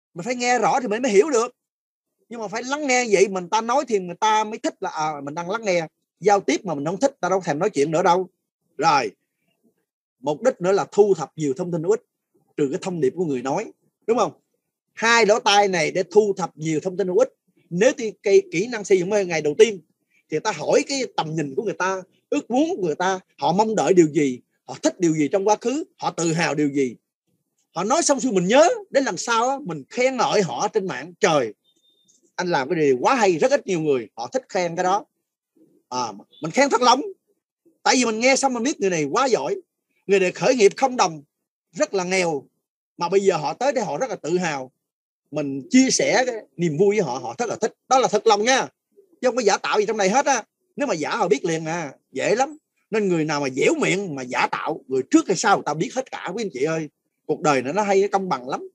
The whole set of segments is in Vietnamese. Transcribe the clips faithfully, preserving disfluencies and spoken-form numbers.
Mình phải nghe rõ thì mình mới hiểu được. Nhưng mà phải lắng nghe vậy, mình ta nói thì người ta mới thích là à, mình đang lắng nghe. Giao tiếp mà mình không thích, ta đâu thèm nói chuyện nữa đâu. Rồi, mục đích nữa là thu thập nhiều thông tin hữu ích trừ cái thông điệp của người nói, đúng không? Hai lỗ tai này để thu thập nhiều thông tin hữu ích. Nếu cái kỹ năng xây dựng ngày đầu tiên thì ta hỏi cái tầm nhìn của người ta, ước muốn của người ta, họ mong đợi điều gì, họ thích điều gì trong quá khứ, họ tự hào điều gì. Họ nói xong rồi mình nhớ, đến lần sau mình khen ngợi họ trên mạng. Trời, anh làm cái điều quá hay, rất ít nhiều người họ thích khen cái đó. À, mình khen thật lòng. Tại vì mình nghe xong mình biết người này quá giỏi, người này khởi nghiệp không đồng, rất là nghèo, mà bây giờ họ tới đây họ rất là tự hào. Mình chia sẻ cái niềm vui với họ, họ rất là thích. Đó là thật lòng nha, chứ không có giả tạo gì trong này hết á. Nếu mà giả họ biết liền à, dễ lắm. Nên người nào mà dẻo miệng mà giả tạo, người trước hay sau người ta biết hết cả quý anh chị ơi. Cuộc đời này nó hay, nó công bằng lắm.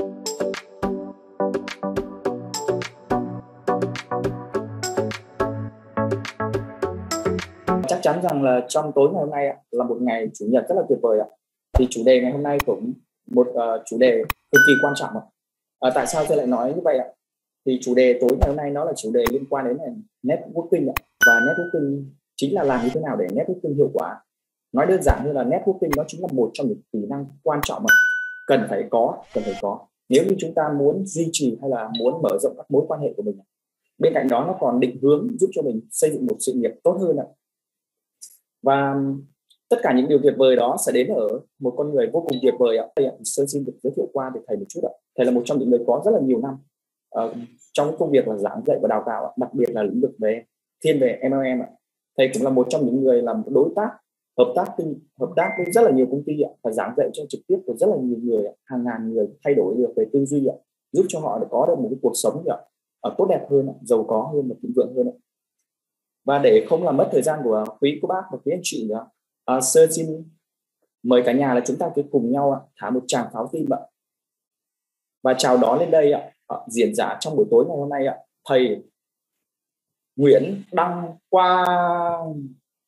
Chắc chắn rằng là trong tối ngày hôm nay là một ngày chủ nhật rất là tuyệt vời ạ. Thì chủ đề ngày hôm nay cũng một uh, chủ đề cực kỳ quan trọng ạ. Uh, tại sao tôi lại nói như vậy ạ? Thì chủ đề tối ngày hôm nay nó là chủ đề liên quan đến networking ạ. Và networking chính là làm như thế nào để networking hiệu quả. Nói đơn giản như là networking nó chính là một trong những kỹ năng quan trọng mà cần phải có, cần phải có nếu như chúng ta muốn duy trì hay là muốn mở rộng các mối quan hệ của mình. Bên cạnh đó nó còn định hướng giúp cho mình xây dựng một sự nghiệp tốt hơn ạ. Và tất cả những điều tuyệt vời đó sẽ đến ở một con người vô cùng tuyệt vời ạ. Tôi xin được giới thiệu qua về thầy một chút ạ. Thầy là một trong những người có rất là nhiều năm uh, trong công việc là giảng dạy và đào tạo ạ. Đặc biệt là lĩnh vực về thiên về em lờ em ạ. Thầy cũng là một trong những người làm đối tác hợp tác hợp tác với rất là nhiều công ty ạ, và giảng dạy cho trực tiếp của rất là nhiều người, hàng ngàn người thay đổi được về tư duy ạ, giúp cho họ để có được một cái cuộc sống ạ, tốt đẹp hơn, giàu có hơn và thịnh vượng hơn ạ. Và để không làm mất thời gian của quý cô bác và quý anh chị nữa, à, sơ xin mời cả nhà là chúng ta cứ cùng nhau ạ, thả một tràng pháo tim ạ, và chào đón lên đây ạ, à, diễn giả trong buổi tối ngày hôm nay ạ, thầy Nguyễn Đăng Quang.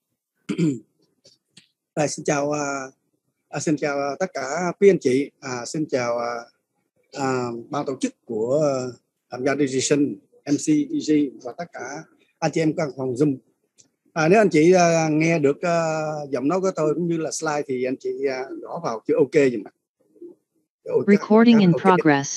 À, xin chào à, xin chào tất cả quý anh chị, à, xin chào à, ban tổ chức của Tham gia Decision, em xê đê giê và tất cả anh chị em các phòng Zoom. À, nếu anh chị uh, nghe được uh, giọng nói của tôi cũng như là slide thì anh chị uh, gõ vào chữ OK giùm ạ. Recording in progress.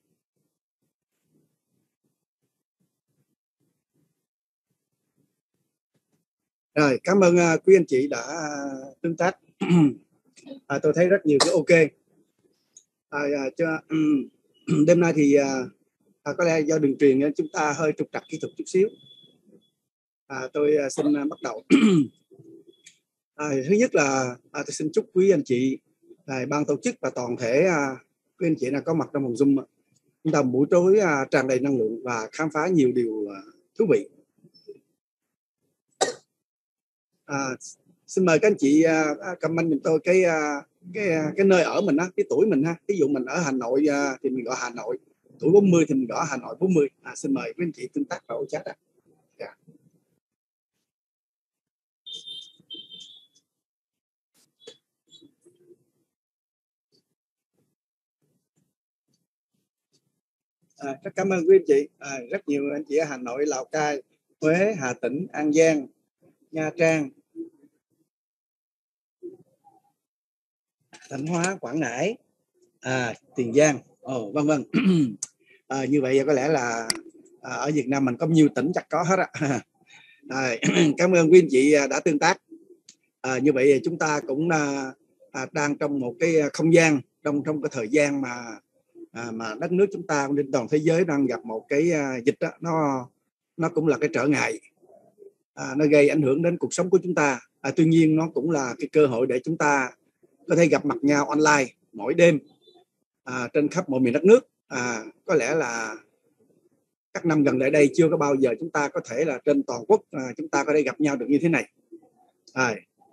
Rồi, cảm ơn uh, quý anh chị đã uh, tương tác. à, tôi thấy rất nhiều cái OK. À, uh, cho, um, đêm nay thì uh, À, có lẽ do đường truyền chúng ta hơi trục trặc kỹ thuật chút xíu. À, tôi à, xin à, bắt đầu. à, thứ nhất là à, tôi xin chúc quý anh chị, à, ban tổ chức và toàn thể à, quý anh chị là có mặt trong phòng Zoom. Chúng ta buổi tối à, tràn đầy năng lượng và khám phá nhiều điều à, thú vị. À, xin mời các anh chị à, comment giùm tôi cái, à, cái cái nơi ở mình á, cái tuổi mình ha. Ví dụ mình ở Hà Nội à, thì mình gọi Hà Nội. Tuổi bốn mươi thì mình gõ Hà Nội bốn mươi. À, xin mời quý anh chị tương tác vào chat ạ. Yeah. À, rất cảm ơn quý anh chị. À, rất nhiều anh chị ở Hà Nội, Lào Cai, Huế, Hà Tĩnh, An Giang, Nha Trang, Thanh Hóa, Quảng Ngãi, à, Tiền Giang, oh, vân vân. À, như vậy có lẽ là à, ở Việt Nam mình có nhiều tỉnh chắc có hết á. À, cảm ơn quý anh chị đã tương tác. À, như vậy chúng ta cũng à, à, đang trong một cái không gian, trong trong cái thời gian mà à, mà đất nước chúng ta trên toàn thế giới đang gặp một cái à, dịch đó, nó nó cũng là cái trở ngại, à, nó gây ảnh hưởng đến cuộc sống của chúng ta. À, tuy nhiên nó cũng là cái cơ hội để chúng ta có thể gặp mặt nhau online mỗi đêm à, trên khắp mọi miền đất nước. À, có lẽ là các năm gần đây đây chưa có bao giờ chúng ta có thể là trên toàn quốc à, chúng ta có thể gặp nhau được như thế này. À,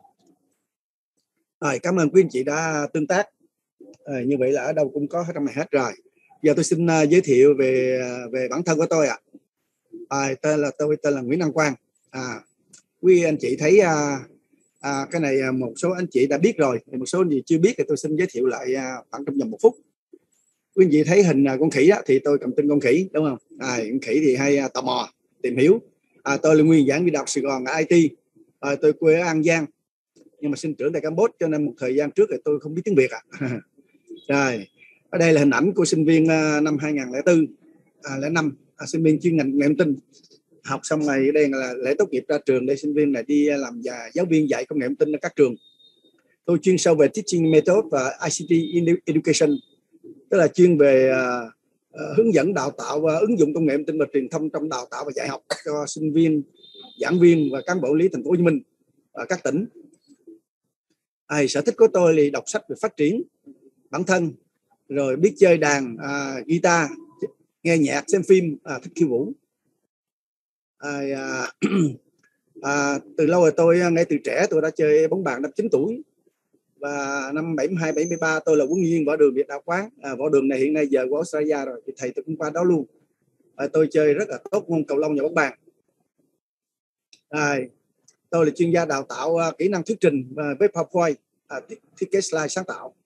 à, cảm ơn quý anh chị đã tương tác. À, như vậy là ở đâu cũng có hết trong này hết rồi. Giờ tôi xin uh, giới thiệu về về bản thân của tôi ạ. À. À, tên là tôi tên là Nguyễn Đăng Quang. À, quý anh chị thấy uh, uh, cái này một số anh chị đã biết rồi, thì một số anh chị chưa biết thì tôi xin giới thiệu lại uh, khoảng trong vòng một phút. quý anh chị thấy hình con khỉ đó, thì tôi cầm tin con khỉ đúng không? À, con khỉ thì hay tò mò tìm hiểu. À, tôi là nguyên giảng viên Đại học Sài Gòn i tê. À, tôi quê ở An Giang nhưng mà sinh trưởng tại Campuchia, cho nên một thời gian trước thì tôi không biết tiếng Việt ạ. À. Rồi, ở đây là hình ảnh của sinh viên uh, năm hai nghìn lẻ bốn, à, lẻ năm, à, sinh viên chuyên ngành nghệ thông tin. Học xong này đây là lễ tốt nghiệp ra trường, đây sinh viên này đi làm già, giáo viên dạy công nghệ thông tin ở các trường. Tôi chuyên sâu về teaching method và i xê tê education, tức là chuyên về uh, uh, hướng dẫn đào tạo và ứng dụng công nghệ thông tin và truyền thông trong đào tạo và dạy học cho sinh viên, giảng viên và cán bộ lý thành phố Hồ Chí Minh và các tỉnh. À, sở thích của tôi là đọc sách về phát triển bản thân, rồi biết chơi đàn à, guitar, nghe nhạc, xem phim, à, thích khiêu vũ. À, à, à, từ lâu rồi tôi ngay từ trẻ tôi đã chơi bóng bàn. Năm chín tuổi và năm bảy mươi hai bảy mươi ba tôi là huấn luyện viên võ đường Việt Đạo Quán. À, võ đường này hiện nay giờ của Australia rồi, thì thầy tôi cũng qua đó luôn. À, tôi chơi rất là tốt môn cầu lông và bóng bàn. À, tôi là chuyên gia đào tạo uh, kỹ năng thuyết trình uh, với PowerPoint, uh, thiết, thiết kế slide sáng tạo.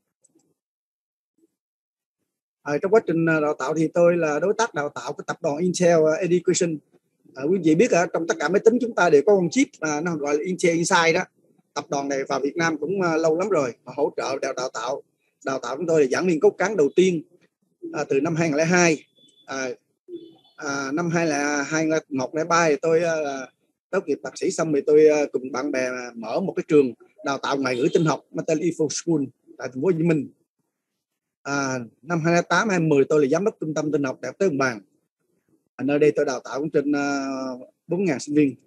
À, trong quá trình uh, đào tạo thì tôi là đối tác đào tạo của tập đoàn Intel uh, Education. À, quý vị biết ở uh, trong tất cả máy tính chúng ta đều có con chip uh, nó gọi là Intel Inside đó. Tập đoàn này vào Việt Nam cũng uh, lâu lắm rồi, mà hỗ trợ đào, đào tạo. Đào tạo chúng tôi là giảng viên cốt cán đầu tiên uh, từ năm hai nghìn lẻ hai. À, à, năm hai nghìn lẻ một lẻ ba thì tôi uh, tốt nghiệp thạc sĩ xong thì tôi uh, cùng bạn bè mở một cái trường đào tạo ngoại ngữ tin học Matel Info School tại thành phố Hồ Chí Minh. À, năm hai nghìn lẻ tám hai nghìn mười tôi là giám đốc trung tâm tin học Đại học Tế Hồng Bàng. À, nơi đây tôi đào tạo cũng trên uh, bốn nghìn sinh viên.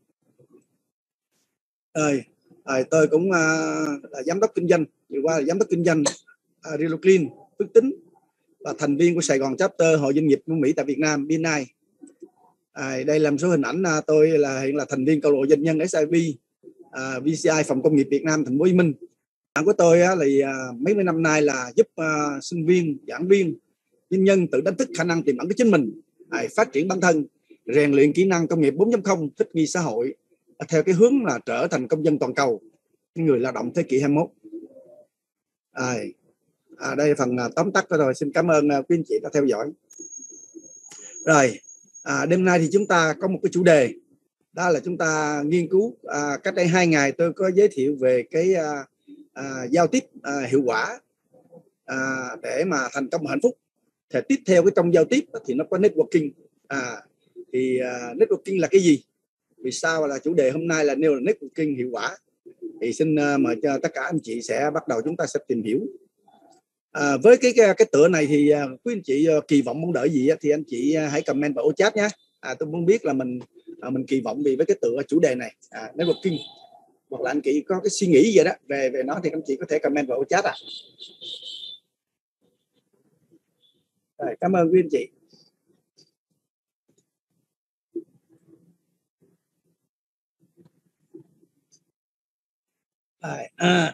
À, à, tôi cũng uh, là giám đốc kinh doanh, vừa qua là giám đốc kinh doanh uh, Reloclean, Phước Tính và thành viên của Sài Gòn Chapter Hội Doanh nghiệp của Mỹ tại Việt Nam bê en i. À, đây là một số hình ảnh à, tôi là hiện là thành viên câu lạc bộ doanh nhân ét i bê, à, vê xê i Phòng Công nghiệp Việt Nam thành phố Hồ Chí Minh. Bạn của tôi á, là à, mấy mươi năm nay là giúp à, sinh viên, giảng viên, doanh nhân tự đánh thức khả năng tiềm ẩn của chính mình, à, phát triển bản thân, rèn luyện kỹ năng công nghiệp bốn chấm không, thích nghi xã hội à, theo cái hướng là trở thành công dân toàn cầu, người lao động thế kỷ hai mươi mốt. À, à, đây là phần à, tóm tắt của tôi. Xin cảm ơn à, quý anh chị đã theo dõi. Rồi. À, đêm nay thì chúng ta có một cái chủ đề, đó là chúng ta nghiên cứu à, cách đây hai ngày tôi có giới thiệu về cái à, à, giao tiếp à, hiệu quả à, để mà thành công hạnh phúc. Thì tiếp theo cái trong giao tiếp thì nó có networking. À, thì à, networking là cái gì? Vì sao là chủ đề hôm nay là nêu là networking hiệu quả? Thì xin uh, mời cho tất cả anh chị sẽ bắt đầu chúng ta sẽ tìm hiểu. À, với cái, cái cái tựa này thì uh, quý anh chị uh, kỳ vọng mong đợi gì uh, thì anh chị uh, hãy comment vào ô chat nhé. À, tôi muốn biết là mình uh, mình kỳ vọng gì với cái tựa chủ đề này, à, networking, hoặc là anh chị có cái suy nghĩ gì đó về về nó thì anh chị có thể comment vào ô chat. À, rồi, cảm ơn quý anh chị. À, à,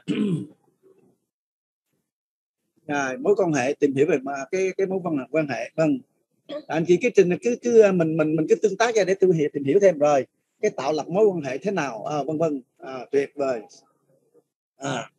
à, mối quan hệ, tìm hiểu về mà cái cái mối quan quan hệ. Vâng, anh chị cái trình cứ cứ mình mình mình cứ tương tác ra để tôi hiểu, tìm hiểu thêm rồi cái tạo lập mối quan hệ thế nào, à, vân vân. À, tuyệt vời. À.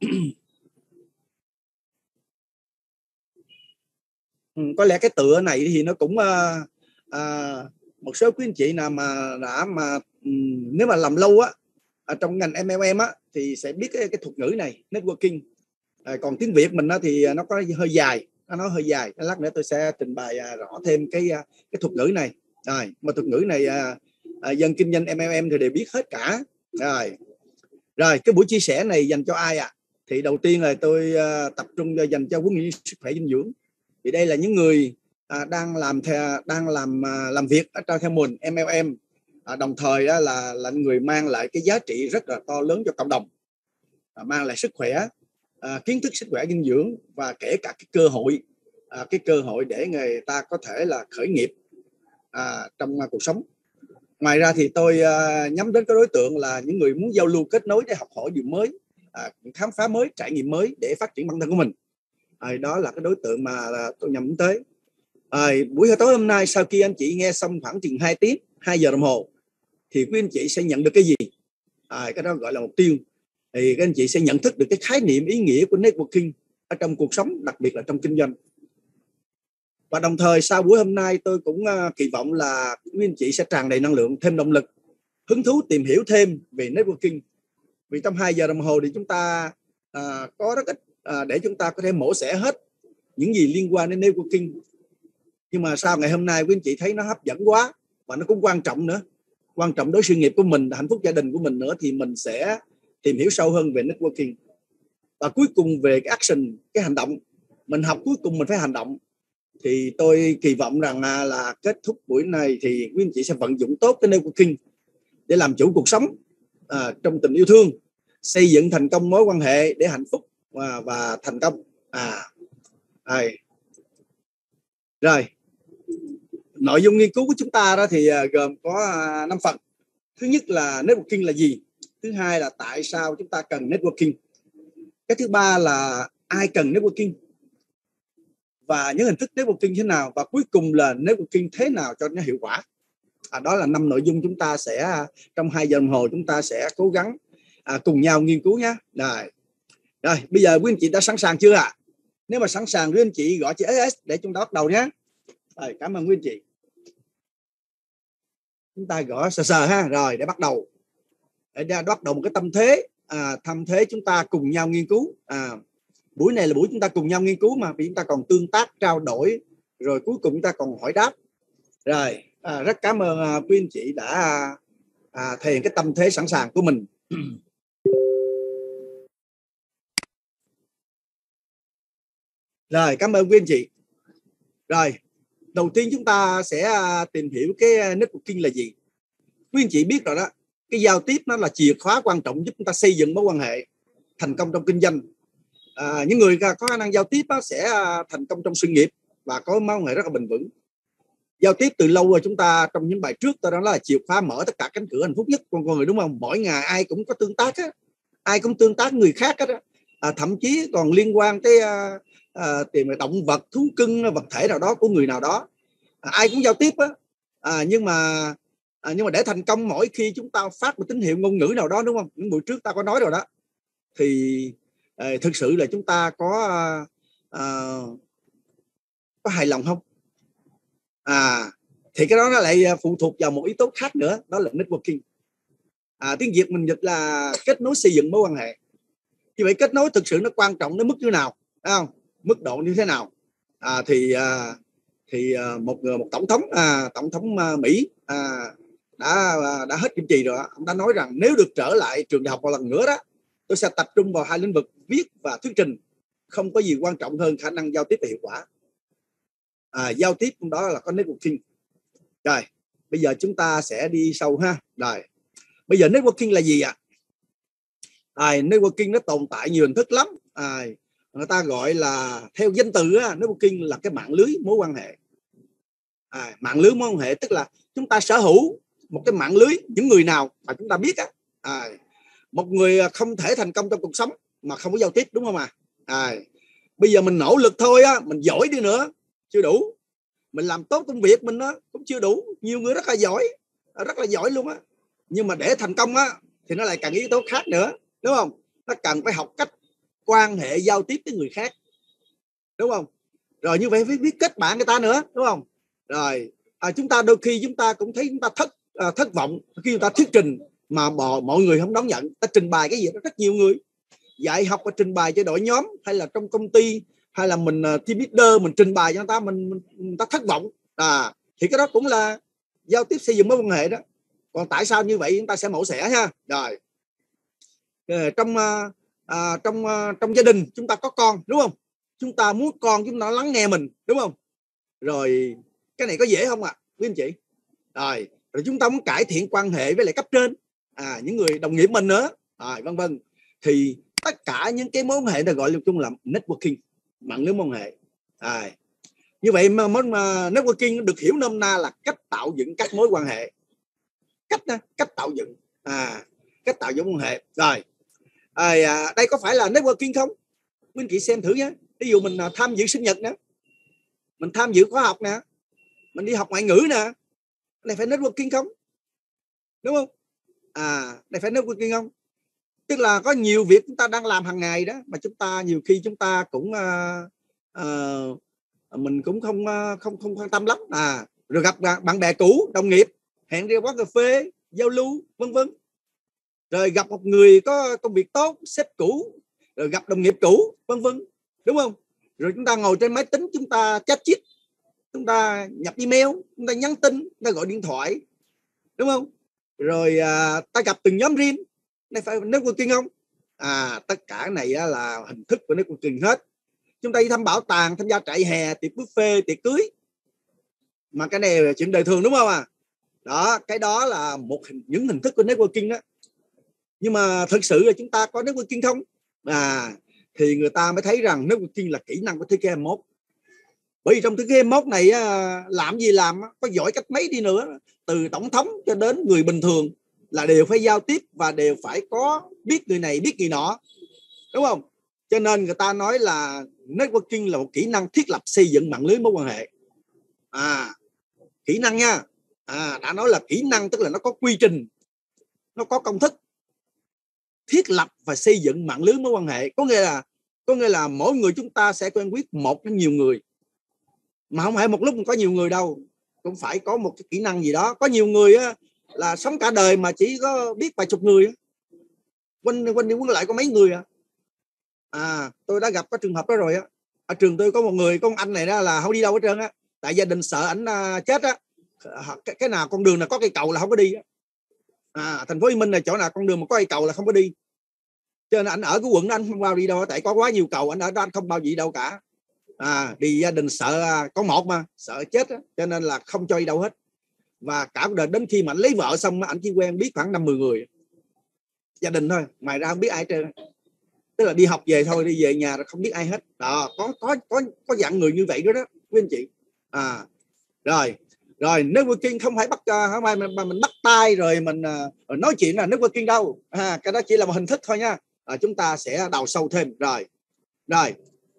Ừ, có lẽ cái tựa này thì nó cũng à, à, một số quý anh chị nào mà đã mà um, nếu mà làm lâu á ở trong ngành em lờ em á thì sẽ biết cái, cái thuật ngữ này, networking. À, còn tiếng Việt mình á thì nó có hơi dài, nó nói hơi dài. Lát nữa tôi sẽ trình bày à, rõ thêm cái cái thuật ngữ này. Rồi, mà thuật ngữ này à, à, dân kinh doanh em lờ em thì đều biết hết cả. Rồi, rồi cái buổi chia sẻ này dành cho ai ạ? À? Thì đầu tiên là tôi uh, tập trung dành cho huấn luyện sức khỏe dinh dưỡng. Thì đây là những người uh, đang làm theo, đang làm uh, làm việc ở theo môn em lờ em, uh, đồng thời đó là là người mang lại cái giá trị rất là to lớn cho cộng đồng, uh, mang lại sức khỏe, uh, kiến thức sức khỏe dinh dưỡng và kể cả cái cơ hội, uh, cái cơ hội để người ta có thể là khởi nghiệp uh, trong uh, cuộc sống. Ngoài ra thì tôi uh, nhắm đến cái đối tượng là những người muốn giao lưu kết nối để học hỏi điều mới, uh, khám phá mới, trải nghiệm mới để phát triển bản thân của mình. Uh, đó là cái đối tượng mà uh, tôi nhắm tới. Uh, buổi tối hôm nay sau khi anh chị nghe xong khoảng chừng hai tiếng, hai giờ đồng hồ thì quý anh chị sẽ nhận được cái gì? Uh, cái đó gọi là mục tiêu. Thì các anh chị sẽ nhận thức được cái khái niệm ý nghĩa của networking ở trong cuộc sống, đặc biệt là trong kinh doanh. Và đồng thời sau buổi hôm nay tôi cũng uh, kỳ vọng là quý anh chị sẽ tràn đầy năng lượng, thêm động lực, hứng thú tìm hiểu thêm về networking. Vì trong hai giờ đồng hồ thì chúng ta uh, có rất ít uh, để chúng ta có thể mổ xẻ hết những gì liên quan đến networking. Nhưng mà sau ngày hôm nay quý anh chị thấy nó hấp dẫn quá và nó cũng quan trọng nữa, quan trọng đối sự nghiệp của mình, hạnh phúc gia đình của mình nữa, thì mình sẽ tìm hiểu sâu hơn về networking. Và cuối cùng về cái action, cái hành động, mình học cuối cùng mình phải hành động. Thì tôi kỳ vọng rằng là kết thúc buổi này thì quý anh chị sẽ vận dụng tốt cái networking để làm chủ cuộc sống à, trong tình yêu thương, xây dựng thành công mối quan hệ để hạnh phúc và, và thành công. À, rồi. rồi nội dung nghiên cứu của chúng ta đó thì uh, gồm có uh, năm phần. Thứ nhất là networking là gì, thứ hai là tại sao chúng ta cần networking, cái thứ ba là ai cần networking và những hình thức networking thế nào, và cuối cùng là networking thế nào cho nó hiệu quả. À, đó là năm nội dung chúng ta sẽ trong hai giờ đồng hồ chúng ta sẽ cố gắng à, cùng nhau nghiên cứu nhé. Rồi. Rồi, bây giờ quý anh chị đã sẵn sàng chưa ạ? À? Nếu mà sẵn sàng quý anh chị gọi chữ ét để chúng ta bắt đầu nhé. Rồi, cảm ơn quý anh chị. Chúng ta gõ sờ sờ ha, rồi để bắt đầu. Để bắt đầu một cái tâm thế, à, tâm thế chúng ta cùng nhau nghiên cứu. À, buổi này là buổi chúng ta cùng nhau nghiên cứu mà, vì chúng ta còn tương tác, trao đổi, rồi cuối cùng chúng ta còn hỏi đáp. Rồi, à, rất cảm ơn à, quý anh chị đã à, thể hiện cái tâm thế sẵn sàng của mình. Rồi, cảm ơn quý anh chị. Rồi, đầu tiên chúng ta sẽ tìm hiểu cái networking là gì. Quý anh chị biết rồi đó, cái giao tiếp nó là chìa khóa quan trọng giúp chúng ta xây dựng mối quan hệ thành công trong kinh doanh. À, những người có khả năng giao tiếp đó sẽ thành công trong sự nghiệp và có mối quan hệ rất là bền vững. Giao tiếp từ lâu rồi, chúng ta trong những bài trước tôi đã nói là chìa khóa mở tất cả cánh cửa hạnh phúc nhất của con người, đúng không? Mỗi ngày ai cũng có tương tác á, ai cũng tương tác người khác á, à, thậm chí còn liên quan tới à, à, tìm động vật, thú cưng, vật thể nào đó của người nào đó, à, ai cũng giao tiếp á, à, nhưng mà à, nhưng mà để thành công mỗi khi chúng ta phát một tín hiệu ngôn ngữ nào đó, đúng không? Những buổi trước ta có nói rồi đó, thì à, thực sự là chúng ta có à, có hài lòng không? À, thì cái đó nó lại phụ thuộc vào một yếu tố khác nữa, đó là networking. À, tiếng Việt mình dịch là kết nối xây dựng mối quan hệ. Như vậy kết nối thực sự nó quan trọng đến mức như nào, phải không? Mức độ như thế nào? À, thì à, thì à, một một tổng thống à, tổng thống à, Mỹ à, đã đã hết nhiệm kỳ rồi, ông đã nói rằng nếu được trở lại trường đại học một lần nữa đó, tôi sẽ tập trung vào hai lĩnh vực viết và thuyết trình. Không có gì quan trọng hơn khả năng giao tiếp và hiệu quả. À, giao tiếp cũng đó là có networking. Rồi, bây giờ chúng ta sẽ đi sâu ha. Rồi, bây giờ networking là gì ạ? À? À, networking nó tồn tại nhiều hình thức lắm. À, người ta gọi là theo danh từ á, networking là cái mạng lưới mối quan hệ. À, mạng lưới mối quan hệ tức là chúng ta sở hữu một cái mạng lưới những người nào mà chúng ta biết á. À, một người không thể thành công trong cuộc sống mà không có giao tiếp, đúng không ạ? À? À, bây giờ mình nỗ lực thôi á, mình giỏi đi nữa chưa đủ, mình làm tốt công việc mình đó cũng chưa đủ. Nhiều người rất là giỏi, rất là giỏi luôn á, nhưng mà để thành công á thì nó lại cần yếu tố khác nữa, đúng không? Nó cần phải học cách quan hệ giao tiếp với người khác, đúng không? Rồi như vậy phải biết kết bạn người ta nữa, đúng không? Rồi à, chúng ta đôi khi chúng ta cũng thấy chúng ta thất à, thất vọng khi chúng ta thuyết trình mà mọi, mọi người không đón nhận. Ta trình bày cái gì đó rất nhiều người, dạy học và trình bày cho đội nhóm hay là trong công ty, hay là mình uh, team leader mình trình bày cho người ta, mình, mình, mình ta thất vọng. À, thì cái đó cũng là giao tiếp xây dựng mối quan hệ đó. Còn tại sao như vậy chúng ta sẽ mổ xẻ ha. Rồi uh, trong uh, uh, trong uh, trong gia đình chúng ta có con, đúng không? Chúng ta muốn con chúng ta lắng nghe mình, đúng không? Rồi cái này có dễ không ạ, à, quý anh chị? Rồi, rồi chúng ta muốn cải thiện quan hệ với lại cấp trên, à, những người đồng nghiệp mình nữa, à, vân vân. Thì tất cả những cái mối quan hệ này gọi chung là networking, mạng lưới mối quan hệ. À, như vậy mà, mà networking được hiểu nôm na là cách tạo dựng các mối quan hệ, cách cách tạo dựng à, cách tạo dựng quan hệ. Rồi à, đây có phải là networking không? Quý anh chị xem thử nhé. Ví dụ mình tham dự sinh nhật nè, mình tham dự khóa học nè, mình đi học ngoại ngữ nè, này phải networking không? Đúng không? À, này phải networking không? Tức là có nhiều việc chúng ta đang làm hàng ngày đó, mà chúng ta nhiều khi chúng ta cũng uh, uh, mình cũng không không không quan tâm lắm. À, rồi gặp bạn bè cũ, đồng nghiệp, hẹn đi quán cà phê, giao lưu, vân vân. Rồi gặp một người có công việc tốt, sếp cũ, rồi gặp đồng nghiệp cũ, vân vân, đúng không? Rồi chúng ta ngồi trên máy tính, chúng ta chat chít, chúng ta nhập email, chúng ta nhắn tin, chúng ta gọi điện thoại, đúng không? Rồi à, ta gặp từng nhóm riêng, này phải networking không? À, tất cả này là hình thức của networking hết. Chúng ta đi thăm bảo tàng, tham gia trại hè, tiệc buffet, tiệc cưới, mà cái này là chuyện đời thường, đúng không à? Đó, cái đó là một hình, những hình thức của networking đó. Nhưng mà thực sự là chúng ta có networking không? À, thì người ta mới thấy rằng networking là kỹ năng của thế kỷ hai mươi mốt. Bởi vì trong thế kỷ hai mươi mốt này làm gì làm, có giỏi cách mấy đi nữa, từ tổng thống cho đến người bình thường là đều phải giao tiếp và đều phải có biết người này biết người nọ, đúng không? Cho nên người ta nói là networking là một kỹ năng thiết lập xây dựng mạng lưới mối quan hệ. À, kỹ năng nha. À, đã nói là kỹ năng tức là nó có quy trình, nó có công thức. Thiết lập và xây dựng mạng lưới mối quan hệ có nghĩa là có nghĩa là mỗi người chúng ta sẽ quen biết một đến nhiều người, mà không phải một lúc có nhiều người đâu, cũng phải có một cái kỹ năng gì đó. Có nhiều người á, là sống cả đời mà chỉ có biết vài chục người, quanh quanh đi quẩn lại có mấy người à. À, tôi đã gặp có trường hợp đó rồi á. Ở trường tôi có một người, có một anh này đó là không đi đâu hết trơn á, tại gia đình sợ ảnh chết á. Cái, cái nào con đường nào có cây cầu là không có đi á. À, thành phố Hồ Chí Minh là chỗ nào con đường mà có cây cầu là không có đi. Cho nên anh ở cái quận đó anh không bao đi đâu, tại có quá nhiều cầu, anh ở đó anh không bao gì đâu cả. À, đi gia đình sợ có một mà sợ chết á, cho nên là không cho đi đâu hết. Và cả đời đến khi mà anh lấy vợ xong anh chỉ quen biết khoảng năm mười người gia đình thôi, ngoài ra không biết ai hết trơn. Tức là đi học về thôi, đi về nhà không biết ai hết. Đó, có có có có dạng người như vậy đó đó quý anh chị. À, rồi rồi networking không phải bắt không phải mà mình bắt tay rồi mình uh, nói chuyện là networking đâu. À, cái đó chỉ là một hình thức thôi nha. À, chúng ta sẽ đào sâu thêm. Rồi rồi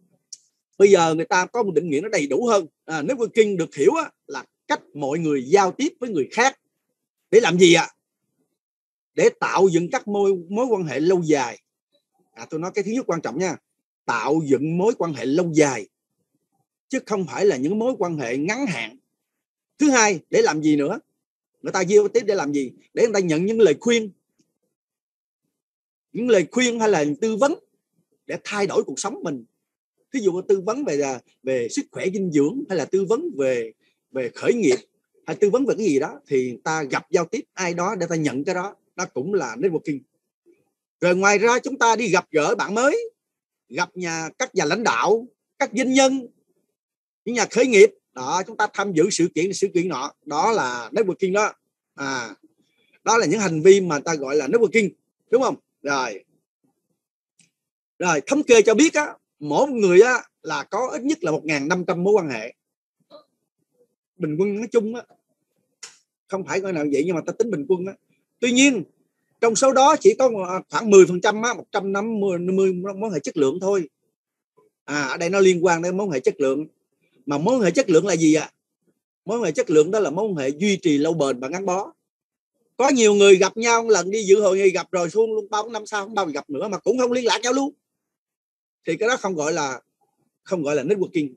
bây giờ người ta có một định nghĩa nó đầy đủ hơn. À, networking được hiểu á, là cách mọi người giao tiếp với người khác để làm gì ạ? À? Để tạo dựng các mối mối quan hệ lâu dài. À, tôi nói cái thứ nhất quan trọng nha, tạo dựng mối quan hệ lâu dài chứ không phải là những mối quan hệ ngắn hạn. Thứ hai, để làm gì nữa? Người ta giao tiếp để làm gì? Để người ta nhận những lời khuyên, những lời khuyên hay là tư vấn để thay đổi cuộc sống mình. Ví dụ tư vấn về về sức khỏe dinh dưỡng, hay là tư vấn về về khởi nghiệp, hay tư vấn về cái gì đó, thì ta gặp giao tiếp ai đó để ta nhận cái đó, đó cũng là networking. Rồi ngoài ra chúng ta đi gặp gỡ bạn mới, gặp nhà các nhà lãnh đạo, các doanh nhân, những nhà khởi nghiệp đó, chúng ta tham dự sự kiện sự kiện nọ, đó là networking đó. À, đó là những hành vi mà ta gọi là networking, đúng không? Rồi rồi thống kê cho biết á, mỗi người á là có ít nhất là một nghìn năm trăm mối quan hệ bình quân nói chung á, không phải coi nào vậy nhưng mà ta tính bình quân á. Tuy nhiên trong số đó chỉ có khoảng mười phần trăm á, một trăm năm mươi mối quan hệ chất lượng thôi. À, ở đây nó liên quan đến mối quan hệ chất lượng. Mà mối quan hệ chất lượng là gì ạ? À? Mối quan hệ chất lượng đó là mối quan hệ duy trì lâu bền và gắn bó. Có nhiều người gặp nhau một lần đi dự hội nghị gặp rồi xuống luôn bao năm sau không bao giờ gặp nữa mà cũng không liên lạc nhau luôn. Thì cái đó không gọi là không gọi là networking.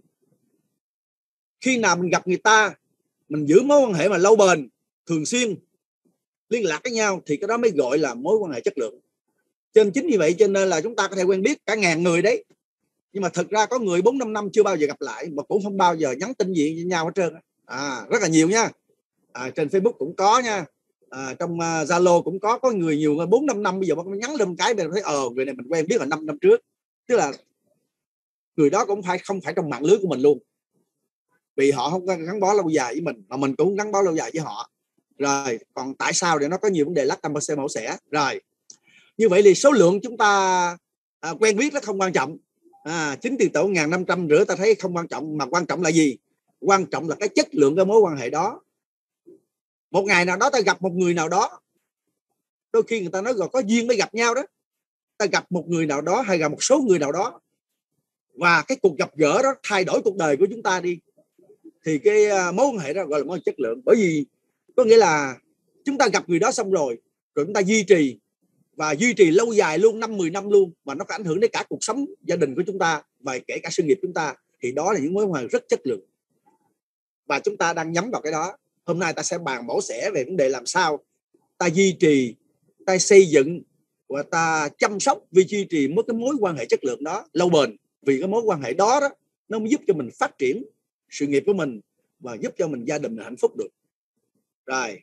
Khi nào mình gặp người ta, mình giữ mối quan hệ mà lâu bền, thường xuyên liên lạc với nhau thì cái đó mới gọi là mối quan hệ chất lượng. Cho nên chính vì vậy cho nên là chúng ta có thể quen biết cả ngàn người đấy, nhưng mà thật ra có người bốn năm năm chưa bao giờ gặp lại mà cũng không bao giờ nhắn tin gì với nhau hết trơn. À, rất là nhiều nha. À, trên Facebook cũng có nha. À, trong Zalo uh, cũng có có người nhiều bốn năm năm bây giờ mới nhắn lên một cái mình thấy ờ người này mình quen biết là năm năm trước. Tức là người đó cũng phải không phải trong mạng lưới của mình luôn, vì họ không gắn bó lâu dài với mình mà mình cũng gắn bó lâu dài với họ. Rồi còn tại sao? Để nó có nhiều vấn đề lát tâm xe mẫu xẻ. Rồi như vậy thì số lượng chúng ta à, quen biết nó không quan trọng. À, chính từ tổ một nghìn năm trăm rưỡi ta thấy không quan trọng, mà quan trọng là gì? Quan trọng là cái chất lượng cái mối quan hệ đó. Một ngày nào đó ta gặp một người nào đó, đôi khi người ta nói rồi có duyên mới gặp nhau đó, ta gặp một người nào đó hay gặp một số người nào đó và cái cuộc gặp gỡ đó thay đổi cuộc đời của chúng ta đi, thì cái mối quan hệ đó gọi là mối chất lượng. Bởi vì có nghĩa là chúng ta gặp người đó xong rồi rồi chúng ta duy trì và duy trì lâu dài luôn, năm mười năm luôn, mà nó có ảnh hưởng đến cả cuộc sống gia đình của chúng ta và kể cả sự nghiệp chúng ta, thì đó là những mối quan hệ rất chất lượng, và chúng ta đang nhắm vào cái đó. Hôm nay ta sẽ bàn mổ xẻ về vấn đề làm sao ta duy trì, ta xây dựng và ta chăm sóc vì duy trì một cái mối quan hệ chất lượng đó lâu bền. Vì cái mối quan hệ đó đó nó mới giúp cho mình phát triển sự nghiệp của mình và giúp cho mình gia đình mình hạnh phúc được. Rồi,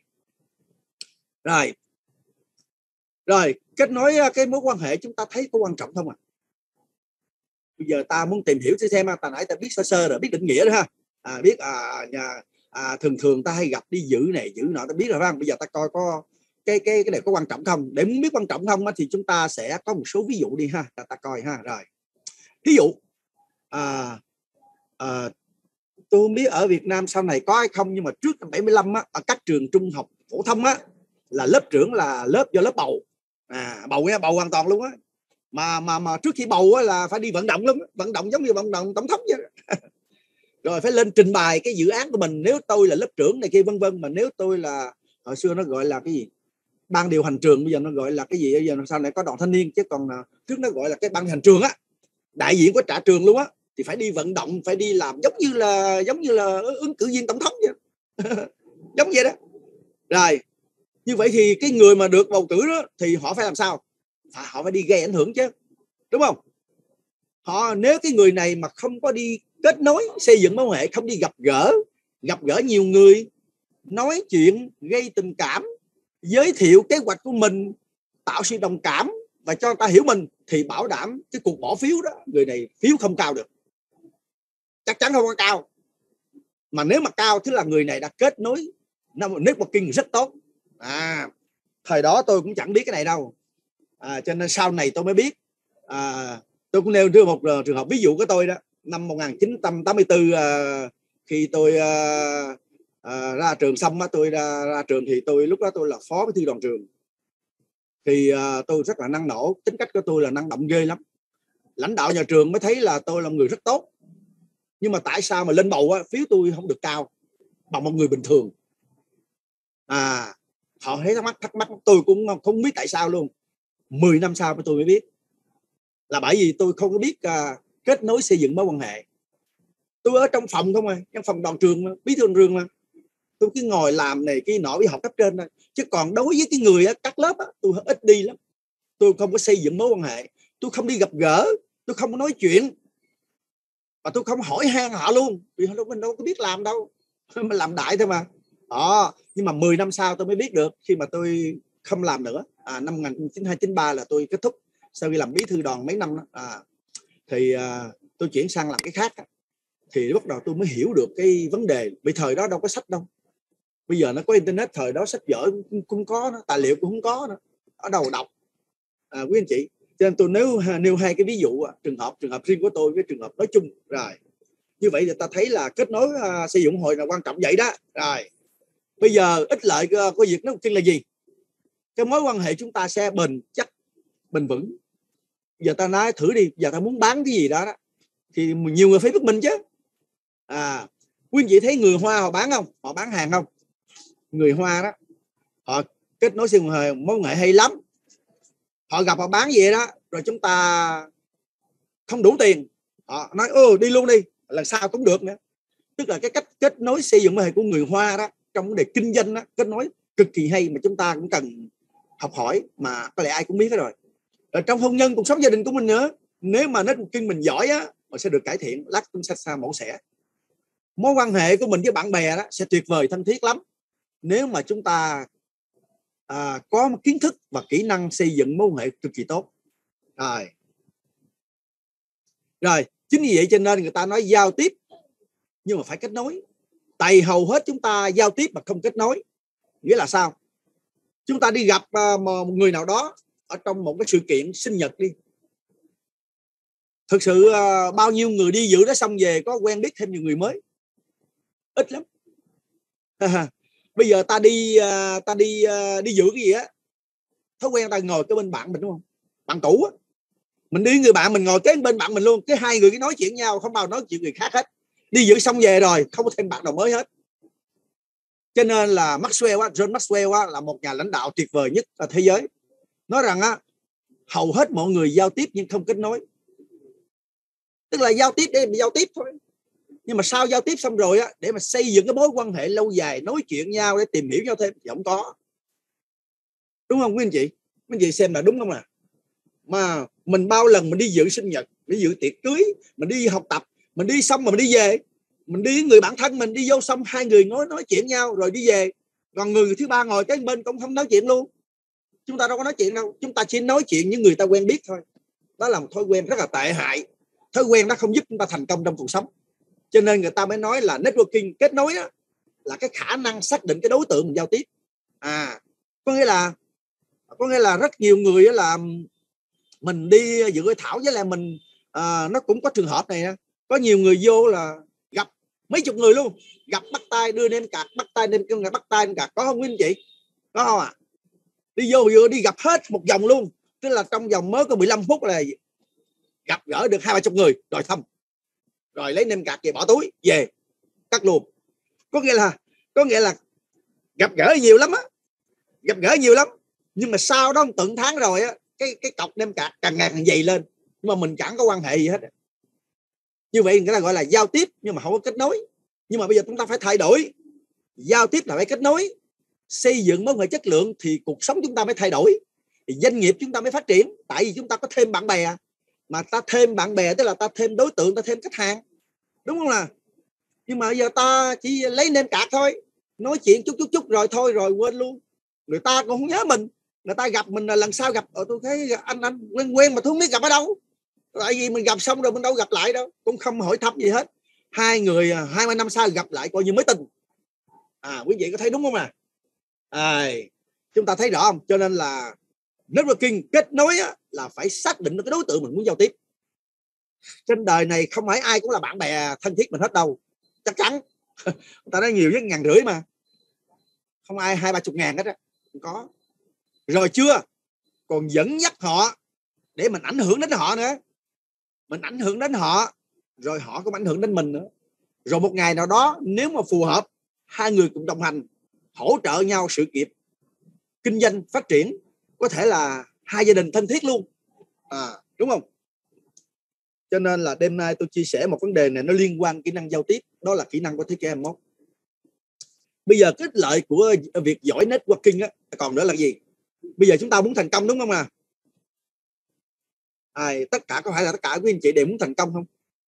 rồi, rồi kết nối cái mối quan hệ chúng ta thấy có quan trọng không ạ? À? Bây giờ ta muốn tìm hiểu xem, ta nãy ta biết sơ sơ rồi, biết định nghĩa rồi ha. À, biết à, nhà, à, thường thường ta hay gặp đi giữ này giữ nọ, ta biết rồi phải không? Bây giờ ta coi có cái cái cái này có quan trọng không. Để muốn biết quan trọng không thì chúng ta sẽ có một số ví dụ đi ha, ta, ta coi ha. Rồi, ví dụ à, à, tôi không biết ở Việt Nam sau này có hay không, nhưng mà trước năm bảy mươi lăm á, ở các trường trung học phổ thông á, là lớp trưởng là lớp do lớp bầu, à, bầu nha, bầu hoàn toàn luôn á, mà mà mà trước khi bầu á, là phải đi vận động lắm, vận động giống như vận động tổng thống vậy. Rồi phải lên trình bày cái dự án của mình, nếu tôi là lớp trưởng này kia vân vân. Mà nếu tôi là, hồi xưa nó gọi là cái gì, ban điều hành trường, bây giờ nó gọi là cái gì, bây giờ sau này có đoàn thanh niên, chứ còn trước nó gọi là cái ban điều hành trường á, đại diện của cả trường luôn á, thì phải đi vận động, phải đi làm giống như là giống như là ứng cử viên tổng thống vậy. Giống vậy đó. Rồi như vậy thì cái người mà được bầu cử đó thì họ phải làm sao? Họ phải đi gây ảnh hưởng chứ, đúng không? Họ, nếu cái người này mà không có đi kết nối xây dựng mối quan hệ, không đi gặp gỡ gặp gỡ nhiều người, nói chuyện, gây tình cảm, giới thiệu kế hoạch của mình, tạo sự đồng cảm và cho người ta hiểu mình, thì bảo đảm cái cuộc bỏ phiếu đó, người này phiếu không cao được, chắc chắn không có cao. Mà nếu mà cao thì là người này đã kết nối networking rất tốt. À, thời đó tôi cũng chẳng biết cái này đâu, à, cho nên sau này tôi mới biết. À, tôi cũng nêu một uh, trường hợp ví dụ của tôi đó. Năm một nghìn chín trăm tám mươi tư, uh, khi tôi uh, uh, ra trường xong, uh, tôi ra, ra trường thì tôi lúc đó tôi là phó bí thư đoàn trường. Thì uh, tôi rất là năng nổ, tính cách của tôi là năng động ghê lắm. Lãnh đạo nhà trường mới thấy là tôi là một người rất tốt. Nhưng mà tại sao mà lên bầu á, phiếu tôi không được cao bằng một người bình thường? À, họ thấy thắc mắc, thắc mắc tôi cũng không biết tại sao luôn. Mười năm sau tôi mới biết, là bởi vì tôi không có biết uh, kết nối xây dựng mối quan hệ. Tôi ở trong phòng không à, trong phòng đoàn trường mà, bí thư đoàn trường mà, tôi cứ ngồi làm này cái nọ với học cấp trên thôi. Chứ còn đối với cái người á, các lớp á, tôi ít đi lắm. Tôi không có xây dựng mối quan hệ, tôi không đi gặp gỡ, tôi không có nói chuyện, và tôi không hỏi han họ luôn, vì họ mình đâu có biết làm đâu, mình làm đại thôi mà. Đó, nhưng mà mười năm sau tôi mới biết được, khi mà tôi không làm nữa. À, năm một nghìn chín trăm chín mươi ba là tôi kết thúc, sau khi làm bí thư đoàn mấy năm đó, à, thì à, tôi chuyển sang làm cái khác. Thì bắt đầu tôi mới hiểu được cái vấn đề. Vì thời đó đâu có sách đâu, bây giờ nó có internet, thời đó sách vở cũng, cũng có đó, tài liệu cũng không có nữa, ở đâu đọc, à, quý anh chị. Cho nên tôi nêu nêu hai cái ví dụ, trường hợp trường hợp riêng của tôi với trường hợp nói chung. Rồi như vậy thì ta thấy là kết nối uh, xây dựng hội là quan trọng vậy đó. Rồi bây giờ ích lợi uh, của việc nói chung là gì? Cái mối quan hệ chúng ta sẽ bền chắc, bền vững. Giờ ta nói thử đi, giờ ta muốn bán cái gì đó, đó thì nhiều người phải biết mình chứ. À, quý vị thấy người Hoa họ bán không? Họ bán hàng không? Người Hoa đó, họ kết nối xây dựng mối quan hệ hay lắm. Họ gặp họ bán gì đó, rồi chúng ta không đủ tiền, họ nói ô đi luôn đi, lần sau cũng được nữa. Tức là cái cách kết nối xây dựng mối quan hệ của người Hoa đó, trong vấn đề kinh doanh đó, kết nối cực kỳ hay, mà chúng ta cũng cần học hỏi, mà có lẽ ai cũng biết rồi. Rồi trong hôn nhân, cuộc sống gia đình của mình nữa, nếu mà networking mình giỏi á, mình sẽ được cải thiện. Lát chúng sẽ xa mẫu xẻ. Mối quan hệ của mình với bạn bè đó sẽ tuyệt vời, thân thiết lắm, nếu mà chúng ta à, có kiến thức và kỹ năng xây dựng mối quan hệ cực kỳ tốt. Rồi, rồi chính vì vậy cho nên người ta nói giao tiếp nhưng mà phải kết nối. Tại hầu hết chúng ta giao tiếp mà không kết nối. Nghĩa là sao? Chúng ta đi gặp uh, một người nào đó ở trong một cái sự kiện sinh nhật đi, thực sự uh, bao nhiêu người đi dự đó xong về có quen biết thêm nhiều người mới? Ít lắm. Bây giờ ta đi uh, ta đi uh, đi dự cái gì á, thói quen ta ngồi cái bên bạn mình, đúng không? Bạn cũ á, mình đi người bạn mình ngồi kế bên bạn mình luôn, cái hai người cứ nói chuyện nhau, không bao nói chuyện người khác hết. Đi dự xong về rồi không có thêm bạn nào mới hết. Cho nên là Maxwell á, John Maxwell á, là một nhà lãnh đạo tuyệt vời nhất ở thế giới, nói rằng á, hầu hết mọi người giao tiếp nhưng không kết nối. Tức là giao tiếp để giao tiếp thôi, Nhưng mà sau giao tiếp xong rồi á, để mà xây dựng cái mối quan hệ lâu dài, nói chuyện nhau để tìm hiểu nhau thêm thì không có. Đúng không quý anh chị? Quý anh chị xem là đúng không à? Mà mình bao lần mình đi dự sinh nhật, đi dự tiệc cưới, mình đi học tập, mình đi xong mà mình đi về, mình đi với người bạn thân mình, đi vô xong hai người nói nói chuyện nhau rồi đi về, còn người thứ ba ngồi cái bên cũng không nói chuyện luôn. Chúng ta đâu có nói chuyện đâu, chúng ta chỉ nói chuyện những người ta quen biết thôi. Đó là một thói quen rất là tệ hại. Thói quen đó không giúp chúng ta thành công trong cuộc sống. Cho nên người ta mới nói là networking, kết nối đó, là cái khả năng xác định cái đối tượng mình giao tiếp. À, có nghĩa là có nghĩa là rất nhiều người là mình đi dự hội thảo với là mình à, nó cũng có trường hợp này. Có nhiều người vô là gặp mấy chục người luôn, gặp bắt tay đưa name card, bắt tay name card, bắt tay name card, có không quý anh chị? Có không ạ? À? Đi vô vừa đi gặp hết một vòng luôn, tức là trong vòng mới có mười lăm phút là gặp gỡ được hai ba chục người rồi thăm, rồi lấy name card về bỏ túi về cắt luôn. Có nghĩa là có nghĩa là gặp gỡ nhiều lắm á, gặp gỡ nhiều lắm, nhưng mà sau đó từng tháng rồi á, cái cái cọc name card càng ngày càng dày lên, nhưng mà mình chẳng có quan hệ gì hết. Như vậy người ta gọi là giao tiếp nhưng mà không có kết nối. Nhưng mà bây giờ chúng ta phải thay đổi, giao tiếp là phải kết nối, xây dựng mối quan hệ chất lượng thì cuộc sống chúng ta mới thay đổi, thì doanh nghiệp chúng ta mới phát triển. Tại vì chúng ta có thêm bạn bè, mà ta thêm bạn bè tức là ta thêm đối tượng, ta thêm khách hàng, đúng không nào? Nhưng mà bây giờ ta chỉ lấy name card thôi, nói chuyện chút chút chút rồi thôi, rồi quên luôn. Người ta cũng không nhớ mình, người ta gặp mình là lần sau gặp ờ, tôi thấy anh anh quen quen mà tôi không biết gặp ở đâu. Tại vì mình gặp xong rồi mình đâu gặp lại đâu, cũng không hỏi thăm gì hết. Hai người hai mươi năm sau gặp lại coi như mới tình. À, quý vị có thấy đúng không à? À, chúng ta thấy rõ không? Cho nên là networking, kết nối á, là phải xác định được cái đối tượng mình muốn giao tiếp. Trên đời này không phải ai cũng là bạn bè thân thiết mình hết đâu, chắc chắn. Người ta nói nhiều nhất ngàn rưỡi mà, không ai hai ba chục ngàn hết á, không có. Rồi chưa, còn dẫn dắt họ để mình ảnh hưởng đến họ nữa, mình ảnh hưởng đến họ rồi họ cũng ảnh hưởng đến mình nữa. Rồi một ngày nào đó nếu mà phù hợp, hai người cùng đồng hành, hỗ trợ nhau sự nghiệp kinh doanh phát triển, có thể là hai gia đình thân thiết luôn, à, đúng không? Cho nên là đêm nay tôi chia sẻ một vấn đề này, nó liên quan kỹ năng giao tiếp, đó là kỹ năng của thế kỷ hai mươi mốt. Bây giờ cái lợi của việc giỏi networking á, còn nữa là gì? Bây giờ chúng ta muốn thành công đúng không à? À, tất cả có phải là tất cả quý anh chị đều muốn thành công không?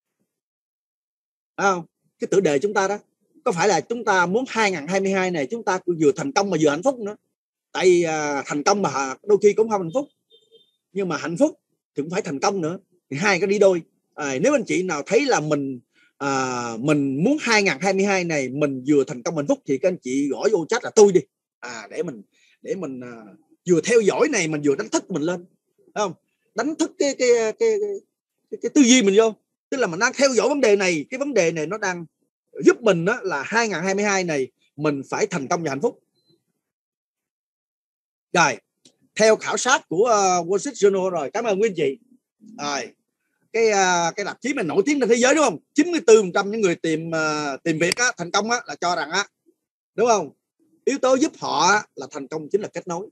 À, không? Cái tựa đề chúng ta đó, có phải là chúng ta muốn hai không hai hai này chúng ta vừa thành công mà vừa hạnh phúc nữa? Tại vì à, thành công mà đôi khi cũng không hạnh phúc, nhưng mà hạnh phúc thì cũng phải thành công nữa, thì hai cái đi đôi. À, nếu anh chị nào thấy là mình à, mình muốn hai không hai hai này mình vừa thành công hạnh phúc thì các anh chị gõ vô chat là tôi đi, à, để mình để mình à, vừa theo dõi này mình vừa đánh thức mình lên, đúng không? Đánh thức cái cái cái, cái, cái, cái tư duy mình vô, tức là mình đang theo dõi vấn đề này, cái vấn đề này nó đang giúp mình đó là hai không hai hai này mình phải thành công và hạnh phúc. Rồi, theo khảo sát của uh, Wall Street Journal rồi, cảm ơn quý anh chị. Rồi, cái uh, cái tạp chí mà nổi tiếng trên thế giới đúng không? chín mươi tư phần trăm những người tìm uh, tìm việc á, thành công á, là cho rằng á, đúng không? Yếu tố giúp họ á, là thành công chính là kết nối.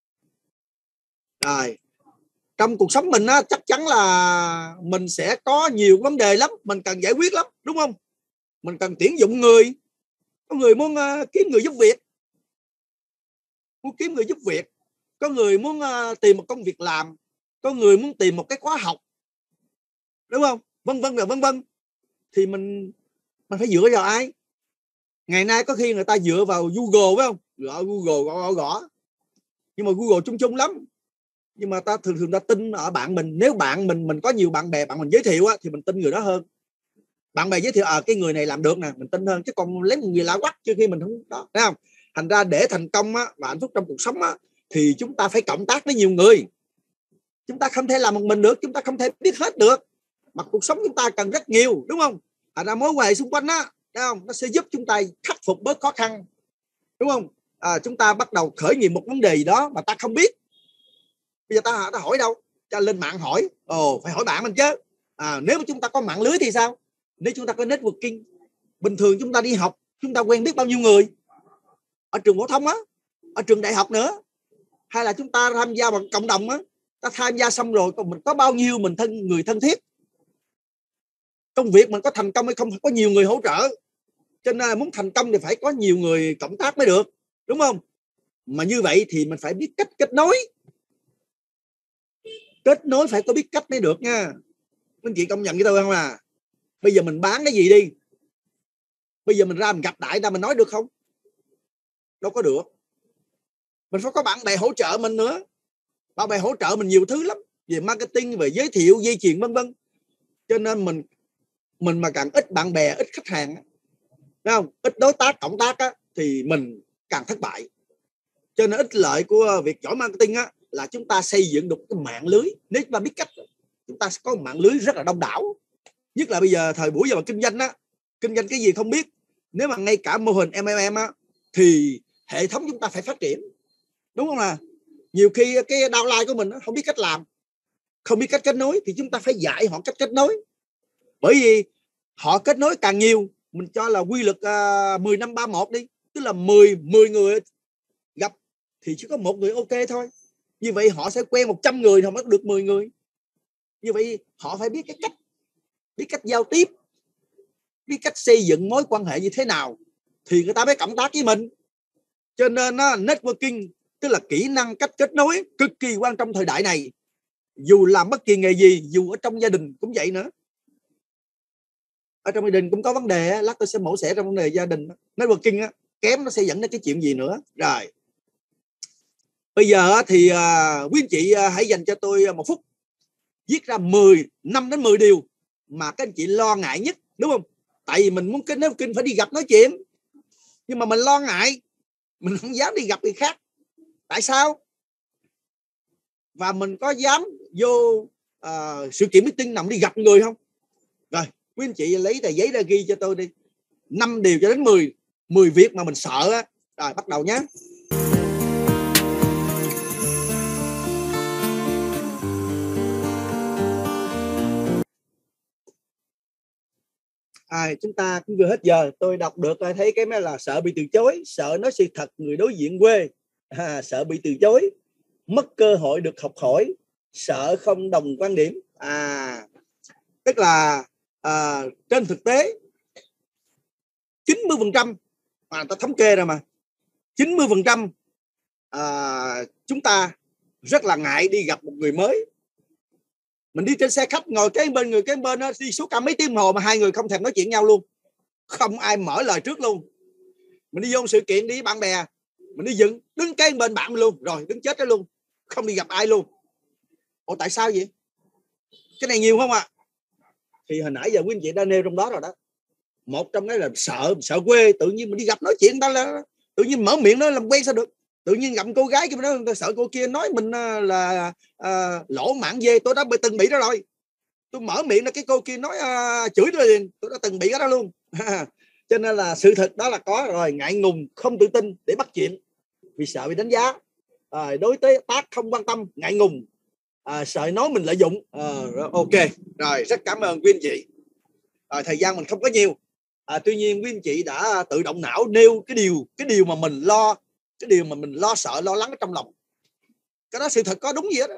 Rồi, trong cuộc sống mình á, chắc chắn là mình sẽ có nhiều vấn đề lắm, mình cần giải quyết lắm, đúng không? Mình cần tuyển dụng người, có người muốn uh, kiếm người giúp việc, muốn kiếm người giúp việc, có người muốn uh, tìm một công việc làm, có người muốn tìm một cái khóa học, đúng không? Vân vân và vân vân. Thì mình mình phải dựa vào ai? Ngày nay có khi người ta dựa vào Google, phải không? Gõ Google gõ, gõ gõ, nhưng mà Google chung chung lắm. Nhưng mà ta thường thường ta tin ở bạn mình. Nếu bạn mình mình có nhiều bạn bè, bạn mình giới thiệu á, thì mình tin người đó hơn. Bạn bè giới thiệu à, cái người này làm được nè, mình tin hơn. Chứ còn lấy một người lạ quắc chứ khi mình không đó, thấy không? Thành ra để thành công á, và hạnh phúc trong cuộc sống á, thì chúng ta phải cộng tác với nhiều người. Chúng ta không thể làm một mình được, chúng ta không thể biết hết được. Mà cuộc sống chúng ta cần rất nhiều, đúng không? Thành ra mối quan hệ xung quanh á, thấy không? Nó sẽ giúp chúng ta khắc phục bớt khó khăn, đúng không? À, chúng ta bắt đầu khởi nghiệp một vấn đề gì đó mà ta không biết. Bây giờ ta, ta hỏi đâu? Ta lên mạng hỏi. Ồ, phải hỏi bạn mình chứ. À, nếu mà chúng ta có mạng lưới thì sao? Nếu chúng ta có networking, bình thường chúng ta đi học, chúng ta quen biết bao nhiêu người ở trường phổ thông á, ở trường đại học nữa, hay là chúng ta tham gia vào cộng đồng á, ta tham gia xong rồi còn mình có bao nhiêu mình thân người thân thiết, Công việc mình có thành công hay không có nhiều người hỗ trợ, cho nên là muốn thành công thì phải có nhiều người cộng tác mới được, đúng không? Mà như vậy thì mình phải biết cách kết nối. Kết nối phải có biết cách mới được nha. Anh chị công nhận với tôi không à? Bây giờ mình bán cái gì đi, bây giờ mình ra mình gặp đại ta mình nói được không? Đâu có được. Mình phải có bạn bè hỗ trợ mình nữa. Bạn bè hỗ trợ mình nhiều thứ lắm, về marketing, về giới thiệu, dây chuyền vân vân. Cho nên mình mình mà càng ít bạn bè, ít khách hàng, đúng không? Ít đối tác, cộng tác á, thì mình càng thất bại. Cho nên ích lợi của việc giỏi marketing á, là chúng ta xây dựng được cái mạng lưới. Nếu chúng ta biết cách, chúng ta sẽ có một mạng lưới rất là đông đảo. Nhất là bây giờ thời buổi giờ mà kinh doanh á, kinh doanh cái gì không biết, nếu mà ngay cả mô hình em em em á, thì hệ thống chúng ta phải phát triển, đúng không nào? Nhiều khi cái downline của mình á, không biết cách làm, không biết cách kết nối, thì chúng ta phải dạy họ cách kết nối. Bởi vì họ kết nối càng nhiều, mình cho là quy luật uh, mười năm ba một đi, tức là mười người gặp thì chỉ có một người ok thôi. Như vậy họ sẽ quen một trăm người thì mới được mười người. Như vậy họ phải biết cái cách, biết cách giao tiếp, biết cách xây dựng mối quan hệ như thế nào thì người ta mới cộng tác với mình. Cho nên nó networking, tức là kỹ năng cách kết nối, cực kỳ quan trọng thời đại này. Dù làm bất kỳ nghề gì, dù ở trong gia đình cũng vậy nữa. Ở trong gia đình cũng có vấn đề, lát tôi sẽ mổ xẻ trong vấn đề gia đình. Networking á, kém nó sẽ dẫn đến cái chuyện gì nữa. Rồi bây giờ thì uh, quý anh chị uh, hãy dành cho tôi một phút, viết ra mười, năm đến mười điều mà các anh chị lo ngại nhất, đúng không? Tại vì mình muốn cái networking phải đi gặp nói chuyện, nhưng mà mình lo ngại, mình không dám đi gặp người khác. Tại sao? Và mình có dám vô uh, sự kiện meeting nằm đi gặp người không? Rồi quý anh chị lấy tờ giấy ra ghi cho tôi đi năm điều cho đến mười, mười việc mà mình sợ á. Rồi bắt đầu nhé. À, chúng ta cũng vừa hết giờ. Tôi đọc được thấy cái này là sợ bị từ chối, sợ nói sự thật người đối diện quê, à, sợ bị từ chối, mất cơ hội được học hỏi, sợ không đồng quan điểm. À, tức là à, trên thực tế chín mươi phần trăm mà ta thống kê ra mà chín mươi phần trăm à, chúng ta rất là ngại đi gặp một người mới. Mình đi trên xe khách ngồi kế bên người kế bên đó, đi suốt cả mấy tiếng hồ mà hai người không thèm nói chuyện nhau luôn, không ai mở lời trước luôn. Mình đi vô sự kiện đi với bạn bè, mình đi dựng đứng kế bên bạn mình luôn, rồi đứng chết đó luôn, không đi gặp ai luôn. Ủa tại sao vậy? Cái này nhiều không ạ? À? Thì hồi nãy giờ quý anh chị đã nêu trong đó rồi đó. Một trong cái là sợ, sợ quê, tự nhiên mình đi gặp nói chuyện ta là tự nhiên mở miệng nói làm quen sao được. Tự nhiên gặp cô gái kia nói tôi sợ cô kia nói mình là à, lỗ mãn dê. Tôi đã từng bị đó rồi. Tôi mở miệng là cái cô kia nói à, chửi tôi liền. Tôi đã từng bị cái đó luôn. Cho nên là sự thật đó là có rồi. Ngại ngùng, không tự tin để bắt chuyện vì sợ bị đánh giá, à, đối tới tác không quan tâm, ngại ngùng, à, sợ nói mình lợi dụng. à, Ok rồi, rất cảm ơn quý anh chị. à, Thời gian mình không có nhiều, à, tuy nhiên quý anh chị đã tự động não nêu cái điều cái điều mà mình lo, cái điều mà mình lo sợ, lo lắng ở trong lòng. Cái đó sự thật có đúng gì hết đó.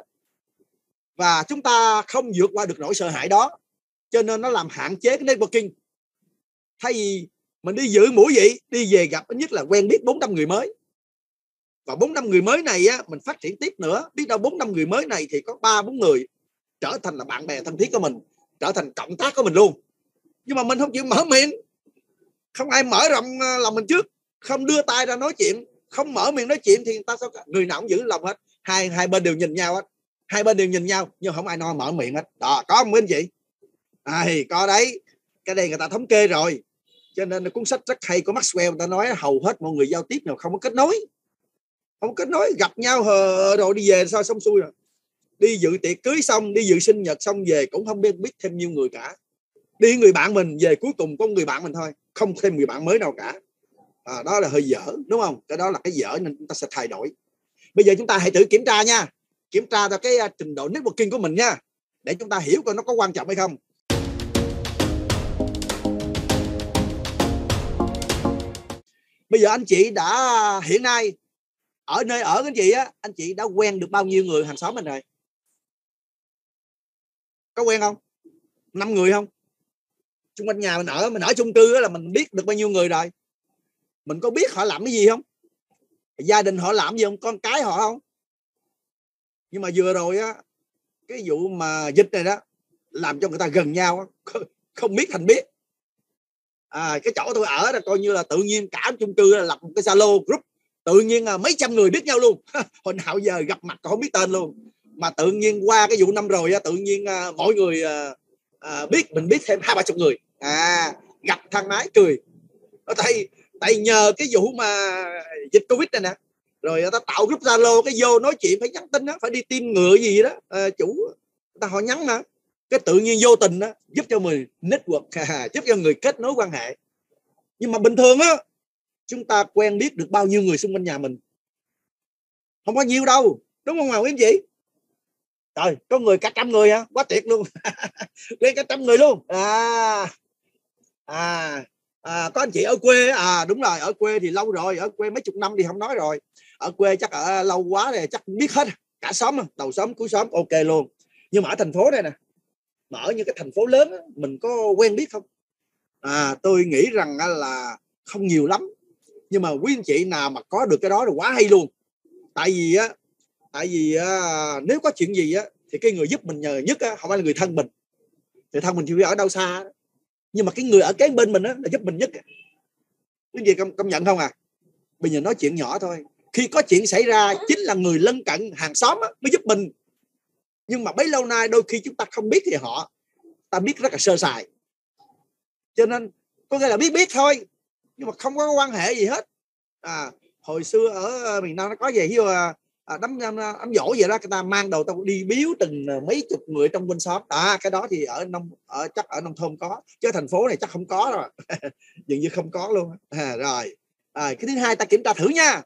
Và chúng ta không vượt qua được nỗi sợ hãi đó, cho nên nó làm hạn chế cái networking. Thay vì mình đi giữ mũi vậy, đi về gặp ít nhất là quen biết bốn năm người mới. Và bốn năm người mới này á, mình phát triển tiếp nữa, biết đâu bốn năm người mới này thì có ba bốn người trở thành là bạn bè thân thiết của mình, trở thành cộng tác của mình luôn. Nhưng mà mình không chịu mở miệng, không ai mở rộng lòng mình trước, không đưa tay ra nói chuyện, không mở miệng nói chuyện thì người ta sao cả? Người nào cũng giữ lòng hết, hai hai bên đều nhìn nhau hết, hai bên đều nhìn nhau nhưng không ai nói mở miệng hết. Đó, có không quý anh chị? À, có đấy, cái này người ta thống kê rồi. Cho nên cuốn sách rất hay của Maxwell, người ta nói hầu hết mọi người giao tiếp nào không có kết nối, không có kết nối, gặp nhau hờ rồi đi về sao xong xuôi rồi. Đi dự tiệc cưới xong, đi dự sinh nhật xong về cũng không biết biết thêm nhiêu người cả. Đi người bạn mình về cuối cùng có người bạn mình thôi, không thêm người bạn mới nào cả. À, đó là hơi dở, đúng không? Cái đó là cái dở nên chúng ta sẽ thay đổi. Bây giờ chúng ta hãy thử kiểm tra nha, kiểm tra ra cái trình độ networking của mình nha, để chúng ta hiểu coi nó có quan trọng hay không. Bây giờ anh chị đã hiện nay ở nơi ở anh chị á, anh chị đã quen được bao nhiêu người hàng xóm mình rồi? Có quen không? Năm người không? xung quanh nhà mình ở, mình ở chung cư đó là mình biết được bao nhiêu người rồi. Mình có biết họ làm cái gì không? Gia đình họ làm gì không? Con cái họ không? Nhưng mà vừa rồi á, cái vụ mà dịch này đó làm cho người ta gần nhau, không biết thành biết. À, cái chỗ tôi ở là coi như là tự nhiên cả chung cư là lập một cái Zalo group, tự nhiên là mấy trăm người biết nhau luôn. Hồi nào giờ gặp mặt còn không biết tên luôn, mà tự nhiên qua cái vụ năm rồi á, tự nhiên à, mỗi người à, à, biết mình biết thêm hai ba chục người. À, gặp thằng mái cười. Tại tại nhờ cái vụ mà dịch Covid này nè, rồi ta tạo group Zalo, cái vô nói chuyện phải nhắn tin đó, phải đi tiêm ngừa gì đó, à, chủ người ta họ nhắn mà, cái tự nhiên vô tình đó giúp cho mình network, giúp cho người kết nối quan hệ. Nhưng mà bình thường á, chúng ta quen biết được bao nhiêu người xung quanh nhà mình? Không có nhiều đâu, đúng không nào quý anh chị? Trời, có người cả trăm người hả? Quá tuyệt luôn. Lên cả trăm người luôn. À, à, à, có anh chị ở quê. À đúng rồi, ở quê thì lâu rồi, ở quê mấy chục năm thì không nói rồi. Ở quê chắc ở lâu quá rồi, chắc biết hết cả xóm, đầu xóm cuối xóm ok luôn. Nhưng mà ở thành phố đây nè, mà ở những cái thành phố lớn mình có quen biết không? À, tôi nghĩ rằng là không nhiều lắm. Nhưng mà quý anh chị nào mà có được cái đó là quá hay luôn. Tại vì á, tại vì á, nếu có chuyện gì á thì cái người giúp mình nhờ nhất á, không phải là người thân mình. Người thân mình chỉ ở đâu xa đó. Nhưng mà cái người ở kế bên mình á là giúp mình nhất. Quý vị công, công nhận không à? Bây giờ nói chuyện nhỏ thôi, khi có chuyện xảy ra chính là người lân cận hàng xóm á, mới giúp mình. Nhưng mà bấy lâu nay đôi khi chúng ta không biết thì họ ta biết rất là sơ sài. Cho nên có nghĩa là biết biết thôi, nhưng mà không có quan hệ gì hết. À, hồi xưa ở miền Nam nó có về hiếu à, đám đám dỗ vậy đó, người ta mang đầu tao đi biếu từng mấy chục người trong bên xóm. À, cái đó thì ở nông ở chắc ở nông thôn có, chứ thành phố này chắc không có rồi. Dường như không có luôn. À, rồi à, cái thứ hai ta kiểm tra thử nha.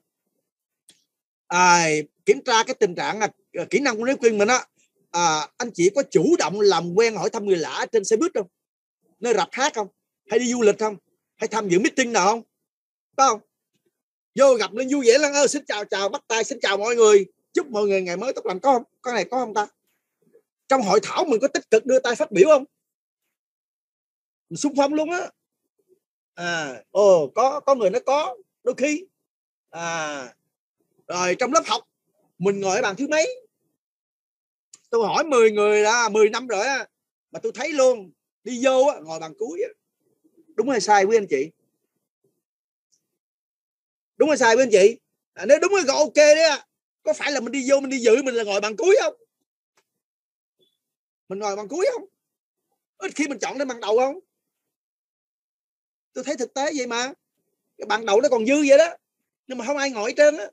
À, kiểm tra cái tình trạng à, kỹ năng của nếu khuyên mình á. À, anh chị có chủ động làm quen hỏi thăm người lạ trên xe buýt không, nơi rạp hát không, hay đi du lịch không, hay tham dự meeting nào không? Có không? Vô gặp lên vui vẻ lắm, ơ xin chào chào bắt tay xin chào mọi người, chúc mọi người ngày mới tốt lành, có không? Có này có không ta? Trong hội thảo mình có tích cực đưa tay phát biểu không? Mình xung phong luôn á. À, ồ có có người nó có đôi khi. À, rồi trong lớp học mình ngồi ở bàn thứ mấy, tôi hỏi mười người là mười năm rồi á, mà tôi thấy luôn đi vô á, ngồi bàn cuối á. Đúng hay sai quý anh chị? Đúng hay sai quý anh chị? À, nếu đúng là ok đấy, có phải là mình đi vô mình đi dự mình là ngồi bàn cuối không? Mình ngồi bàn cuối không? Ít khi mình chọn đến bàn đầu không? Tôi thấy thực tế vậy mà. Cái bàn đầu nó còn dư vậy đó, nhưng mà không ai ngồi hết trơn á,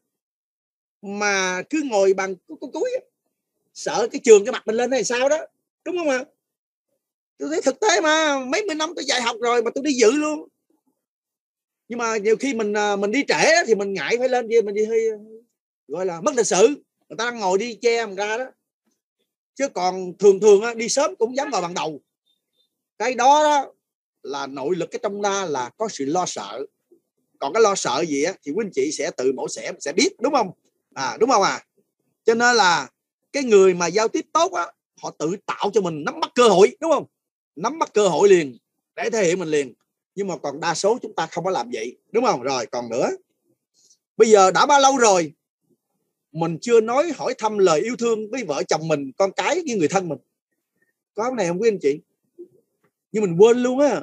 mà cứ ngồi bàn cuối á. Sợ cái trường cái mặt mình lên hay sao đó, đúng không ạ? Tôi thấy thực tế mà, mấy mươi năm tôi dạy học rồi mà tôi đi dự luôn. Nhưng mà nhiều khi mình mình đi trễ thì mình ngại phải lên, mình đi hơi gọi là mất lịch sự, người ta đang ngồi đi che mình ra đó. Chứ còn thường thường á, đi sớm cũng dám vào bàn đầu. Cái đó, đó là nội lực cái trong ta là có sự lo sợ. Còn cái lo sợ gì á thì quý anh chị sẽ tự mổ xẻ sẽ biết, đúng không? À, đúng không à? Cho nên là cái người mà giao tiếp tốt á, họ tự tạo cho mình nắm bắt cơ hội, đúng không? Nắm bắt cơ hội liền để thể hiện mình liền. Nhưng mà còn đa số chúng ta không có làm vậy, đúng không? Rồi còn nữa, bây giờ đã bao lâu rồi mình chưa nói hỏi thăm lời yêu thương với vợ chồng mình, con cái với người thân mình? Có cái này không quý anh chị? Nhưng mình quên luôn á.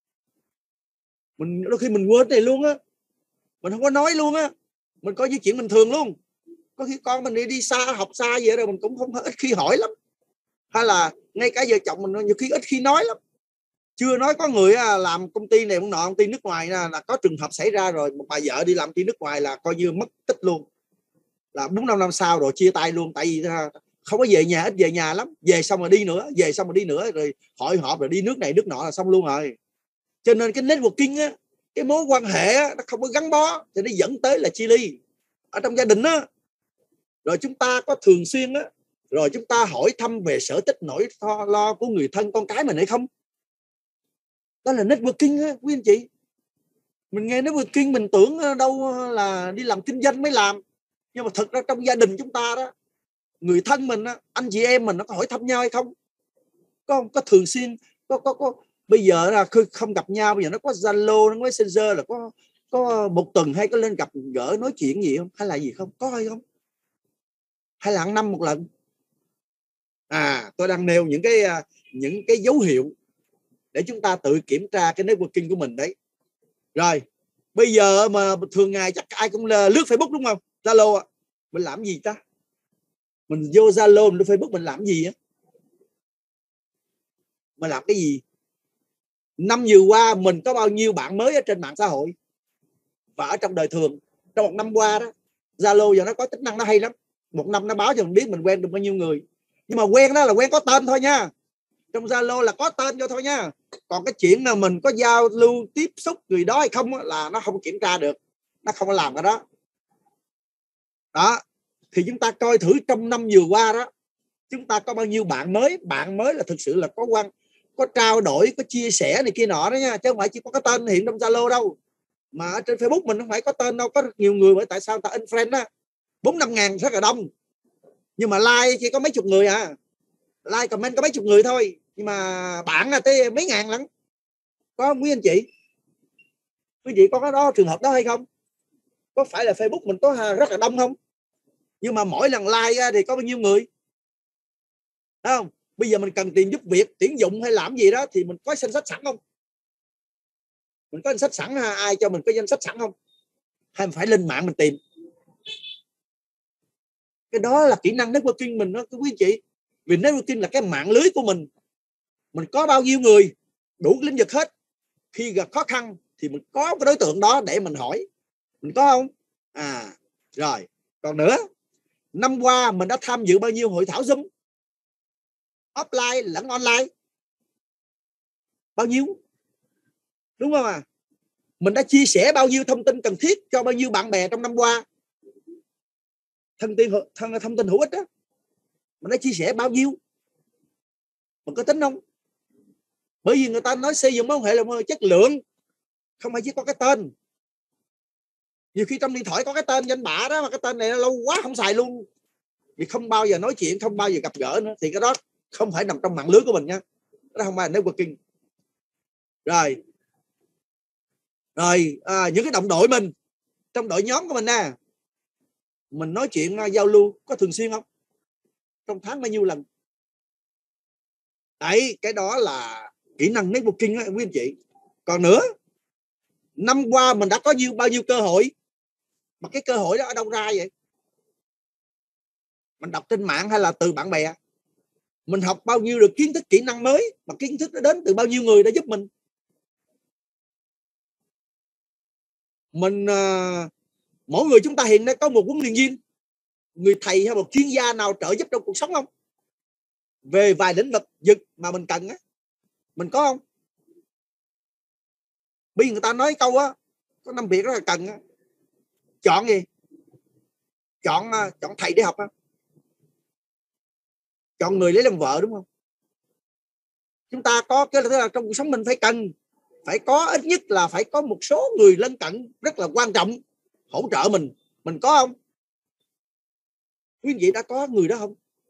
Mình đôi khi mình quên này luôn á. Mình không có nói luôn á. Mình coi như chuyện bình thường luôn. Có khi con mình đi, đi xa học xa vậy rồi mình cũng không ít khi hỏi lắm. Hay là ngay cả vợ chồng mình nhiều khi ít khi nói lắm. Chưa nói có người làm công ty này cũng nọ, công ty nước ngoài là có trường hợp xảy ra rồi, một bà vợ đi làm công ty nước ngoài là coi như mất tích luôn, là bốn năm năm sau rồi chia tay luôn. Tại vì không có về nhà, ít về nhà lắm, về xong rồi đi nữa, về xong rồi đi nữa, rồi hội họp rồi đi nước này nước nọ là xong luôn rồi. Cho nên cái networking á, cái mối quan hệ á, nó không có gắn bó thì nó dẫn tới là chia ly ở trong gia đình á. Rồi chúng ta có thường xuyên á, rồi chúng ta hỏi thăm về sở thích nỗi lo của người thân con cái mình hay không? Đó là networking á quý anh chị. Mình nghe networking mình tưởng đâu là đi làm kinh doanh mới làm, nhưng mà thật ra trong gia đình chúng ta đó, người thân mình á, anh chị em mình nó có hỏi thăm nhau hay không? Có có thường xuyên có có có Bây giờ là không gặp nhau, bây giờ nó có Zalo, nó có Messenger, là có có một tuần hay có lên gặp gỡ nói chuyện gì không, hay là gì không, có hay không, hay là năm một lần? À, tôi đang nêu những cái những cái dấu hiệu để chúng ta tự kiểm tra cái networking của mình đấy. Rồi bây giờ mà thường ngày chắc ai cũng lướt Facebook đúng không, Zalo à, mình làm gì ta? Mình vô Zalo, mình vô Facebook mình làm gì á? Mình làm cái gì? Năm vừa qua mình có bao nhiêu bạn mới ở trên mạng xã hội và ở trong đời thường? Trong một năm qua đó, Zalo giờ nó có tính năng nó hay lắm. Một năm nó báo cho mình biết mình quen được bao nhiêu người. Nhưng mà quen đó là quen có tên thôi nha. Trong Zalo là có tên cho thôi nha. Còn cái chuyện là mình có giao lưu tiếp xúc người đó hay không là nó không kiểm tra được, nó không có làm cái đó. Đó thì chúng ta coi thử trong năm vừa qua đó, chúng ta có bao nhiêu bạn mới. Bạn mới là thực sự là có quan, có trao đổi, có chia sẻ này kia nọ đó nha, chứ không phải chỉ có cái tên hiện trong Zalo đâu. Mà ở trên Facebook mình không phải có tên đâu, có rất nhiều người. Bởi tại sao ta unfriend á, bốn năm ngàn rất là đông, nhưng mà like chỉ có mấy chục người à, like comment có mấy chục người thôi, nhưng mà bạn là tới mấy ngàn lắm. Có không quý anh chị? Quý vị có cái đó trường hợp đó hay không? Có phải là Facebook mình có rất là đông không? Nhưng mà mỗi lần like thì có bao nhiêu người? Thấy không? Bây giờ mình cần tìm giúp việc, tuyển dụng hay làm gì đó thì mình có danh sách sẵn không? Mình có danh sách sẵn ha? Ai cho mình có danh sách sẵn không? Hay mình phải lên mạng mình tìm? Cái đó là kỹ năng networking mình đó quý anh chị. Vì networking là cái mạng lưới của mình. Mình có bao nhiêu người, đủ lĩnh vực hết. Khi gặp khó khăn thì mình có cái đối tượng đó để mình hỏi. Mình có không? À, rồi. Còn nữa, năm qua mình đã tham dự bao nhiêu hội thảo Zoom, offline lẫn online? Bao nhiêu? Đúng không à? Mình đã chia sẻ bao nhiêu thông tin cần thiết cho bao nhiêu bạn bè trong năm qua? Thông tin, thông tin hữu ích đó, mình đã chia sẻ bao nhiêu? Mình có tính không? Bởi vì người ta nói xây dựng mối quan hệ là mối chất lượng, không phải chỉ có cái tên. Nhiều khi trong điện thoại có cái tên danh bạ đó, mà cái tên này lâu quá không xài luôn, vì không bao giờ nói chuyện, không bao giờ gặp gỡ nữa, thì cái đó không phải nằm trong mạng lưới của mình nha. Đó không phải là networking. Rồi rồi à, những cái đồng đội mình trong đội nhóm của mình nè, mình nói chuyện giao lưu có thường xuyên không? Trong tháng bao nhiêu lần? Đấy, cái đó là kỹ năng networking đó quý anh chị. Còn nữa, năm qua mình đã có nhiêu bao nhiêu cơ hội, mà cái cơ hội đó ở đâu ra vậy? Mình đọc trên mạng hay là từ bạn bè? Mình học bao nhiêu được kiến thức, kỹ năng mới, mà kiến thức nó đến từ bao nhiêu người đã giúp mình? Mình uh, mỗi người chúng ta hiện nay có một huấn luyện viên, người thầy hay một chuyên gia nào trợ giúp trong cuộc sống không? Về vài lĩnh vực vực mà mình cần á, mình có không? Bây giờ người ta nói câu á, có năm việc rất là cần á. Chọn gì? Chọn uh, chọn thầy để học á, chọn người lấy làm vợ, đúng không? Chúng ta có cái là trong cuộc sống mình phải cần, phải có ít nhất là phải có một số người lân cận rất là quan trọng hỗ trợ mình. Mình có không? Quý vị đã có người đó không?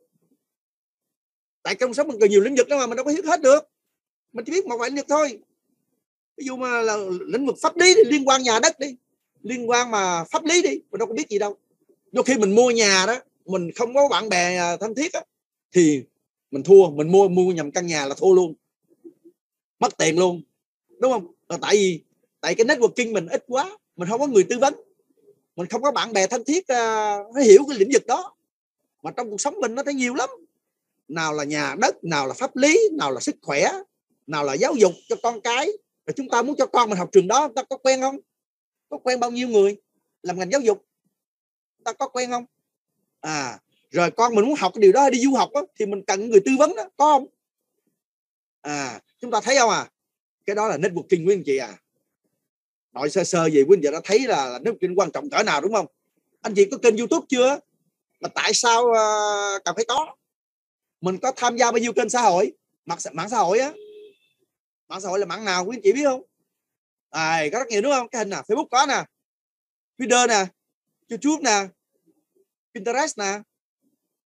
Tại trong sống mình còn nhiều lĩnh vực đó mà mình đâu có biết hết được, mình chỉ biết một vài lĩnh vực thôi. Ví dụ mà là lĩnh vực pháp lý đi, liên quan nhà đất đi, liên quan mà pháp lý đi, mình đâu có biết gì đâu. Đôi khi mình mua nhà đó, mình không có bạn bè thân thiết á, thì mình thua. Mình mua mua nhầm căn nhà là thua luôn, mất tiền luôn, đúng không? Là tại vì tại cái networking mình ít quá, mình không có người tư vấn, mình không có bạn bè thân thiết uh, nó hiểu cái lĩnh vực đó. Mà trong cuộc sống mình nó thấy nhiều lắm, nào là nhà đất, nào là pháp lý, nào là sức khỏe, nào là giáo dục cho con cái. Rồi chúng ta muốn cho con mình học trường đó, ta có quen không? Có quen bao nhiêu người làm ngành giáo dục? Ta có quen không? À, rồi con mình muốn học cái điều đó, đi du học đó, thì mình cần người tư vấn đó, có không? À, chúng ta thấy không à? Cái đó là networking quý anh chị à. Nội sơ sơ về quý anh chị đã thấy là, là networking quan trọng cỡ nào, đúng không? Anh chị có kênh YouTube chưa? Mà tại sao uh, cần phải có? Mình có tham gia bao nhiêu kênh xã hội? Mạng, mạng xã hội á. Mạng xã hội là mạng nào quý anh chị biết không? À, có rất nhiều đúng không? Cái hình nè, Facebook có nè, Twitter nè, YouTube nè, Pinterest nè,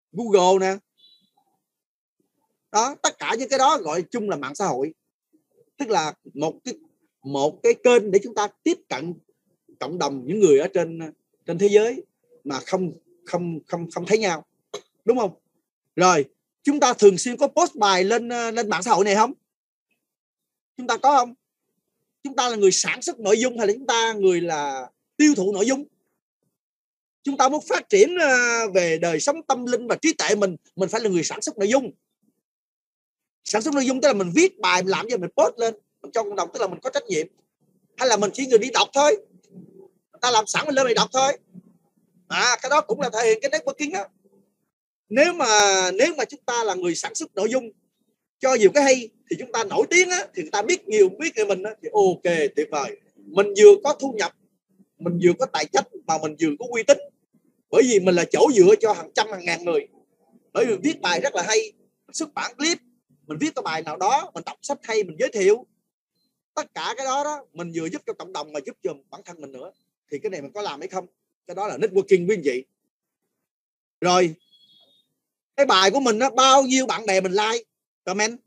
Google nè. Đó, tất cả những cái đó gọi chung là mạng xã hội. tức là một cái một cái kênh để chúng ta tiếp cận cộng đồng những người ở trên trên thế giới mà không không không không thấy nhau, đúng không? Rồi chúng ta thường xuyên có post bài lên lên mạng xã hội này không? Chúng ta có không? Chúng ta là người sản xuất nội dung hay là chúng ta người là tiêu thụ nội dung? Chúng ta muốn phát triển về đời sống tâm linh và trí tuệ mình, mình phải là người sản xuất nội dung. Sản xuất nội dung tức là mình viết bài, mình làm cho mình post lên mình cho cộng đồng, tức là mình có trách nhiệm. Hay là mình chỉ người đi đọc thôi, người ta làm sẵn mình lên mình đọc thôi. À, cái đó cũng là thể hiện cái networking đó. Nếu mà nếu mà chúng ta là người sản xuất nội dung cho nhiều cái hay thì chúng ta nổi tiếng á, thì người ta biết nhiều biết về mình á, thì ok, tuyệt vời. Mình vừa có thu nhập, mình vừa có tài chất, mà mình vừa có uy tín, bởi vì mình là chỗ dựa cho hàng trăm hàng ngàn người. Bởi vì mình viết bài rất là hay, mình xuất bản clip, mình viết cái bài nào đó, mình đọc sách hay, mình giới thiệu, tất cả cái đó đó mình vừa giúp cho cộng đồng mà giúp cho bản thân mình nữa, thì cái này mình có làm hay không? Cái đó là networking quý anh chị. Rồi cái bài của mình đó, bao nhiêu bạn bè mình like comment,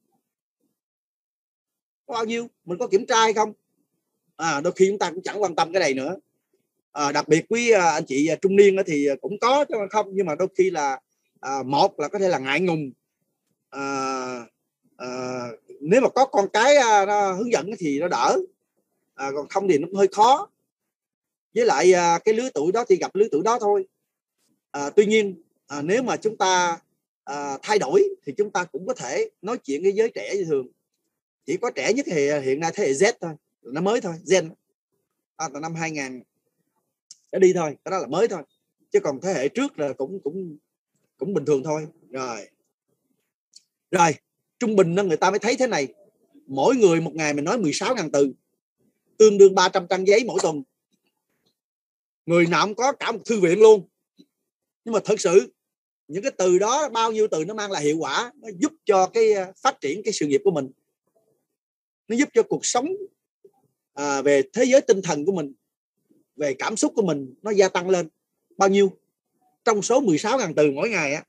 có bao nhiêu, mình có kiểm tra hay không? À, đôi khi chúng ta cũng chẳng quan tâm cái này nữa. À, đặc biệt quý anh chị trung niên thì cũng có chứ không, nhưng mà đôi khi là à, một là có thể là ngại ngùng, à, à, nếu mà có con cái à, nó hướng dẫn thì nó đỡ, à, còn không thì nó cũng hơi khó. Với lại à, cái lứa tuổi đó thì gặp lứa tuổi đó thôi. À, tuy nhiên à, nếu mà chúng ta à, thay đổi thì chúng ta cũng có thể nói chuyện với giới trẻ như thường. Chỉ có trẻ nhất thì hiện nay thế hệ Z thôi, nó mới thôi, Gen à, từ năm hai nghìn đã đi thôi, cái đó là mới thôi, chứ còn thế hệ trước là cũng cũng cũng bình thường thôi. Rồi rồi trung bình người ta mới thấy thế này, mỗi người một ngày mình nói mười sáu nghìn từ, tương đương ba trăm trang giấy mỗi tuần. Người nào cũng có cả một thư viện luôn. Nhưng mà thật sự những cái từ đó, bao nhiêu từ nó mang lại hiệu quả, nó giúp cho cái phát triển cái sự nghiệp của mình, nó giúp cho cuộc sống à, về thế giới tinh thần của mình, về cảm xúc của mình nó gia tăng lên bao nhiêu trong số mười sáu nghìn từ mỗi ngày á.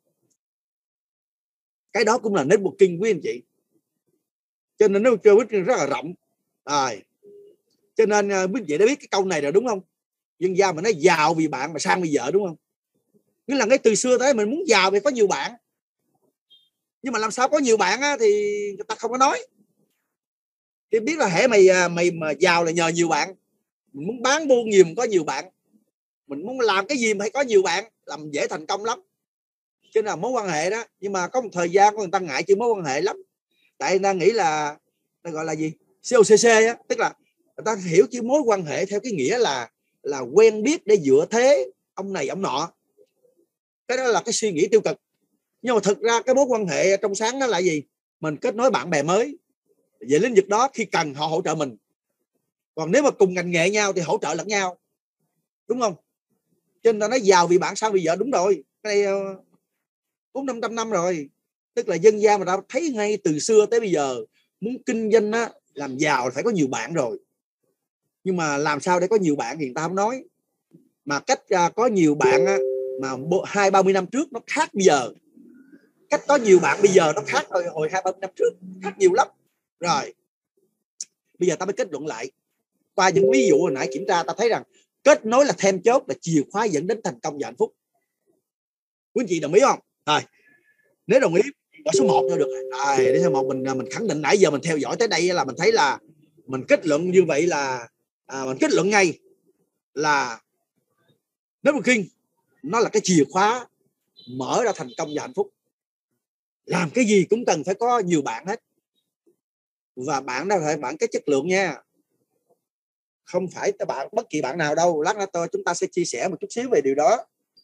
Cái đó cũng là networking quý anh chị. Cho nên nó chơi rất là rộng. À, cho nên quý anh chị đã biết cái câu này rồi đúng không? Dân gian mà nói giàu vì bạn mà sang vì vợ, đúng không? Nghĩa là cái từ xưa tới mình muốn giàu vì có nhiều bạn, nhưng mà làm sao có nhiều bạn á, thì người ta không có nói. Thì biết là hễ mày mày mà giàu là nhờ nhiều bạn. Mình muốn bán buôn nhiều có nhiều bạn, mình muốn làm cái gì mà phải có nhiều bạn, làm dễ thành công lắm. Cho nên là mối quan hệ đó. Nhưng mà có một thời gian người ta ngại chữ mối quan hệ lắm, tại người ta nghĩ là nó gọi là gì, xê o xê xê á, tức là người ta hiểu chữ mối quan hệ theo cái nghĩa là là quen biết để dựa thế ông này ông nọ. Cái đó là cái suy nghĩ tiêu cực. Nhưng mà thực ra cái mối quan hệ trong sáng đó là gì? Mình kết nối bạn bè mới về lĩnh vực đó, khi cần họ hỗ trợ mình. Còn nếu mà cùng ngành nghề nhau thì hỗ trợ lẫn nhau, đúng không? Cho nên ta nói giàu vì bạn sang vì vợ, đúng rồi. Cái này bốn năm trăm năm rồi. Tức là dân gian mà ta thấy ngay từ xưa tới bây giờ, muốn kinh doanh á, làm giàu phải có nhiều bạn rồi. Nhưng mà làm sao để có nhiều bạn thì người ta không nói. Mà cách uh, có nhiều bạn á, mà hai ba mươi năm trước nó khác bây giờ. Cách có nhiều bạn bây giờ nó khác hồi, hồi hai ba mươi năm trước, khác nhiều lắm. Rồi bây giờ ta mới kết luận lại qua những ví dụ hồi nãy kiểm tra, ta thấy rằng kết nối là then chốt, là chìa khóa dẫn đến thành công và hạnh phúc. Quý anh chị đồng ý không? Rồi, nếu đồng ý bỏ số một cho được. Rồi, để số một mình mình khẳng định, nãy giờ mình theo dõi tới đây là mình thấy là mình kết luận như vậy là à, mình kết luận ngay là networking nó là cái chìa khóa mở ra thành công và hạnh phúc. Làm cái gì cũng cần phải có nhiều bạn hết, và bạn đó phải bạn cái chất lượng nha, không phải bạn bất kỳ bạn nào đâu. Lát nữa tôi chúng ta sẽ chia sẻ một chút xíu về điều đó.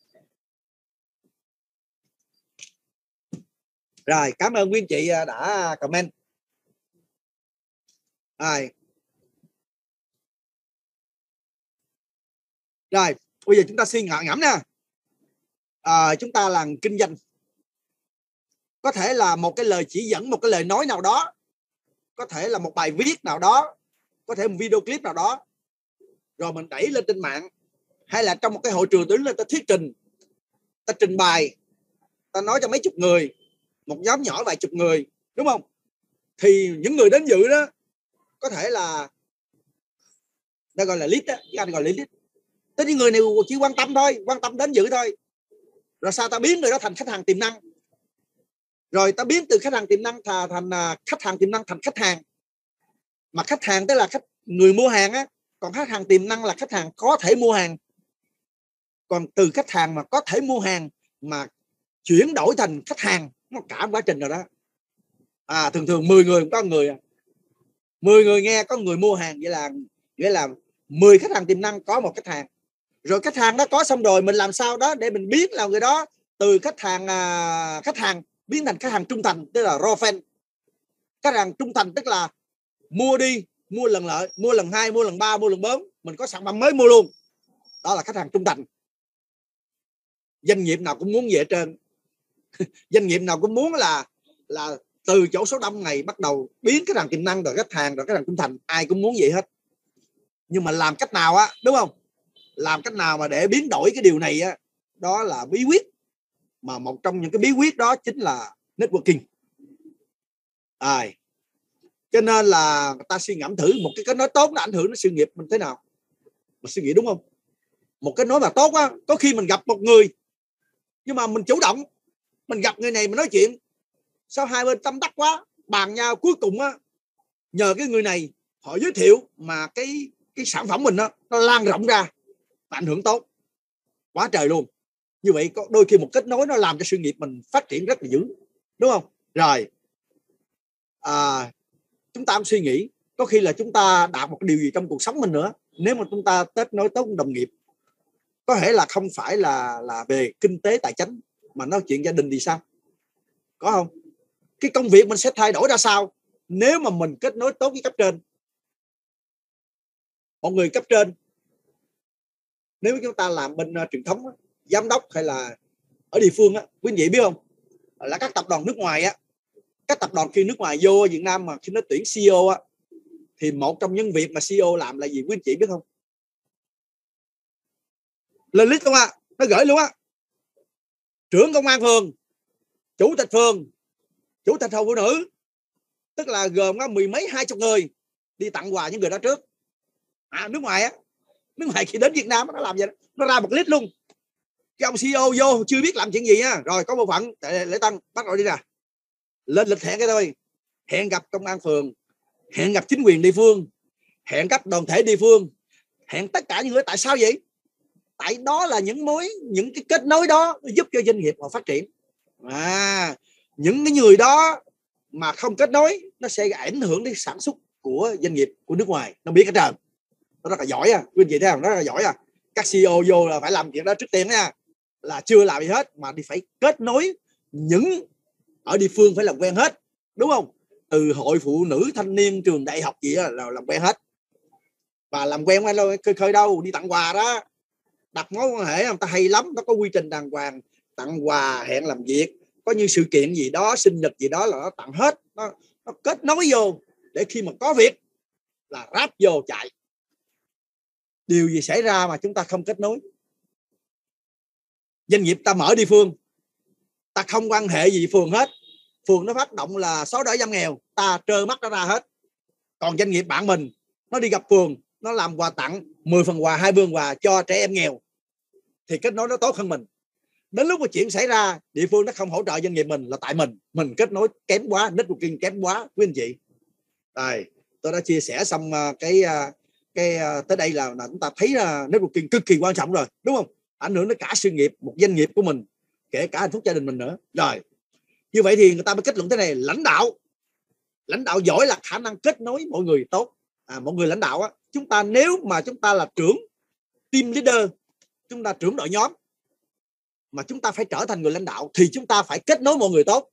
Rồi, cảm ơn quý anh chị đã comment. Rồi, rồi bây giờ chúng ta suy ngẫm ngẫm nha. À, chúng ta làm kinh doanh, có thể là một cái lời chỉ dẫn, một cái lời nói nào đó, có thể là một bài viết nào đó, có thể một video clip nào đó, rồi mình đẩy lên trên mạng, hay là trong một cái hội trường đứng lên ta thuyết trình, ta trình bày, ta nói cho mấy chục người, một nhóm nhỏ vài chục người, đúng không? Thì những người đến dự đó có thể là nó gọi là lead á, anh gọi là lead. Tất những người này chỉ quan tâm thôi, quan tâm đến giữ thôi. Rồi sao ta biến người đó thành khách hàng tiềm năng? Rồi ta biến từ khách hàng tiềm năng thành, thành uh, khách hàng tiềm năng thành khách hàng. Mà khách hàng tức là khách người mua hàng á, còn khách hàng tiềm năng là khách hàng có thể mua hàng. Còn từ khách hàng mà có thể mua hàng mà chuyển đổi thành khách hàng, nó cả quá trình rồi đó. À, thường thường mười người có người, mười người nghe có người mua hàng, vậy là nghĩa là mười khách hàng tiềm năng có một khách hàng. Rồi khách hàng đó có xong rồi, mình làm sao đó để mình biến là người đó từ khách hàng à, khách hàng biến thành khách hàng trung thành, tức là raw fan. Khách hàng trung thành tức là mua đi, mua lần lợi, mua lần hai, mua lần ba, mua lần bốn, mình có sản phẩm mới mua luôn. Đó là khách hàng trung thành. Doanh nghiệp nào cũng muốn vậy hết trơn. Doanh nghiệp nào cũng muốn là là từ chỗ số đông này bắt đầu biến khách hàng tiềm năng rồi khách hàng rồi khách hàng trung thành, ai cũng muốn vậy hết. Nhưng mà làm cách nào á, đúng không? Làm cách nào mà để biến đổi cái điều này á, đó là bí quyết. Mà một trong những cái bí quyết đó chính là networking. À, cho nên là người ta suy ngẫm thử một cái kết nối tốt nó ảnh hưởng đến sự nghiệp mình thế nào. Mình suy nghĩ đúng không? Một kết nối mà tốt á, có khi mình gặp một người nhưng mà mình chủ động, mình gặp người này mình nói chuyện, sao hai bên tâm đắc quá, bàn nhau, cuối cùng á nhờ cái người này họ giới thiệu mà cái cái sản phẩm mình đó, nó lan rộng ra và ảnh hưởng tốt quá trời luôn. Như vậy có đôi khi một kết nối nó làm cho sự nghiệp mình phát triển rất là dữ, đúng không? Rồi à, chúng ta cũng suy nghĩ có khi là chúng ta đạt một điều gì trong cuộc sống mình nữa. Nếu mà chúng ta kết nối tốt với đồng nghiệp, có thể là không phải là là về kinh tế tài chính mà nói chuyện gia đình thì sao, có không? Cái công việc mình sẽ thay đổi ra sao nếu mà mình kết nối tốt với cấp trên. Một người cấp trên, nếu chúng ta làm bên uh, truyền thống, giám đốc hay là ở địa phương á, quý vị biết không, là các tập đoàn nước ngoài á, các tập đoàn khi nước ngoài vô Việt Nam mà khi nó tuyển xê e ô á, thì một trong những việc mà xê e ô làm là gì quý anh chị biết không? Lên list luôn á, nó gửi luôn á. Trưởng công an phường, chủ tịch phường, chủ tịch hội phụ nữ, tức là gồm có mười mấy hai chục người đi tặng quà những người đó trước. À, nước ngoài á, nước ngoài khi đến Việt Nam nó làm vậy đó. Nó ra một list luôn. Cái ông xê e ô vô chưa biết làm chuyện gì nha, rồi có bộ phận lễ tân bắt đầu đi ra lên lịch hẹn cái thôi, hẹn gặp công an phường, hẹn gặp chính quyền địa phương, hẹn các đoàn thể địa phương, hẹn tất cả những người. Tại sao vậy? Tại đó là những mối, những cái kết nối đó giúp cho doanh nghiệp họ phát triển. À, những cái người đó mà không kết nối nó sẽ ảnh hưởng đến sản xuất của doanh nghiệp của nước ngoài. Nó biết hết trơn. Nó rất là giỏi à, quý anh chị thấy không? Nó rất là giỏi à. Các xê e ô vô là phải làm chuyện đó trước tiên nha, là chưa làm gì hết mà đi phải kết nối những ở địa phương phải làm quen hết, đúng không? Từ hội phụ nữ, thanh niên, trường đại học gì đó là làm quen hết. Và làm quen quen đâu khơi khơi đâu, đi tặng quà đó, đặt mối quan hệ người ta hay lắm, nó có quy trình đàng hoàng, tặng quà, hẹn làm việc, có như sự kiện gì đó, sinh nhật gì đó là nó tặng hết, nó, nó kết nối vô để khi mà có việc là ráp vô chạy. Điều gì xảy ra mà chúng ta không kết nối? Doanh nghiệp ta mở địa phương, ta không quan hệ gì phường hết, phường nó phát động là xóa đói giảm nghèo, ta trơ mắt nó ra hết. Còn doanh nghiệp bạn mình, nó đi gặp phường, nó làm quà tặng mười phần quà, hai mươi phần quà cho trẻ em nghèo, thì kết nối nó tốt hơn mình. Đến lúc mà chuyện xảy ra, địa phương nó không hỗ trợ doanh nghiệp mình là tại mình, mình kết nối kém quá, networking kém quá, quý anh chị. Rồi, tôi đã chia sẻ xong cái cái tới đây là, là chúng ta thấy là networking cực kỳ quan trọng rồi, đúng không? Ảnh hưởng đến cả sự nghiệp một doanh nghiệp của mình, kể cả hạnh phúc gia đình mình nữa. Rồi, như vậy thì người ta mới kết luận thế này: lãnh đạo, lãnh đạo giỏi là khả năng kết nối mọi người tốt. À, mọi người lãnh đạo á, chúng ta nếu mà chúng ta là trưởng team leader, chúng ta trưởng đội nhóm, mà chúng ta phải trở thành người lãnh đạo thì chúng ta phải kết nối mọi người tốt.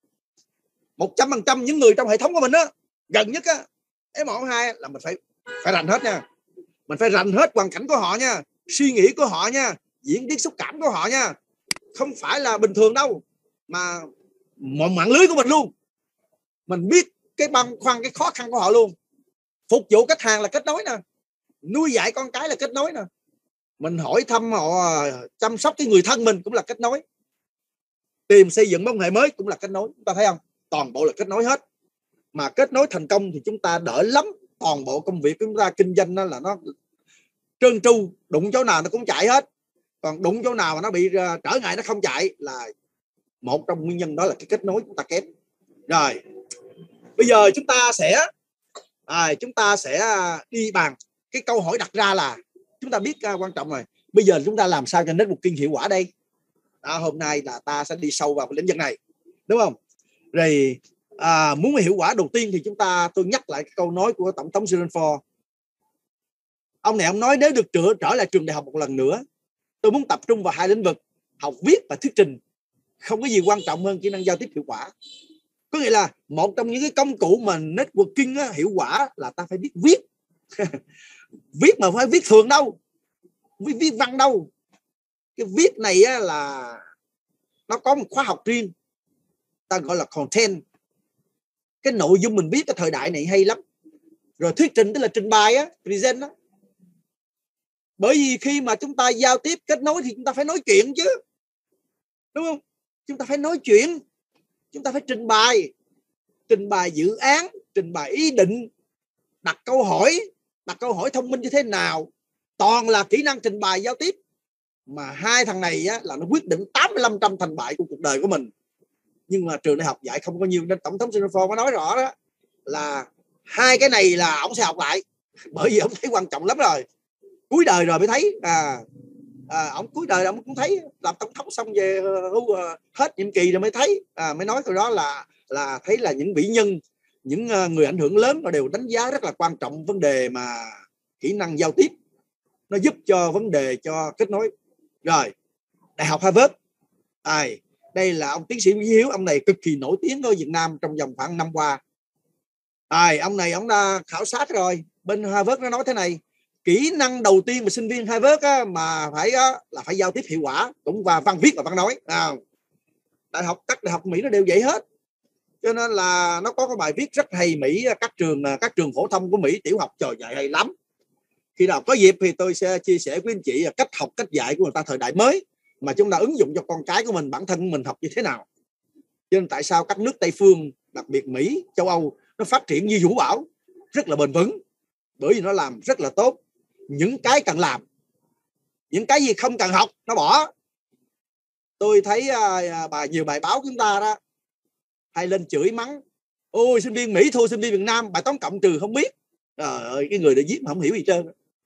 Một trăm phần trăm những người trong hệ thống của mình á, gần nhất á, cái một hai là mình phải phải rành hết nha, mình phải rành hết hoàn cảnh của họ nha, suy nghĩ của họ nha, diễn biến xúc cảm của họ nha, không phải là bình thường đâu, mà một mạng lưới của mình luôn, mình biết cái băn khoăn, cái khó khăn của họ luôn. Phục vụ khách hàng là kết nối nè, nuôi dạy con cái là kết nối nè, mình hỏi thăm họ, chăm sóc cái người thân mình cũng là kết nối, tìm xây dựng mối quan hệ mới cũng là kết nối. Chúng ta thấy không? Toàn bộ là kết nối hết. Mà kết nối thành công thì chúng ta đỡ lắm toàn bộ công việc của chúng ta kinh doanh đó là nó trơn tru, đụng chỗ nào nó cũng chạy hết. Còn đụng chỗ nào mà nó bị uh, trở ngại nó không chạy là một trong nguyên nhân, đó là cái kết nối chúng ta kém. Rồi bây giờ chúng ta sẽ à, chúng ta sẽ đi bàn cái câu hỏi đặt ra là chúng ta biết uh, quan trọng rồi. Bây giờ chúng ta làm sao cho networking hiệu quả đây? Đó, hôm nay là ta sẽ đi sâu vào cái lĩnh vực này, đúng không? Rồi à, muốn hiệu quả đầu tiên thì chúng ta tôi nhắc lại cái câu nói của Tổng thống Gerald Ford. Ông này ông nói nếu được trở, trở lại trường đại học một lần nữa, tôi muốn tập trung vào hai lĩnh vực học viết và thuyết trình. Không có gì quan trọng hơn kỹ năng giao tiếp hiệu quả. Có nghĩa là một trong những cái công cụ mà networking á, hiệu quả là ta phải biết viết. Viết mà phải viết thường đâu, viết, viết văn đâu. Cái viết này á, là nó có một khóa học riêng, ta gọi là content. Cái nội dung mình biết cái thời đại này hay lắm. Rồi thuyết trình tức là trình bày á, present á. Bởi vì khi mà chúng ta giao tiếp kết nối thì chúng ta phải nói chuyện chứ, đúng không? Chúng ta phải nói chuyện, chúng ta phải trình bày, trình bày dự án, trình bày ý định, đặt câu hỏi, đặt câu hỏi thông minh như thế nào. Toàn là kỹ năng trình bày giao tiếp. Mà hai thằng này á, là nó quyết định tám mươi lăm phần trăm thành bại của cuộc đời của mình. Nhưng mà trường đại học dạy không có nhiều, nên Tổng thống Singapore có nói rõ đó là hai cái này là ông sẽ học lại, bởi vì ông thấy quan trọng lắm rồi, cuối đời rồi mới thấy. À, à ông cuối đời ông cũng thấy, làm tổng thống xong về uh, hết nhiệm kỳ rồi mới thấy, à, mới nói câu đó là là thấy là những vĩ nhân, những uh, người ảnh hưởng lớn nó đều đánh giá rất là quan trọng vấn đề mà kỹ năng giao tiếp, nó giúp cho vấn đề cho kết nối. Rồi Đại học Harvard, à, đây là ông tiến sĩ Nguyễn Hiếu, ông này cực kỳ nổi tiếng ở Việt Nam trong vòng khoảng năm qua. À, ông này ông đã khảo sát rồi, bên Harvard nó nói thế này: kỹ năng đầu tiên mà sinh viên Harvard á, mà phải á, là phải giao tiếp hiệu quả, cũng và văn viết và văn nói. À, đại học các đại học Mỹ nó đều vậy hết, cho nên là nó có cái bài viết rất hay. Mỹ các trường các trường phổ thông của Mỹ tiểu học trời dạy hay lắm. Khi nào có dịp thì tôi sẽ chia sẻ với anh chị cách học cách dạy của người ta thời đại mới mà chúng ta ứng dụng cho con cái của mình, bản thân của mình học như thế nào. Cho nên tại sao các nước Tây phương, đặc biệt Mỹ, châu Âu, nó phát triển như vũ bão, rất là bền vững, bởi vì nó làm rất là tốt. Những cái cần làm, những cái gì không cần học nó bỏ. Tôi thấy uh, bài nhiều bài báo của chúng ta đó hay lên chửi mắng: ôi sinh viên Mỹ thua sinh viên Việt Nam, bài toán cộng trừ không biết. Trời ơi, cái người đã viết mà không hiểu gì trơn.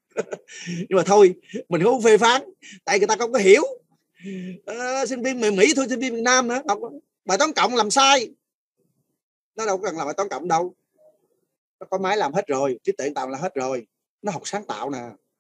Nhưng mà thôi, mình không phê phán, tại người ta không có hiểu. À, sinh viên Mỹ thua sinh viên Việt Nam nữa, bài toán cộng làm sai. Nó đâu có cần làm bài toán cộng đâu, nó có máy làm hết rồi, trí tuệ nhân tạo làm hết rồi. Nó học sáng tạo nè,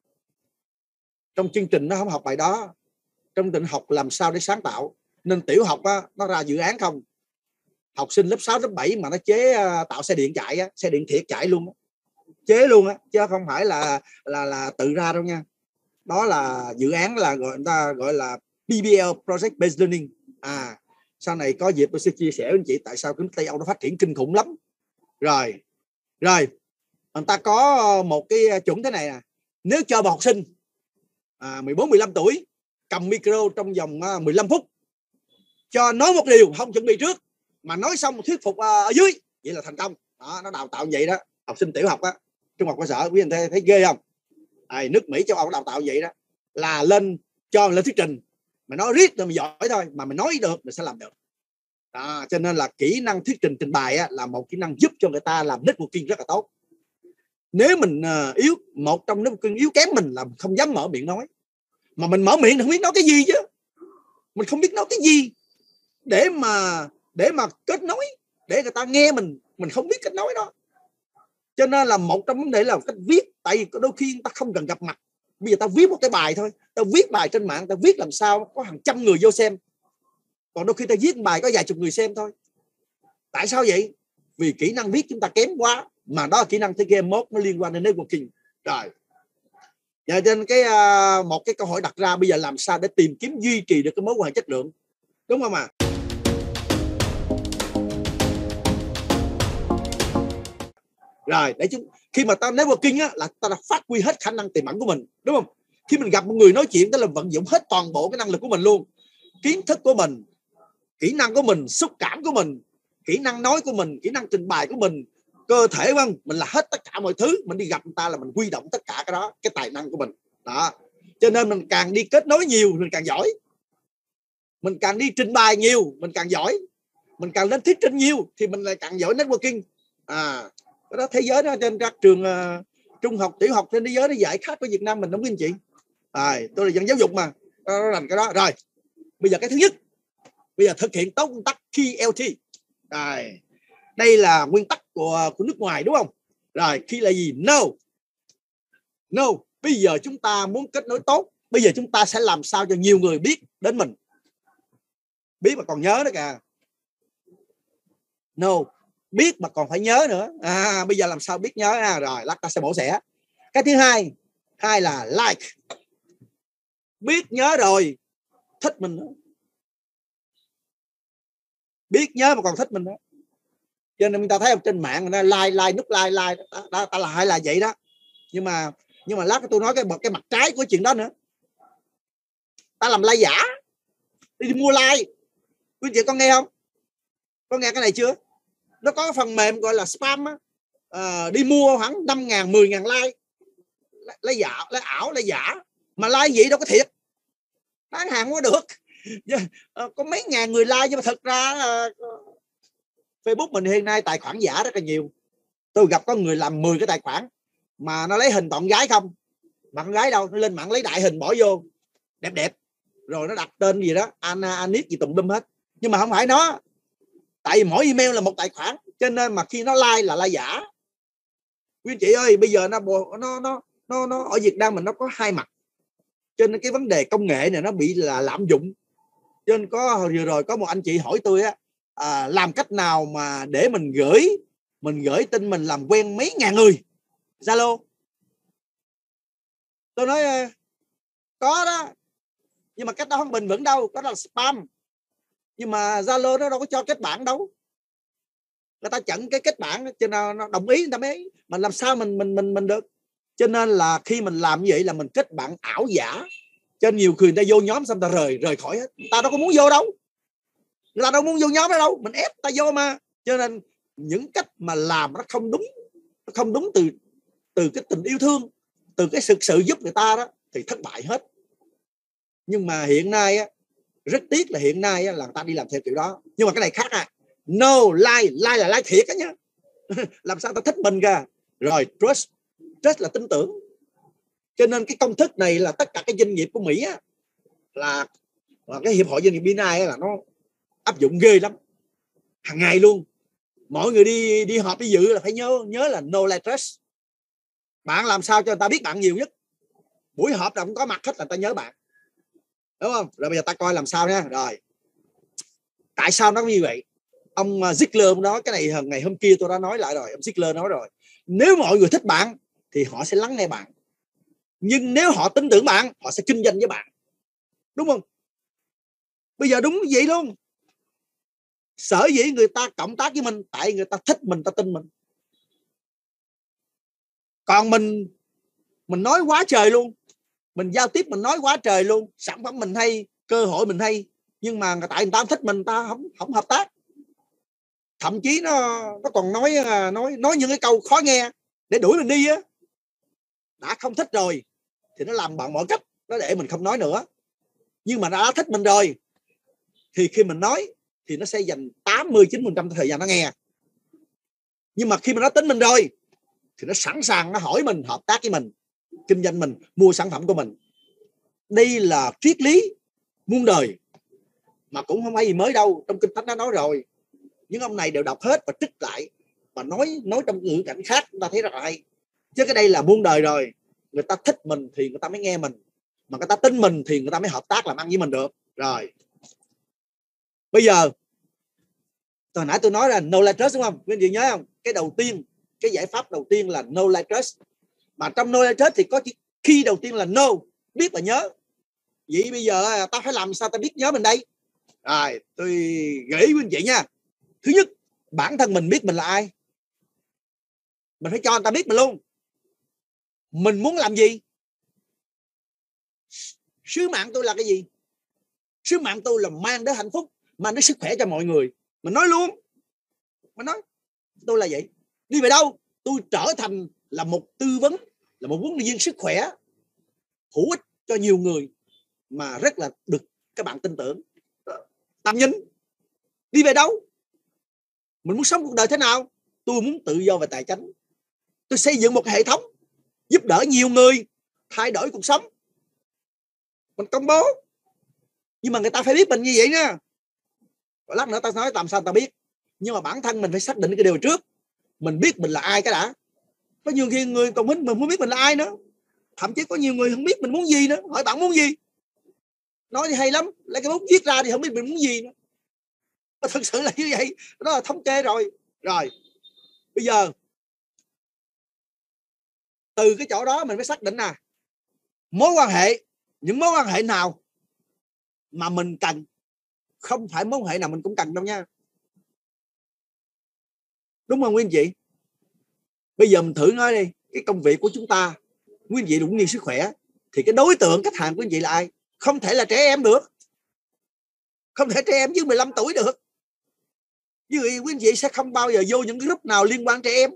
trong chương trình nó không học bài đó. Trong chương trình học làm sao để sáng tạo. Nên tiểu học á, nó ra dự án không. Học sinh lớp sáu, lớp bảy mà nó chế uh, tạo xe điện chạy á, xe điện thiệt chạy luôn á, chế luôn á, chứ không phải là là là tự ra đâu nha. Đó là dự án, là gọi người ta gọi là pê bê lờ, Project Based Learning. À, sau này có dịp tôi sẽ chia sẻ với anh chị tại sao cái Tây Âu nó phát triển kinh khủng lắm. Rồi, rồi người ta có một cái chuẩn thế này nè: nếu cho một học sinh à, mười bốn mười lăm tuổi cầm micro trong vòng mười lăm phút, cho nói một điều không chuẩn bị trước mà nói xong thuyết phục ở dưới, vậy là thành công. Đó, nó đào tạo vậy đó. Học sinh tiểu học á, trung học cơ sở, quý anh thấy, thấy ghê không? À, nước Mỹ, châu Âu đào tạo vậy đó, là lên cho lên thuyết trình, mày nói riết rồi mày giỏi thôi, mà mày nói được mày sẽ làm được. À, cho nên là kỹ năng thuyết trình trình bày á, là một kỹ năng giúp cho người ta làm networking rất là tốt. Nếu mình uh, yếu, một trong networking yếu kém mình là không dám mở miệng nói. Mà mình mở miệng thì không biết nói cái gì chứ. Mình không biết nói cái gì để mà để mà kết nối, để người ta nghe mình, mình không biết cách nói đó. Cho nên là một trong vấn đề là cách viết. Tại vì đôi khi ta không cần gặp mặt. Bây giờ ta viết một cái bài thôi, ta viết bài trên mạng, ta viết làm sao có hàng trăm người vô xem. Còn đôi khi ta viết bài có vài chục người xem thôi. Tại sao vậy? Vì kỹ năng viết chúng ta kém quá. Mà đó là kỹ năng tới game mode, nó liên quan đến networking. Rồi, và trên cái uh, một cái câu hỏi đặt ra bây giờ làm sao để tìm kiếm duy trì được cái mối quan hệ chất lượng, đúng không ạ? À? Rồi, để chúng khi mà ta networking á, là ta đã phát huy hết khả năng tiềm ẩn của mình, đúng không? Khi mình gặp một người nói chuyện, đó là vận dụng hết toàn bộ cái năng lực của mình luôn, kiến thức của mình, kỹ năng của mình, xúc cảm của mình, kỹ năng nói của mình, kỹ năng trình bày của mình, cơ thể vâng, mình là hết tất cả mọi thứ. Mình đi gặp người ta là mình huy động tất cả cái đó, cái tài năng của mình đó. Cho nên mình càng đi kết nối nhiều mình càng giỏi, mình càng đi trình bày nhiều mình càng giỏi, mình càng lên thuyết trình nhiều thì mình lại càng giỏi networking. À, cái đó thế giới đó, trên các trường uh, trung học, tiểu học trên thế giới nó dạy khác với Việt Nam mình, đúng không anh chị? À, tôi là dân giáo dục mà, nó làm cái đó rồi. Bây giờ cái thứ nhất, bây giờ thực hiện tốt nguyên tắc K L T. À, đây là nguyên tắc của của nước ngoài đúng không? Rồi, khi là gì? No. No. Bây giờ chúng ta muốn kết nối tốt, bây giờ chúng ta sẽ làm sao cho nhiều người biết đến mình, biết mà còn nhớ đó kìa. No. Biết mà còn phải nhớ nữa. À, bây giờ làm sao biết nhớ à? Rồi, lát ta sẽ mổ xẻ. Cái thứ hai, hai là like. Biết nhớ rồi, thích mình nữa. Biết nhớ mà còn thích mình nữa. Cho nên người ta thấy trên mạng người ta like like nút like like ta, ta, ta là hay là vậy đó. Nhưng mà nhưng mà lát tôi nói cái cái mặt trái của chuyện đó nữa. Ta làm like giả, đi, đi mua like. Quý chị con nghe không? Có nghe cái này chưa? Nó có cái phần mềm gọi là spam á. À, đi mua khoảng năm ngàn, mười ngàn like, lấy giả, lấy ảo, lấy giả. Mà like vậy đâu có thiệt, bán hàng không có được. Có mấy ngàn người like nhưng mà thật ra uh, Facebook mình hiện nay tài khoản giả rất là nhiều. Tôi gặp có người làm mười cái tài khoản mà nó lấy hình toàn gái không, mà con gái đâu, nó lên mạng lấy đại hình bỏ vô đẹp đẹp rồi nó đặt tên gì đó Anna, Anis gì tùm lum hết, nhưng mà không phải nó. Tại vì mỗi email là một tài khoản, cho nên mà khi nó like là like giả. Quý anh chị ơi, bây giờ nó nó nó nó nó ở Việt Nam mình nó có hai mặt, cho nên cái vấn đề công nghệ này nó bị là lạm dụng. Cho nên có vừa rồi có một anh chị hỏi tôi á, à, làm cách nào mà để mình gửi mình gửi tin mình làm quen mấy ngàn người Zalo. Tôi nói có đó, nhưng mà cách đó không bền vững đâu, đó là spam. Nhưng mà Zalo nó đâu có cho kết bạn đâu, người ta chặn cái kết bạn, cho nên nó đồng ý người ta mới, mà làm sao mình mình mình mình được. Cho nên là khi mình làm như vậy là mình kết bạn ảo giả, cho nên nhiều người người ta vô nhóm xong ta rời rời khỏi hết, người ta đâu có muốn vô đâu, người ta đâu muốn vô nhóm đó đâu, mình ép ta vô mà. Cho nên những cách mà làm nó không đúng, nó không đúng từ từ cái tình yêu thương, từ cái sự sự giúp người ta đó thì thất bại hết. Nhưng mà hiện nay á, rất tiếc là hiện nay á, là người ta đi làm theo kiểu đó. Nhưng mà cái này khác à, no like, like là like thiệt á nhá. Làm sao ta thích mình kìa. Rồi trust, trust là tin tưởng. Cho nên cái công thức này là tất cả cái doanh nghiệp của Mỹ á, là, là cái hiệp hội doanh nghiệp bê en i là nó áp dụng ghê lắm, hàng ngày luôn. Mọi người đi đi họp đi dự là phải nhớ nhớ là no like trust. Bạn làm sao cho người ta biết bạn nhiều nhất, buổi họp là cũng có mặt hết là người ta nhớ bạn, đúng không? Rồi bây giờ ta coi làm sao nha. Rồi tại sao nó như vậy? Ông Ziegler nói cái này ngày hôm kia tôi đã nói lại rồi. Ông Ziegler nói rồi, nếu mọi người thích bạn thì họ sẽ lắng nghe bạn, nhưng nếu họ tin tưởng bạn họ sẽ kinh doanh với bạn, đúng không? Bây giờ đúng vậy luôn. Sở dĩ người ta cộng tác với mình tại người ta thích mình, ta tin mình. Còn mình mình nói quá trời luôn, mình giao tiếp mình nói quá trời luôn, sản phẩm mình hay, cơ hội mình hay, nhưng mà tại người ta không thích mình, ta không không hợp tác. Thậm chí nó nó còn nói nói nói những cái câu khó nghe để đuổi mình đi á. Đã không thích rồi thì nó làm bằng mọi cách nó để mình không nói nữa. Nhưng mà nó đã thích mình rồi thì khi mình nói thì nó sẽ dành tám mươi chín phần trăm thời gian nó nghe. Nhưng mà khi mà nó tính mình rồi thì nó sẵn sàng, nó hỏi mình hợp tác với mình, kinh doanh mình, mua sản phẩm của mình. Đây là triết lý muôn đời mà cũng không phải gì mới đâu, trong Kinh Thánh đã nói rồi. Những ông này đều đọc hết và trích lại và nói nói trong ngữ cảnh khác, chúng ta thấy rất là hay. Chứ cái đây là muôn đời rồi. Người ta thích mình thì người ta mới nghe mình, mà người ta tin mình thì người ta mới hợp tác làm ăn với mình được. Rồi bây giờ hồi nãy tôi nói là no like trust, đúng không? Quý vị nhớ không? Cái đầu tiên, cái giải pháp đầu tiên là no like trust. Mà trong no like trust thì có khi đầu tiên là no, biết và nhớ. Vậy bây giờ ta phải làm sao ta biết nhớ mình đây? Rồi tôi gợi ý quý anh chị nha. Thứ nhất, bản thân mình biết mình là ai, mình phải cho người ta biết mình luôn. Mình muốn làm gì, sứ mạng tôi là cái gì. Sứ mạng tôi là mang đến hạnh phúc, mang đến sức khỏe cho mọi người. Mình nói luôn, mình nói tôi là vậy. Đi về đâu? Tôi trở thành là một tư vấn, là một huấn luyện viên sức khỏe hữu ích cho nhiều người mà rất là được các bạn tin tưởng. Tầm nhìn. Đi về đâu? Mình muốn sống cuộc đời thế nào? Tôi muốn tự do về tài chính. Tôi xây dựng một hệ thống giúp đỡ nhiều người thay đổi cuộc sống. Mình công bố. Nhưng mà người ta phải biết mình như vậy nha. Lát nữa ta nói làm sao ta biết. Nhưng mà bản thân mình phải xác định cái điều trước. Mình biết mình là ai cái đã. Có nhiều khi người còn mình mình không biết mình là ai nữa. Thậm chí có nhiều người không biết mình muốn gì nữa. Hỏi bạn muốn gì? Nói thì hay lắm. Lấy cái bút viết ra thì không biết mình muốn gì nữa. Thật sự là như vậy. Đó là thống kê rồi. Rồi. Bây giờ từ cái chỗ đó mình phải xác định nè. Mối quan hệ. Những mối quan hệ nào mà mình cần. Không phải mối quan hệ nào mình cũng cần đâu nha. Đúng không quý anh chị? Bây giờ mình thử nói đi. Cái công việc của chúng ta, quý anh chị đúng như sức khỏe, thì cái đối tượng khách hàng của anh chị là ai? Không thể là trẻ em được. Không thể trẻ em dưới mười lăm tuổi được. Như vậy quý anh chị sẽ không bao giờ vô những cái group nào liên quan trẻ em.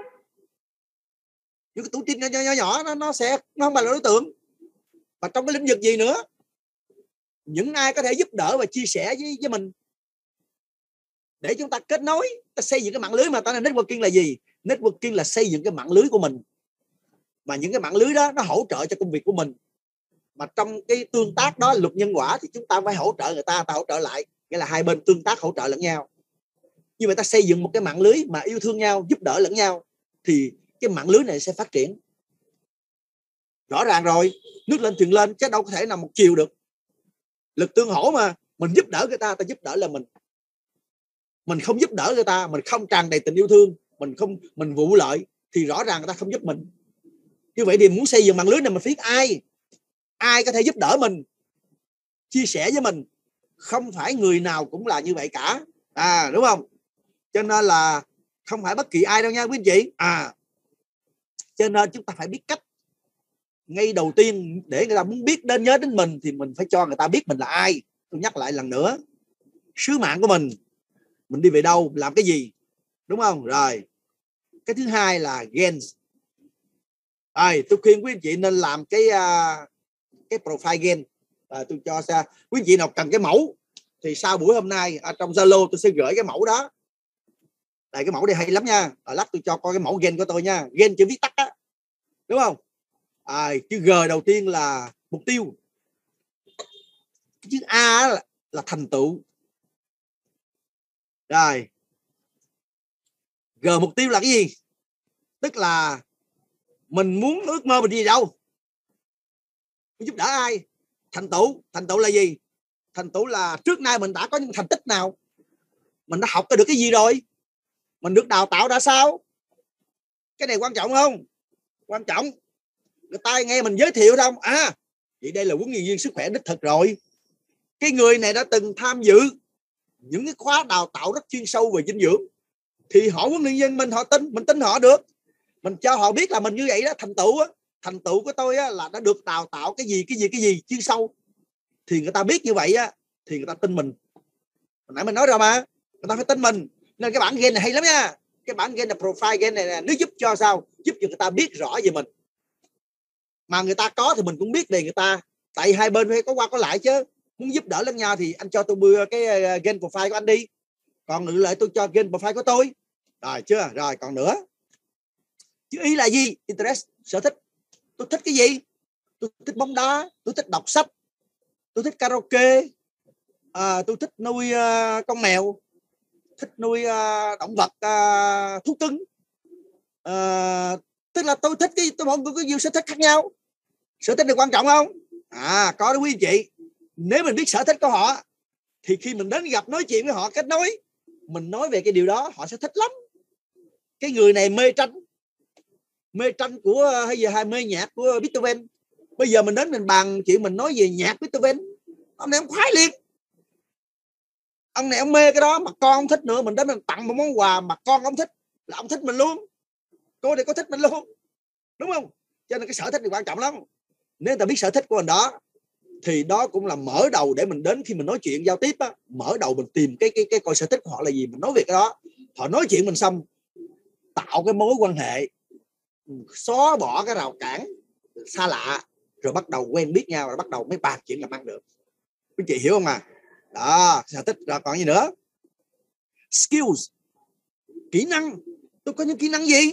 Những cái tuổi tin nhỏ nhỏ, nhỏ nó, nó sẽ nó không phải là đối tượng. Và trong cái lĩnh vực gì nữa, những ai có thể giúp đỡ và chia sẻ với, với mình để chúng ta kết nối, ta xây dựng cái mạng lưới. Mà ta là networking là gì? Networking là xây dựng cái mạng lưới của mình. Mà những cái mạng lưới đó nó hỗ trợ cho công việc của mình. Mà trong cái tương tác đó, luật nhân quả, thì chúng ta phải hỗ trợ người ta, ta hỗ trợ lại. Nghĩa là hai bên tương tác hỗ trợ lẫn nhau. Như vậy ta xây dựng một cái mạng lưới mà yêu thương nhau, giúp đỡ lẫn nhau, thì cái mạng lưới này sẽ phát triển. Rõ ràng rồi, nước lên thuyền lên, chứ đâu có thể nào một chiều được. Lực tương hỗ mà. Mình giúp đỡ người ta, ta giúp đỡ là mình. Mình không giúp đỡ người ta, mình không tràn đầy tình yêu thương, mình không mình vụ lợi, thì rõ ràng người ta không giúp mình. Như vậy thì muốn xây dựng mạng lưới này mình phải biết ai. Ai có thể giúp đỡ mình, chia sẻ với mình. Không phải người nào cũng là như vậy cả. À đúng không? Cho nên là không phải bất kỳ ai đâu nha quý anh chị. À, cho nên chúng ta phải biết cách. Ngay đầu tiên để người ta muốn biết đến nhớ đến mình, thì mình phải cho người ta biết mình là ai. Tôi nhắc lại lần nữa. Sứ mạng của mình. Mình đi về đâu, làm cái gì. Đúng không? Rồi. Cái thứ hai là gens. Rồi, tôi khuyên quý anh chị nên làm cái uh, cái profile gen. À, tôi cho xa. Quý anh chị nào cần cái mẫu thì sau buổi hôm nay ở trong Zalo tôi sẽ gửi cái mẫu đó. Đây, cái mẫu này hay lắm nha. Ở lát tôi cho coi cái mẫu gen của tôi nha. Gen chữ viết tắt á. Đúng không? À, chữ G đầu tiên là mục tiêu. Chữ A là, là thành tựu. Rồi. G mục tiêu là cái gì? Tức là mình muốn ước mơ mình đi đâu? Mình giúp đỡ ai? Thành tựu. Thành tựu là gì? Thành tựu là trước nay mình đã có những thành tích nào? Mình đã học được cái gì rồi? Mình được đào tạo đã sao? Cái này quan trọng không? Quan trọng. Người ta nghe mình giới thiệu không? À, vậy đây là huấn luyện viên sức khỏe đích thực rồi. Cái người này đã từng tham dự những cái khóa đào tạo rất chuyên sâu về dinh dưỡng, thì họ huấn luyện viên mình, họ tin, mình tin họ được. Mình cho họ biết là mình như vậy đó. Thành tựu á, thành tựu của tôi á, là đã được đào tạo cái gì, cái gì, cái gì chuyên sâu. Thì người ta biết như vậy á, thì người ta tin mình. Hồi nãy mình nói rồi mà, người ta phải tin mình. Nên cái bản gen này hay lắm nha. Cái bản gen là profile gen này, này nó giúp cho sao? Giúp cho người ta biết rõ về mình. Mà người ta có thì mình cũng biết về người ta. Tại hai bên phải có qua có lại chứ. Muốn giúp đỡ lẫn nhau thì anh cho tôi bưa cái gen profile của anh đi. Còn ngược lại tôi cho gen profile của tôi. Rồi chưa? Rồi còn nữa. Chữ Y là gì? Interest, sở thích. Tôi thích cái gì? Tôi thích bóng đá, tôi thích đọc sách, tôi thích karaoke, à, tôi thích nuôi uh, con mèo, thích nuôi uh, động vật uh, thú cưng. Uh, tức là tôi thích cái tôi mọi người có nhiều sở thích khác nhau. Sở thích này quan trọng không? À, có đó quý anh chị. Nếu mình biết sở thích của họ thì khi mình đến gặp nói chuyện với họ, kết nối, mình nói về cái điều đó họ sẽ thích lắm. Cái người này mê tranh, mê tranh của hay giờ hay mê nhạc của Beethoven. Bây giờ mình đến mình bàn chuyện mình nói về nhạc Beethoven, ông này ông khoái liền. Ông này ông mê cái đó, mà con ông thích nữa, mình đến mình tặng một món quà mà con ông thích là ông thích mình luôn. Cô này có thích mình luôn. Đúng không? Cho nên cái sở thích thì quan trọng lắm. Nếu người ta biết sở thích của mình đó thì đó cũng là mở đầu để mình đến khi mình nói chuyện giao tiếp á, mở đầu mình tìm cái cái cái coi sở thích của họ là gì, mình nói về cái đó. Họ nói chuyện mình xong, tạo cái mối quan hệ, xóa bỏ cái rào cản xa lạ, rồi bắt đầu quen biết nhau, rồi bắt đầu mới bàn chuyện làm ăn được. Quý chị hiểu không à? Đó, sở thích. Rồi còn gì nữa? Skills, kỹ năng. Tôi có những kỹ năng gì?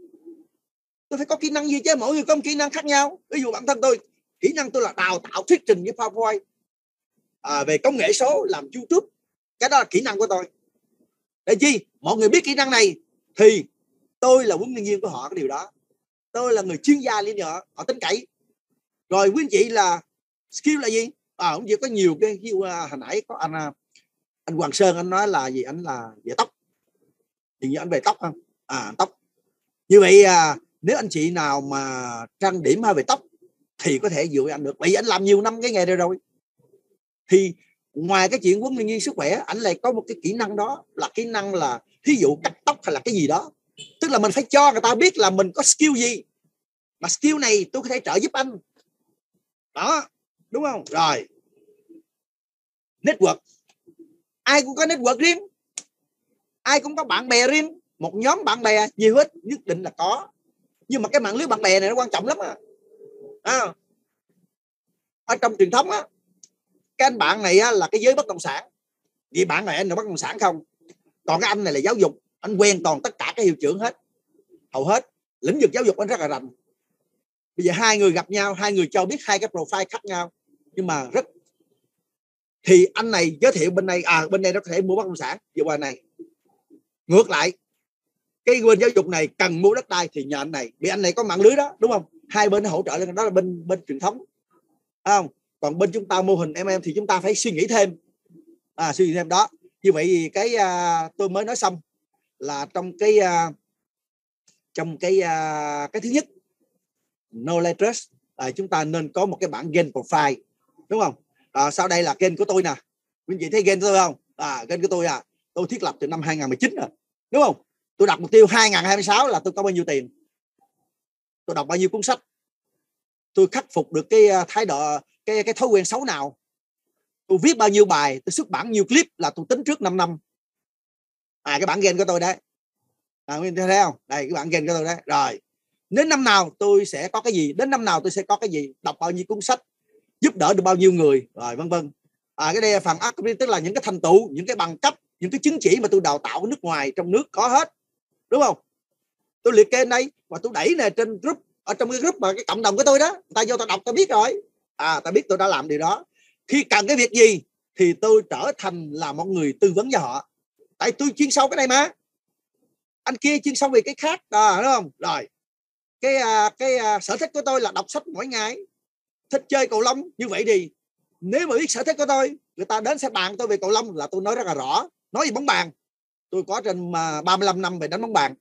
Tôi phải có kỹ năng gì chứ, mỗi người có một kỹ năng khác nhau. Ví dụ bản thân tôi, kỹ năng tôi là đào tạo thuyết trình với PowerPoint, à, về công nghệ số, làm YouTube. Cái đó là kỹ năng của tôi. Để chi? Mọi người biết kỹ năng này thì tôi là huấn luyện viên của họ cái điều đó. Tôi là người chuyên gia liên họ, họ tin cậy. Rồi quý anh chị là skill là gì? À, ông chị có nhiều cái uh, hồi nãy có anh anh Hoàng Sơn, anh nói là gì? Anh là về tóc. Thì như anh về tóc không? À, tóc. Như vậy à, nếu anh chị nào mà trang điểm hay về tóc thì có thể dựa anh được. Bởi vì anh làm nhiều năm cái nghề này rồi. Thì ngoài cái chuyện huấn luyện viên sức khỏe, anh lại có một cái kỹ năng đó, là kỹ năng là thí dụ cắt tóc hay là cái gì đó. Tức là mình phải cho người ta biết là mình có skill gì, mà skill này tôi có thể trợ giúp anh. Đó, đúng không? Rồi, network. Ai cũng có network riêng, ai cũng có bạn bè riêng. Một nhóm bạn bè nhiều hết, nhất định là có. Nhưng mà cái mạng lưới bạn bè này nó quan trọng lắm à. À, ở trong truyền thống á, cái anh bạn này á, là cái giới bất động sản. Vì bạn này anh là bất động sản không. Còn cái anh này là giáo dục. Anh quen toàn tất cả các hiệu trưởng hết, hầu hết. Lĩnh vực giáo dục anh rất là rành. Bây giờ hai người gặp nhau, hai người cho biết hai cái profile khác nhau, nhưng mà rất. Thì anh này giới thiệu bên này, à bên này nó có thể mua bất động sản, vừa qua này. Ngược lại, cái bên giáo dục này cần mua đất đai thì nhờ anh này, vì anh này có mạng lưới đó, đúng không? Hai bên hỗ trợ lên, đó là bên bên truyền thống, không? Còn bên chúng ta mô hình em em thì chúng ta phải suy nghĩ thêm, à, suy nghĩ thêm đó. Như vậy thì cái uh, tôi mới nói xong là trong cái uh, trong cái uh, cái thứ nhất, knowledge trust, à, chúng ta nên có một cái bảng gain profile, đúng không? À, sau đây là gain của tôi nè, quý vị thấy gain của tôi không? À, gain của tôi à, tôi thiết lập từ năm hai nghìn không trăm mười chín rồi, đúng không? Tôi đặt mục tiêu hai nghìn không trăm hai mươi sáu là tôi có bao nhiêu tiền, tôi đọc bao nhiêu cuốn sách, tôi khắc phục được cái thái độ, cái cái thói quen xấu nào, tôi viết bao nhiêu bài, tôi xuất bản nhiều clip là tôi tính trước năm năm. À, cái bản gain của tôi đấy, à, quý vị thấy không? Đây cái bản gain của tôi đấy. Rồi đến năm nào tôi sẽ có cái gì, đến năm nào tôi sẽ có cái gì, đọc bao nhiêu cuốn sách, giúp đỡ được bao nhiêu người, rồi vân vân. À, cái đây là phần academic, tức là những cái thành tựu, những cái bằng cấp, những cái chứng chỉ mà tôi đào tạo ở nước ngoài, trong nước có hết, đúng không? Tôi liệt kê đây và tôi đẩy này trên group, ở trong cái group mà cái cộng đồng của tôi đó, người ta vô ta đọc ta biết rồi. À, ta biết tôi đã làm điều đó. Khi cần cái việc gì thì tôi trở thành là một người tư vấn cho họ. Tại tôi chuyên sâu cái này mà, anh kia chuyên sâu về cái khác, à, đúng không? Rồi cái cái sở thích của tôi là đọc sách mỗi ngày, thích chơi cầu lông. Như vậy thì nếu mà biết sở thích của tôi, người ta đến sẽ bàn tôi về cầu lông là tôi nói rất là rõ. Nói về bóng bàn, tôi có trên ba mươi lăm năm về đánh bóng bàn,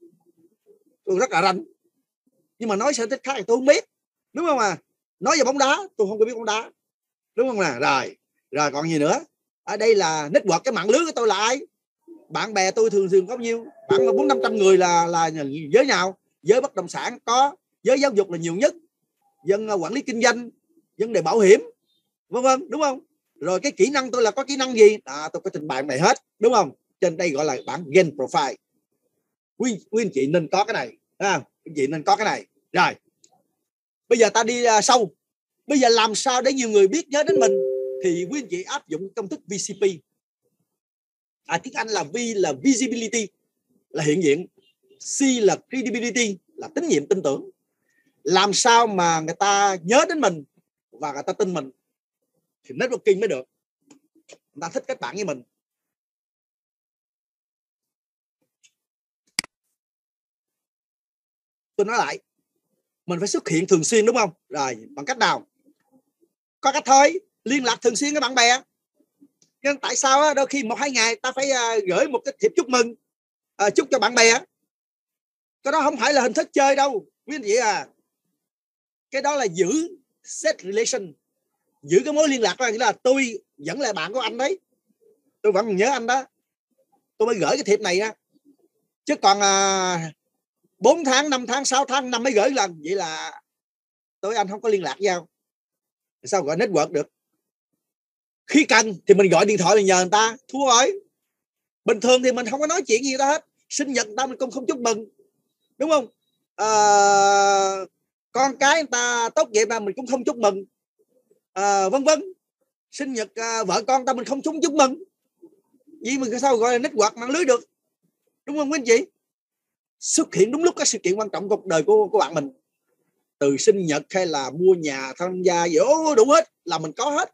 tôi rất là rành. Nhưng mà nói sở thích khác thì tôi không biết, đúng không à? Nói về bóng đá, tôi không có biết bóng đá, đúng không nè? Rồi, rồi còn gì nữa? Ở đây là network, cái mạng lưới của tôi là ai? Bạn bè tôi thường thường có nhiêu? Khoảng bốn năm trăm người là là giới nào? Giới bất động sản có, giới giáo dục là nhiều nhất, dân quản lý kinh doanh, vấn đề bảo hiểm, vân vân, đúng không? Rồi cái kỹ năng tôi là có kỹ năng gì? À, tôi có trình bày này hết, đúng không? Trên đây gọi là bảng gain profile. Quý, quý anh chị nên có cái này, à, quý anh chị nên có cái này. Rồi bây giờ ta đi uh, sâu. Bây giờ làm sao để nhiều người biết nhớ đến mình? Thì quý anh chị áp dụng công thức vê xê pê. À, tiếng Anh là V là visibility, là hiện diện, C là credibility, là tín nhiệm, tin tưởng. Làm sao mà người ta nhớ đến mình và người ta tin mình thì networking mới được, người ta thích kết bạn với mình. Tôi nói lại, mình phải xuất hiện thường xuyên, đúng không? Rồi bằng cách nào? Có cách thôi, liên lạc thường xuyên với bạn bè. Nhưng tại sao á, đôi khi một hai ngày ta phải uh, gửi một cái thiệp chúc mừng, uh, chúc cho bạn bè. Cái đó không phải là hình thức chơi đâu quý anh chị à. Cái đó là giữ set relation, giữ cái mối liên lạc đó, nghĩa là tôi vẫn là bạn của anh đấy, tôi vẫn nhớ anh đó, tôi mới gửi cái thiệp này á. Chứ còn à, bốn tháng, năm tháng, sáu tháng, năm mới gửi lần, vậy là tôi anh không có liên lạc với nhau. Sao gọi network được? Khi cần thì mình gọi điện thoại mình nhờ người ta, thua rồi. Bình thường thì mình không có nói chuyện gì đó hết. Sinh nhật người ta mình cũng không chúc mừng, đúng không? À, con cái người ta tốt nghiệp mà mình cũng không chúc mừng, à, vân vân. Sinh nhật à, vợ con ta mình không chúc chúc mừng, vì mình sao gọi là network mạng lưới được, đúng không quý anh chị? Xuất hiện đúng lúc các sự kiện quan trọng cuộc đời của, của bạn mình, từ sinh nhật hay là mua nhà, tham gia dỗ đủ hết là mình có hết.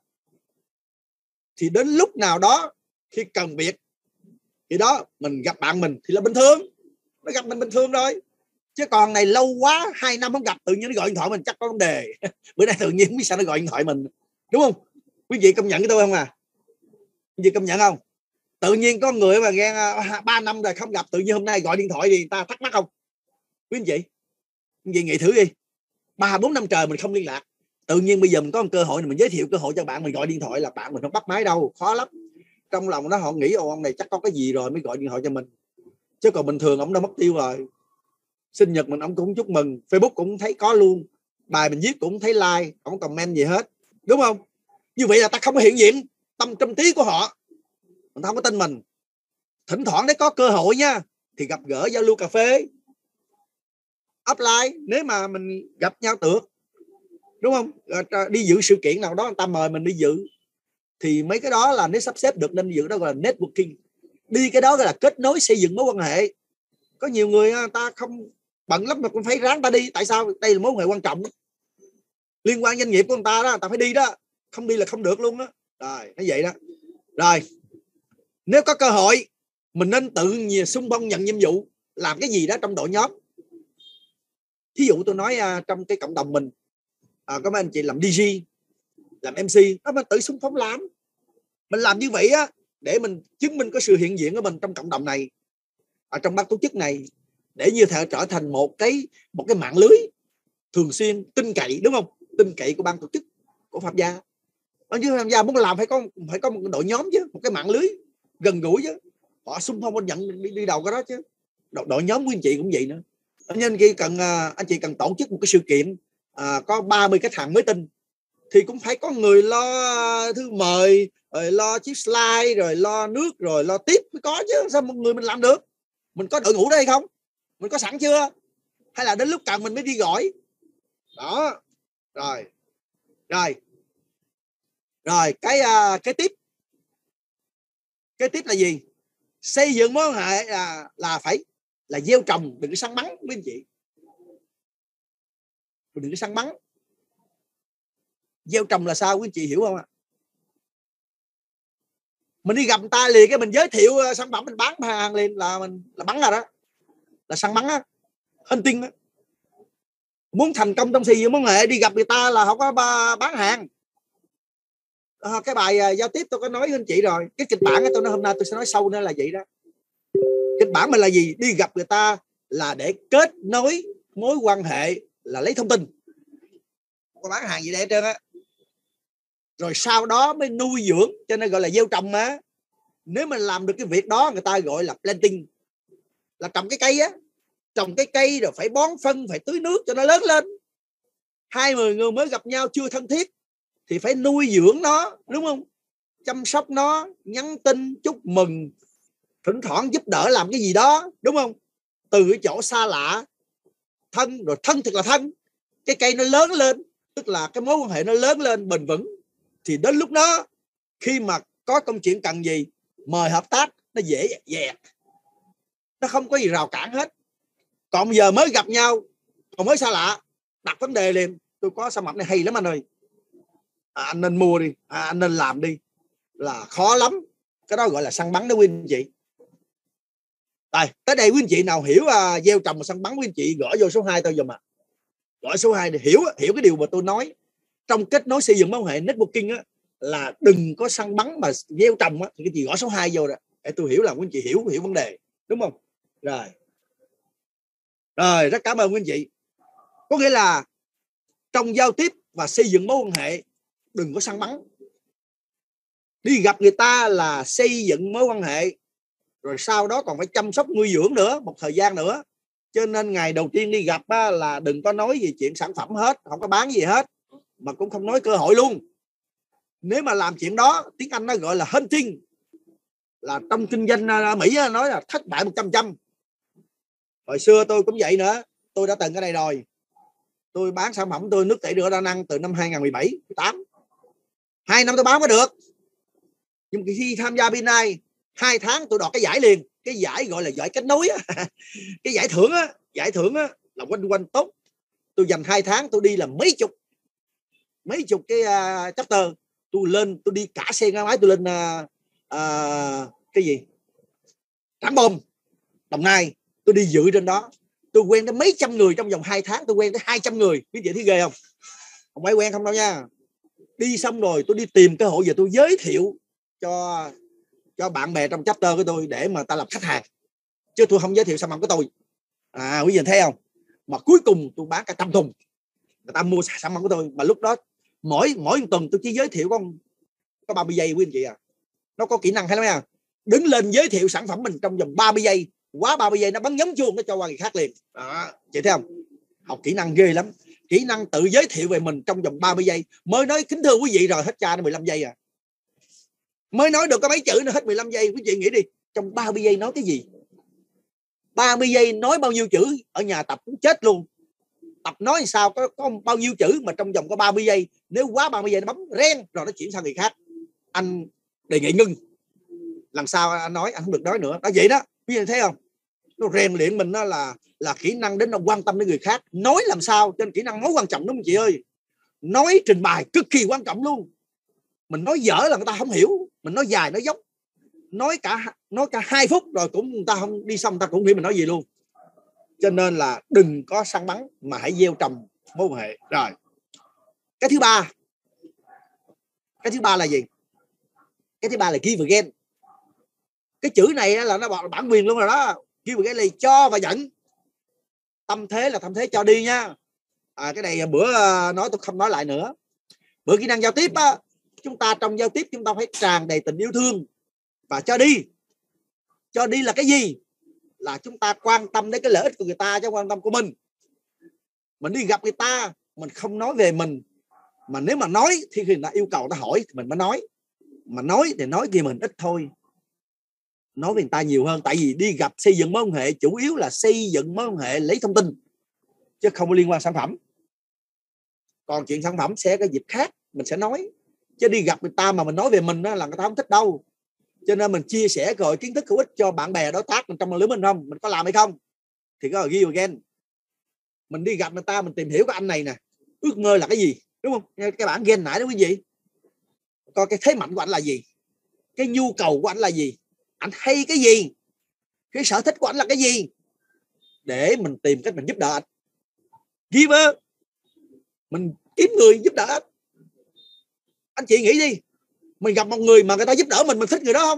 Thì đến lúc nào đó khi cần việc thì đó mình gặp bạn mình thì là bình thường, nó gặp mình bình thường rồi. Chứ còn này lâu quá hai năm không gặp, tự nhiên nó gọi điện thoại mình chắc có vấn đề. Bữa nay tự nhiên không biết sao nó gọi điện thoại mình, đúng không? Quý vị công nhận với tôi không à? Quý vị công nhận không? Tự nhiên có người mà nghe ba năm rồi không gặp, tự nhiên hôm nay gọi điện thoại thì người ta thắc mắc không? Quý anh chị, quý vị nghĩ thử đi, ba bốn năm trời mình không liên lạc, tự nhiên bây giờ mình có một cơ hội này, mình giới thiệu cơ hội cho bạn mình gọi điện thoại là bạn mình không bắt máy đâu, khó lắm. Trong lòng nó họ nghĩ ồ ông này chắc có cái gì rồi mới gọi điện thoại cho mình, chứ còn bình thường ông đã mất tiêu rồi. Sinh nhật mình ông cũng chúc mừng, Facebook cũng thấy có luôn, bài mình viết cũng thấy like, không comment gì hết, đúng không? Như vậy là ta không có hiện diện tâm tâm trí của họ, mình không có tin mình. Thỉnh thoảng đấy có cơ hội nha thì gặp gỡ giao lưu cà phê offline, nếu mà mình gặp nhau được, đúng không? Đi dự sự kiện nào đó người ta mời mình đi dự thì mấy cái đó là nếu sắp xếp được nên dự, đó gọi là networking. Đi cái đó gọi là kết nối, xây dựng mối quan hệ. Có nhiều người ta không bận lắm mà cũng phải ráng ta đi, tại sao? Đây là mối quan hệ quan trọng, liên quan doanh nghiệp của người ta đó, ta phải đi đó, không đi là không được luôn đó. Rồi nó vậy đó. Rồi nếu có cơ hội mình nên tự xung phong nhận nhiệm vụ làm cái gì đó trong đội nhóm. Thí dụ tôi nói uh, trong cái cộng đồng mình uh, có mấy anh chị làm đê giê, làm em xê, đó mình tự xung phong làm. Mình làm như vậy á để mình chứng minh có sự hiện diện của mình trong cộng đồng này, ở trong ban tổ chức này, để như thể trở thành một cái một cái mạng lưới thường xuyên tin cậy, đúng không? Tin cậy của ban tổ chức, của Phạm Gia. Ở như Phạm Gia muốn làm phải có phải có một đội nhóm chứ, một cái mạng lưới gần gũi chứ. Họ xung phong nhận đi, đi đầu cái đó chứ. Đội, đội nhóm của anh chị cũng vậy nữa. Nên khi cần anh chị cần tổ chức một cái sự kiện à, có ba mươi khách hàng mới tin thì cũng phải có người lo thư mời, rồi lo chiếc slide, rồi lo nước, rồi lo tiếp mới có chứ. Sao một người mình làm được? Mình có đội ngũ đây không? Mình có sẵn chưa? Hay là đến lúc cần mình mới đi gọi? Đó. Rồi. Rồi. Rồi cái uh, cái tiếp. Cái tiếp là gì? Xây dựng mối quan hệ là là phải là gieo trồng, đừng có săn bắn với anh chị. Đừng có săn bắn. Gieo trồng là sao quý anh chị hiểu không ạ? Mình đi gặp người ta liền cái mình giới thiệu sản phẩm mình bán hàng liền là mình là bắn rồi đó, là săn bắn á, hunting á. Muốn thành công trong xây dựng mối quan hệ đi gặp người ta là không có bán hàng. À, cái bài uh, giao tiếp tôi có nói với anh chị rồi, cái kịch bản của tôi nói hôm nay tôi sẽ nói sâu nữa là vậy đó. Kịch bản mình là gì? Đi gặp người ta là để kết nối mối quan hệ, là lấy thông tin, không có bán hàng gì để hết trơn á. Rồi sau đó mới nuôi dưỡng, cho nên gọi là gieo trồng mà. Nếu mình làm được cái việc đó người ta gọi là planting, là trồng cái cây á. Trồng cái cây rồi phải bón phân, phải tưới nước cho nó lớn lên. Hai người mới gặp nhau chưa thân thiết thì phải nuôi dưỡng nó, đúng không? Chăm sóc nó, nhắn tin chúc mừng, thỉnh thoảng giúp đỡ làm cái gì đó, đúng không? Từ cái chỗ xa lạ, thân rồi thân thật là thân, cái cây nó lớn lên, tức là cái mối quan hệ nó lớn lên bền vững. Thì đến lúc đó khi mà có công chuyện cần gì mời hợp tác nó dễ dàng, nó không có gì rào cản hết. Còn bây giờ mới gặp nhau, còn mới xa lạ, đặt vấn đề liền, tôi có sản phẩm này hay lắm anh ơi, à, anh nên mua đi, à, anh nên làm đi, là khó lắm. Cái đó gọi là săn bắn đó quý anh chị. Rồi tới đây quý anh chị nào hiểu uh, gieo trồng và săn bắn, quý anh chị gõ vô số hai tôi dùm à. Gõ số hai để hiểu hiểu cái điều mà tôi nói trong kết nối xây dựng mối quan hệ networking á, là đừng có săn bắn mà gieo trồng á, thì cái gì gõ số hai vô đó để tôi hiểu là quý anh chị hiểu hiểu vấn đề, đúng không? Rồi. Rồi rất cảm ơn quý anh chị. Có nghĩa là trong giao tiếp và xây dựng mối quan hệ đừng có săn bắn. Đi gặp người ta là xây dựng mối quan hệ, rồi sau đó còn phải chăm sóc nuôi dưỡng nữa một thời gian nữa. Cho nên ngày đầu tiên đi gặp á, là đừng có nói gì chuyện sản phẩm hết, không có bán gì hết, mà cũng không nói cơ hội luôn. Nếu mà làm chuyện đó, tiếng Anh nó gọi là hunting, là trong kinh doanh Mỹ nói là thất bại một trăm trăm. Hồi xưa tôi cũng vậy nữa, tôi đã từng cái này rồi. Tôi bán sản phẩm tôi nước tẩy rửa đa năng từ năm hai không một bảy mười tám, hai năm tôi bán mới được. Nhưng khi tham gia bên này hai tháng tôi đoạt cái giải liền, cái giải gọi là giải kết nối á. Cái giải thưởng á, giải thưởng á là quanh quanh tốt. Tôi dành hai tháng tôi đi là mấy chục mấy chục cái uh, chapter. Tôi lên, tôi đi cả xe ngang máy, tôi lên uh, uh, cái gì Trảng Bom, Đồng Nai, tôi đi dự trên đó. Tôi quen tới mấy trăm người trong vòng hai tháng, tôi quen tới hai trăm người. Biết vậy thấy ghê không? Không phải quen không đâu nha. Đi xong rồi tôi đi tìm cơ hội, giờ tôi giới thiệu cho cho bạn bè trong chapter của tôi để mà ta làm khách hàng, chứ tôi không giới thiệu sản phẩm của tôi. À, quý vị thấy không? Mà cuối cùng tôi bán cả trăm thùng, người ta mua sản phẩm của tôi. Mà lúc đó mỗi mỗi tuần tôi chỉ giới thiệu có có ba mươi giây quý anh chị à. Nó có kỹ năng hay lắm nha. Đứng lên giới thiệu sản phẩm mình trong vòng ba mươi giây, quá ba mươi giây nó bắn nhấn chuông, nó cho qua người khác liền. Đó, chị thấy không? Học kỹ năng ghê lắm. Kỹ năng tự giới thiệu về mình trong vòng ba mươi giây. Mới nói kính thưa quý vị rồi hết cha nó mười lăm giây à. Mới nói được có mấy chữ nữa hết mười lăm giây. Quý vị nghĩ đi, trong ba mươi giây nói cái gì? ba mươi giây nói bao nhiêu chữ? Ở nhà tập cũng chết luôn. Tập nói làm sao có, có bao nhiêu chữ mà trong vòng có ba mươi giây. Nếu quá ba mươi giây nó bấm ren rồi nó chuyển sang người khác. Anh đề nghị ngưng. Lần sau anh nói anh không được nói nữa. Đó vậy đó. Quý vị thấy không? Nó rèn luyện mình đó là là kỹ năng đến nó quan tâm đến người khác. Nói làm sao trên kỹ năng nói quan trọng đúng không chị ơi? Nói trình bày cực kỳ quan trọng luôn. Mình nói dở là người ta không hiểu, mình nói dài nói dốc, nói cả nói cả hai phút rồi cũng người ta không đi xong, người ta cũng hiểu mình nói gì luôn. Cho nên là đừng có săn bắn mà hãy gieo trồng mối quan hệ. Rồi cái thứ ba, cái thứ ba là gì? Cái thứ ba là give again. Cái chữ này là nóบอกbản quyền luôn rồi đó. Give again là cho và dẫn. Tâm thế là tâm thế cho đi nha. À, cái này bữa nói tôi không nói lại nữa. Bữa kỹ năng giao tiếp á, chúng ta trong giao tiếp chúng ta phải tràn đầy tình yêu thương và cho đi. Cho đi là cái gì? Là chúng ta quan tâm đến cái lợi ích của người ta chứ quan tâm của mình. Mình đi gặp người ta, mình không nói về mình, mà nếu mà nói thì khi người ta yêu cầu người ta hỏi thì mình mới nói. Mà nói thì nói kia mình ít thôi, nói về người ta nhiều hơn. Tại vì đi gặp xây dựng mối quan hệ chủ yếu là xây dựng mối quan hệ lấy thông tin, chứ không liên quan sản phẩm. Còn chuyện sản phẩm sẽ có dịp khác mình sẽ nói. Chứ đi gặp người ta mà mình nói về mình đó là người ta không thích đâu. Cho nên mình chia sẻ rồi kiến thức hữu ích cho bạn bè đối tác mình trong lứa mình không, mình có làm hay không thì có give again. Mình đi gặp người ta mình tìm hiểu cái anh này nè, ước mơ là cái gì, đúng không? Cái bản gen nãy đó quý vị, coi cái thế mạnh của anh là gì, cái nhu cầu của anh là gì, anh hay cái gì, cái sở thích của anh là cái gì, để mình tìm cách mình giúp đỡ anh. Giver, mình kiếm người giúp đỡ anh. Anh chị nghĩ đi, mình gặp một người mà người ta giúp đỡ mình, mình thích người đó không?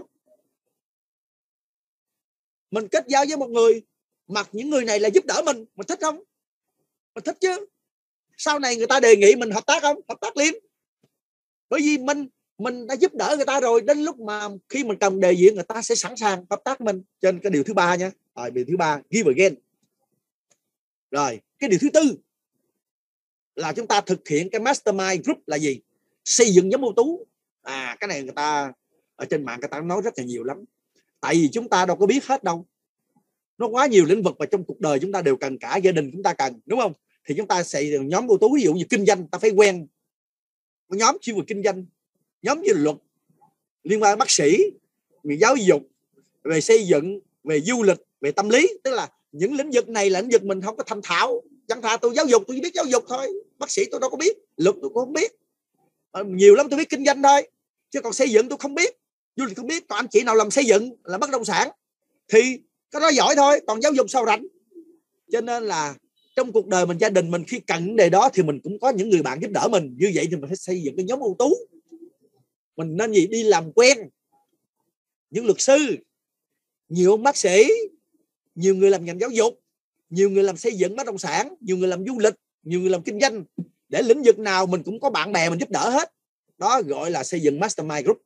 Mình kết giao với một người mà những người này là giúp đỡ mình, mình thích không? Mình thích chứ. Sau này người ta đề nghị mình hợp tác không? Hợp tác liền. Bởi vì mình mình đã giúp đỡ người ta rồi, đến lúc mà khi mình cần đề diện người ta sẽ sẵn sàng hợp tác mình. Cho nên cái điều thứ ba nha. Rồi, điều thứ ba, give again. Rồi, cái điều thứ tư là chúng ta thực hiện cái mastermind group là gì? Xây dựng nhóm ưu tú. À, cái này người ta ở trên mạng người ta nói rất là nhiều lắm. Tại vì chúng ta đâu có biết hết đâu. Nó quá nhiều lĩnh vực mà trong cuộc đời chúng ta đều cần, cả gia đình chúng ta cần, đúng không? Thì chúng ta xây dựng nhóm ưu tú. Ví dụ như kinh doanh, ta phải quen nhóm chuyên về kinh doanh, nhóm về luật, liên quan đến bác sĩ, về giáo dục, về xây dựng, về du lịch, về tâm lý. Tức là những lĩnh vực này là lĩnh vực mình không có thành thạo. Chẳng thà tôi giáo dục tôi chỉ biết giáo dục thôi, bác sĩ tôi đâu có biết, luật tôi cũng không biết. Nhiều lắm tôi biết kinh doanh thôi, chứ còn xây dựng tôi không biết, du lịch không biết. Còn anh chị nào làm xây dựng, làm bất động sản thì cái đó giỏi thôi, còn giáo dục sao rảnh. Cho nên là trong cuộc đời mình, gia đình mình khi cần đề đó thì mình cũng có những người bạn giúp đỡ mình. Như vậy thì mình phải xây dựng cái nhóm ưu tú. Mình nên gì? Đi làm quen những luật sư, nhiều ông bác sĩ, nhiều người làm ngành giáo dục, nhiều người làm xây dựng bất động sản, nhiều người làm du lịch, nhiều người làm kinh doanh. Để lĩnh vực nào mình cũng có bạn bè mình giúp đỡ hết. Đó gọi là xây dựng mastermind group.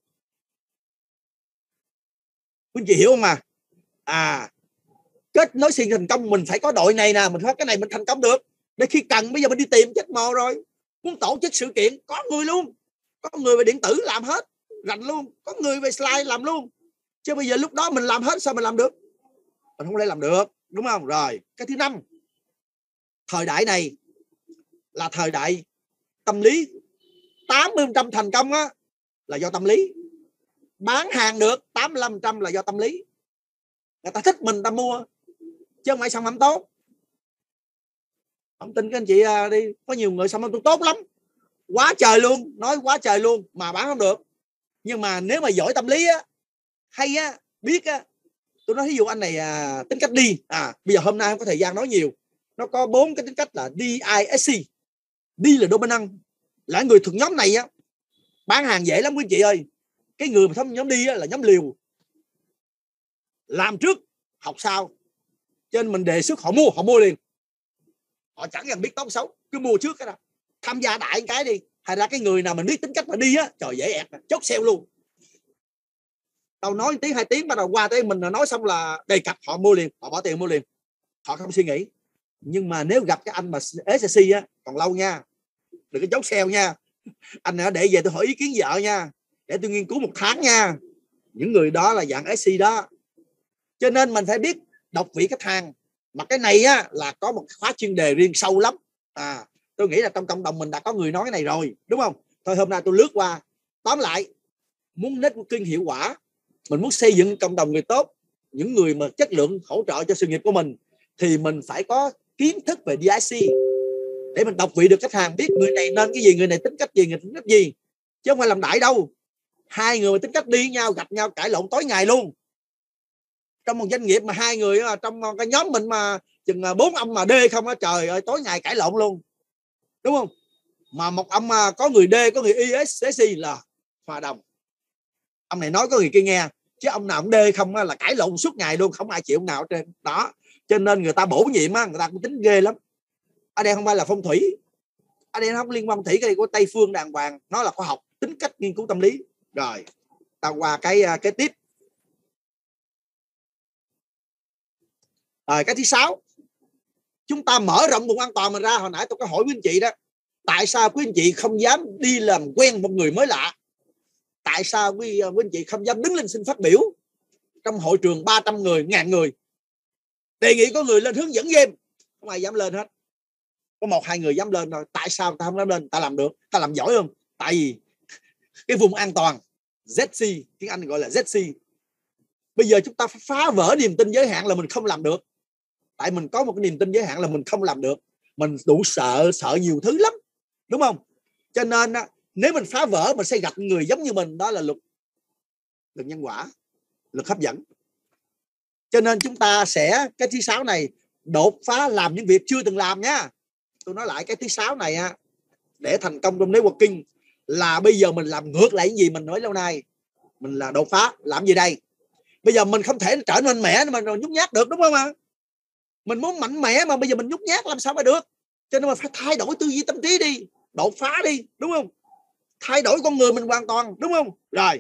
Quý chị hiểu không mà? À, kết nối sự thành công mình phải có đội này nè, mình phải cái này mình thành công được. Để khi cần bây giờ mình đi tìm chết mồ rồi. Muốn tổ chức sự kiện có người luôn, có người về điện tử làm hết rành luôn, có người về slide làm luôn. Chứ bây giờ lúc đó mình làm hết sao mình làm được? Mình không thể làm được. đúng không? Rồi cái thứ năm, thời đại này là thời đại tâm lý. Tám mươi phần trăm thành công á là do tâm lý. Bán hàng được tám mươi lăm phần trăm là do tâm lý. Người ta thích mình, người ta mua, chứ không phải sản phẩm tốt. Không tin các anh chị đi, có nhiều người sản phẩm tốt lắm, quá trời luôn, nói quá trời luôn mà bán không được. Nhưng mà nếu mà giỏi tâm lý á, hay á, biết á, tôi nói ví dụ anh này à, tính cách đi, à bây giờ hôm nay không có thời gian nói nhiều, nó có bốn cái tính cách là D I S C. D là dominant, là người thuộc nhóm này á, bán hàng dễ lắm quý chị ơi. Cái người mà thống nhóm đi á, là nhóm liều, làm trước học sau, cho nên mình đề xuất họ mua, họ mua liền, họ chẳng cần biết tốt xấu, cứ mua trước cái đó, tham gia đại cái đi. Hay ra cái người nào mình biết tính cách mà đi á, trời dễ ẹt, chốt sale luôn. Đâu nói tiếng hai tiếng bắt đầu qua tới mình nói xong là đề cập, họ mua liền, họ bỏ tiền mua liền, họ không suy nghĩ. Nhưng mà nếu gặp cái anh mà ét xê á, còn lâu nha, đừng có chốt sale nha. Anh đã để về tôi hỏi ý kiến vợ nha, để tôi nghiên cứu một tháng nha. Những người đó là dạng ét xê đó. Cho nên mình phải biết đọc vị khách hàng. Mà cái này á là có một khóa chuyên đề riêng sâu lắm. À, tôi nghĩ là trong cộng đồng mình đã có người nói cái này rồi, đúng không? Thôi hôm nay tôi lướt qua. Tóm lại, muốn networking hiệu quả, mình muốn xây dựng cộng đồng người tốt, những người mà chất lượng hỗ trợ cho sự nghiệp của mình, thì mình phải có kiến thức về đê i xê để mình đọc vị được khách hàng, biết người này nên cái gì, người này tính cách gì, người tính cách gì, chứ không phải làm đại đâu. Hai người mà tính cách đi nhau, gặp nhau cãi lộn tối ngày luôn. Trong một doanh nghiệp mà hai người trong cái nhóm mình mà chừng bốn ông mà D không á, trời ơi tối ngày cãi lộn luôn, đúng không? Mà một ông mà có người D, có người I S C là hòa đồng. Ông này nói có người kia nghe, chứ ông nào ông D không á, là cãi lộn suốt ngày luôn, không ai chịu ông nào trên đó. Cho nên người ta bổ nhiệm á, người ta cũng tính ghê lắm. Ở đây không phải là phong thủy, ở đây không liên quan thủy, cái này của Tây phương đàng hoàng, nó là khoa học, tính cách nghiên cứu tâm lý. Rồi ta qua cái cái tiếp. Rồi cái thứ sáu, chúng ta mở rộng vùng an toàn mình ra. Hồi nãy tôi có hỏi quý anh chị đó, tại sao quý anh chị không dám đi làm quen một người mới lạ? Tại sao quý, quý anh chị không dám đứng lên xin phát biểu trong hội trường ba trăm người, ngàn người, đề nghị có người lên hướng dẫn game? Không ai dám lên hết, có một hai người dám lên thôi. Tại sao ta không dám lên? Ta làm được, ta làm giỏi không? Tại vì cái vùng an toàn Z C, tiếng Anh gọi là Z C. Bây giờ chúng ta phá vỡ niềm tin giới hạn là mình không làm được. Tại mình có một cái niềm tin giới hạn là mình không làm được, mình đủ sợ, sợ nhiều thứ lắm, đúng không? Cho nên nếu mình phá vỡ, mình sẽ gặp người giống như mình. Đó là luật luật nhân quả, luật hấp dẫn. Cho nên chúng ta sẽ, cái thứ sáu này, đột phá làm những việc chưa từng làm nha. Tôi nói lại cái thứ sáu này á, để thành công trong networking là bây giờ mình làm ngược lại những gì mình nói lâu nay. Mình là đột phá. Làm gì đây? Bây giờ mình không thể trở nên mạnh mẽ mà nhút nhát được, đúng không ạ? Mình muốn mạnh mẽ mà bây giờ mình nhút nhát làm sao mà được? Cho nên mình phải thay đổi tư duy tâm trí đi, đột phá đi, đúng không? Thay đổi con người mình hoàn toàn, đúng không? Rồi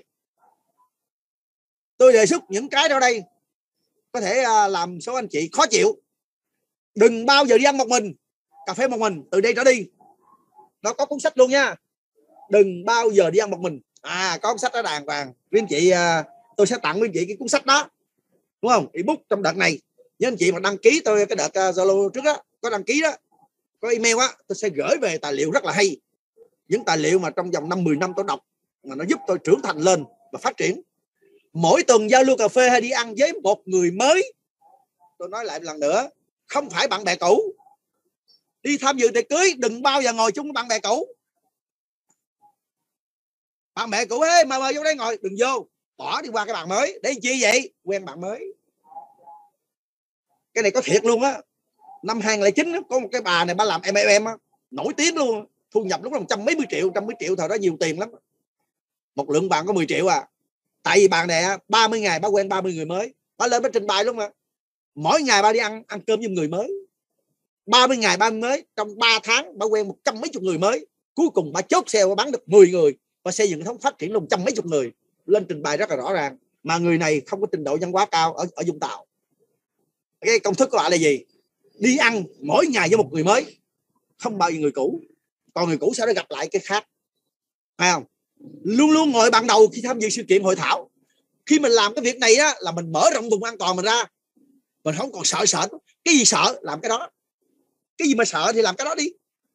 tôi đề xuất những cái đó đây có thể làm số anh chị khó chịu. Đừng bao giờ đi ăn một mình, cà phê một mình, từ đây trở đi. Nó có cuốn sách luôn nha. Đừng bao giờ đi ăn một mình. À, có cuốn sách đó đàng hoàng. Quý anh chị, tôi sẽ tặng quý anh chị cái cuốn sách đó, đúng không? Ebook trong đợt này. Với anh chị mà đăng ký tôi cái đợt Zalo trước đó, có đăng ký đó, có email á, tôi sẽ gửi về tài liệu rất là hay. Những tài liệu mà trong vòng năm mười năm tôi đọc mà nó giúp tôi trưởng thành lên và phát triển. Mỗi tuần giao lưu cà phê hay đi ăn với một người mới. Tôi nói lại một lần nữa, không phải bạn bè cũ. Đi tham dự tiệc cưới đừng bao giờ ngồi chung với bạn bè cũ. Bạn bè cũ ấy mà mời vô đây ngồi, đừng vô, bỏ đi qua cái bạn mới. Để chi vậy? Quen bạn mới. Cái này có thiệt luôn á. Năm hai không không chín có một cái bà này, bà làm em em em á, nổi tiếng luôn, thu nhập lúc đó một trăm mấy mươi triệu, trăm mấy triệu thời đó nhiều tiền lắm. Một lượng bạn có mười triệu à. Tại vì bạn này ba mươi ngày bà quen ba mươi người mới. Bà lên bà trình bày luôn mà. Mỗi ngày bà đi ăn ăn cơm với người mới. ba mươi ngày ba mươi mới, trong ba tháng bà quen một trăm mấy chục người mới. Cuối cùng bà chốt sale, bà bán được mười người và xây dựng hệ thống phát triển luôn trăm mấy chục người. Lên trình bày rất là rõ ràng. Mà người này không có trình độ văn hóa cao ở ở Vũng Tàu. Cái công thức của bạn là gì? Đi ăn mỗi ngày với một người mới, không bao giờ người cũ. Còn người cũ sau đó gặp lại cái khác, phải không? Luôn luôn ngồi ban đầu khi tham dự sự kiện hội thảo. Khi mình làm cái việc này á, là mình mở rộng vùng an toàn mình ra. Mình không còn sợ sợ. Cái gì sợ làm cái đó. Cái gì mà sợ thì làm cái đó đi.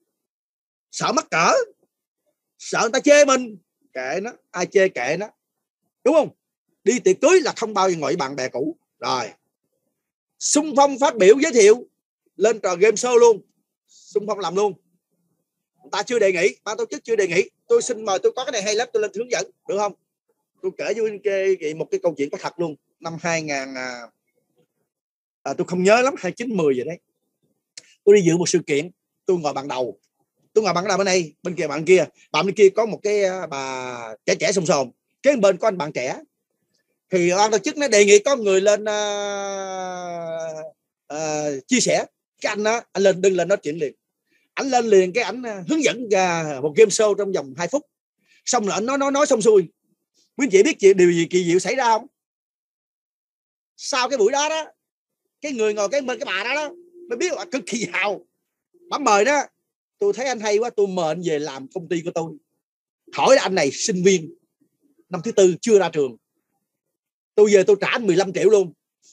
Sợ mắc cỡ, sợ người ta chê mình, kệ nó, ai chê kệ nó, đúng không? Đi tiệc cưới là không bao giờ ngồi bạn bè cũ. Rồi xung phong phát biểu giới thiệu lên trò game show luôn, xung phong làm luôn. Người ta chưa đề nghị, ban tổ chức chưa đề nghị, tôi xin mời, tôi có cái này hay lắm, tôi lên hướng dẫn được không? Tôi kể với cái, một cái câu chuyện có thật luôn. Năm hai nghìn à, à, tôi không nhớ lắm, hai chín mười vậy đấy. Tôi đi dự một sự kiện, tôi ngồi bàn đầu, tôi ngồi bàn đầu bên này, bên kia bạn kia, bạn bên kia có một cái bà trẻ trẻ sồn sồn, kế bên có anh bạn trẻ. Thì ban tổ chức nó đề nghị có người lên uh, uh, chia sẻ. Cái anh đó, anh lên đừng lên nói chuyện liền. Anh lên liền cái ảnh hướng dẫn uh, một game show trong vòng hai phút. Xong rồi anh nói nói nói xong xuôi. Quý anh chị biết chuyện điều gì kỳ diệu xảy ra không? Sau cái buổi đó đó, cái người ngồi cái bên cái bà đó đó mới biết là cực kỳ hào. Bà mời đó, tôi thấy anh hay quá, tôi mời anh về làm công ty của tôi. Hỏi anh này sinh viên năm thứ tư chưa ra trường, tôi về tôi trả anh mười lăm triệu luôn.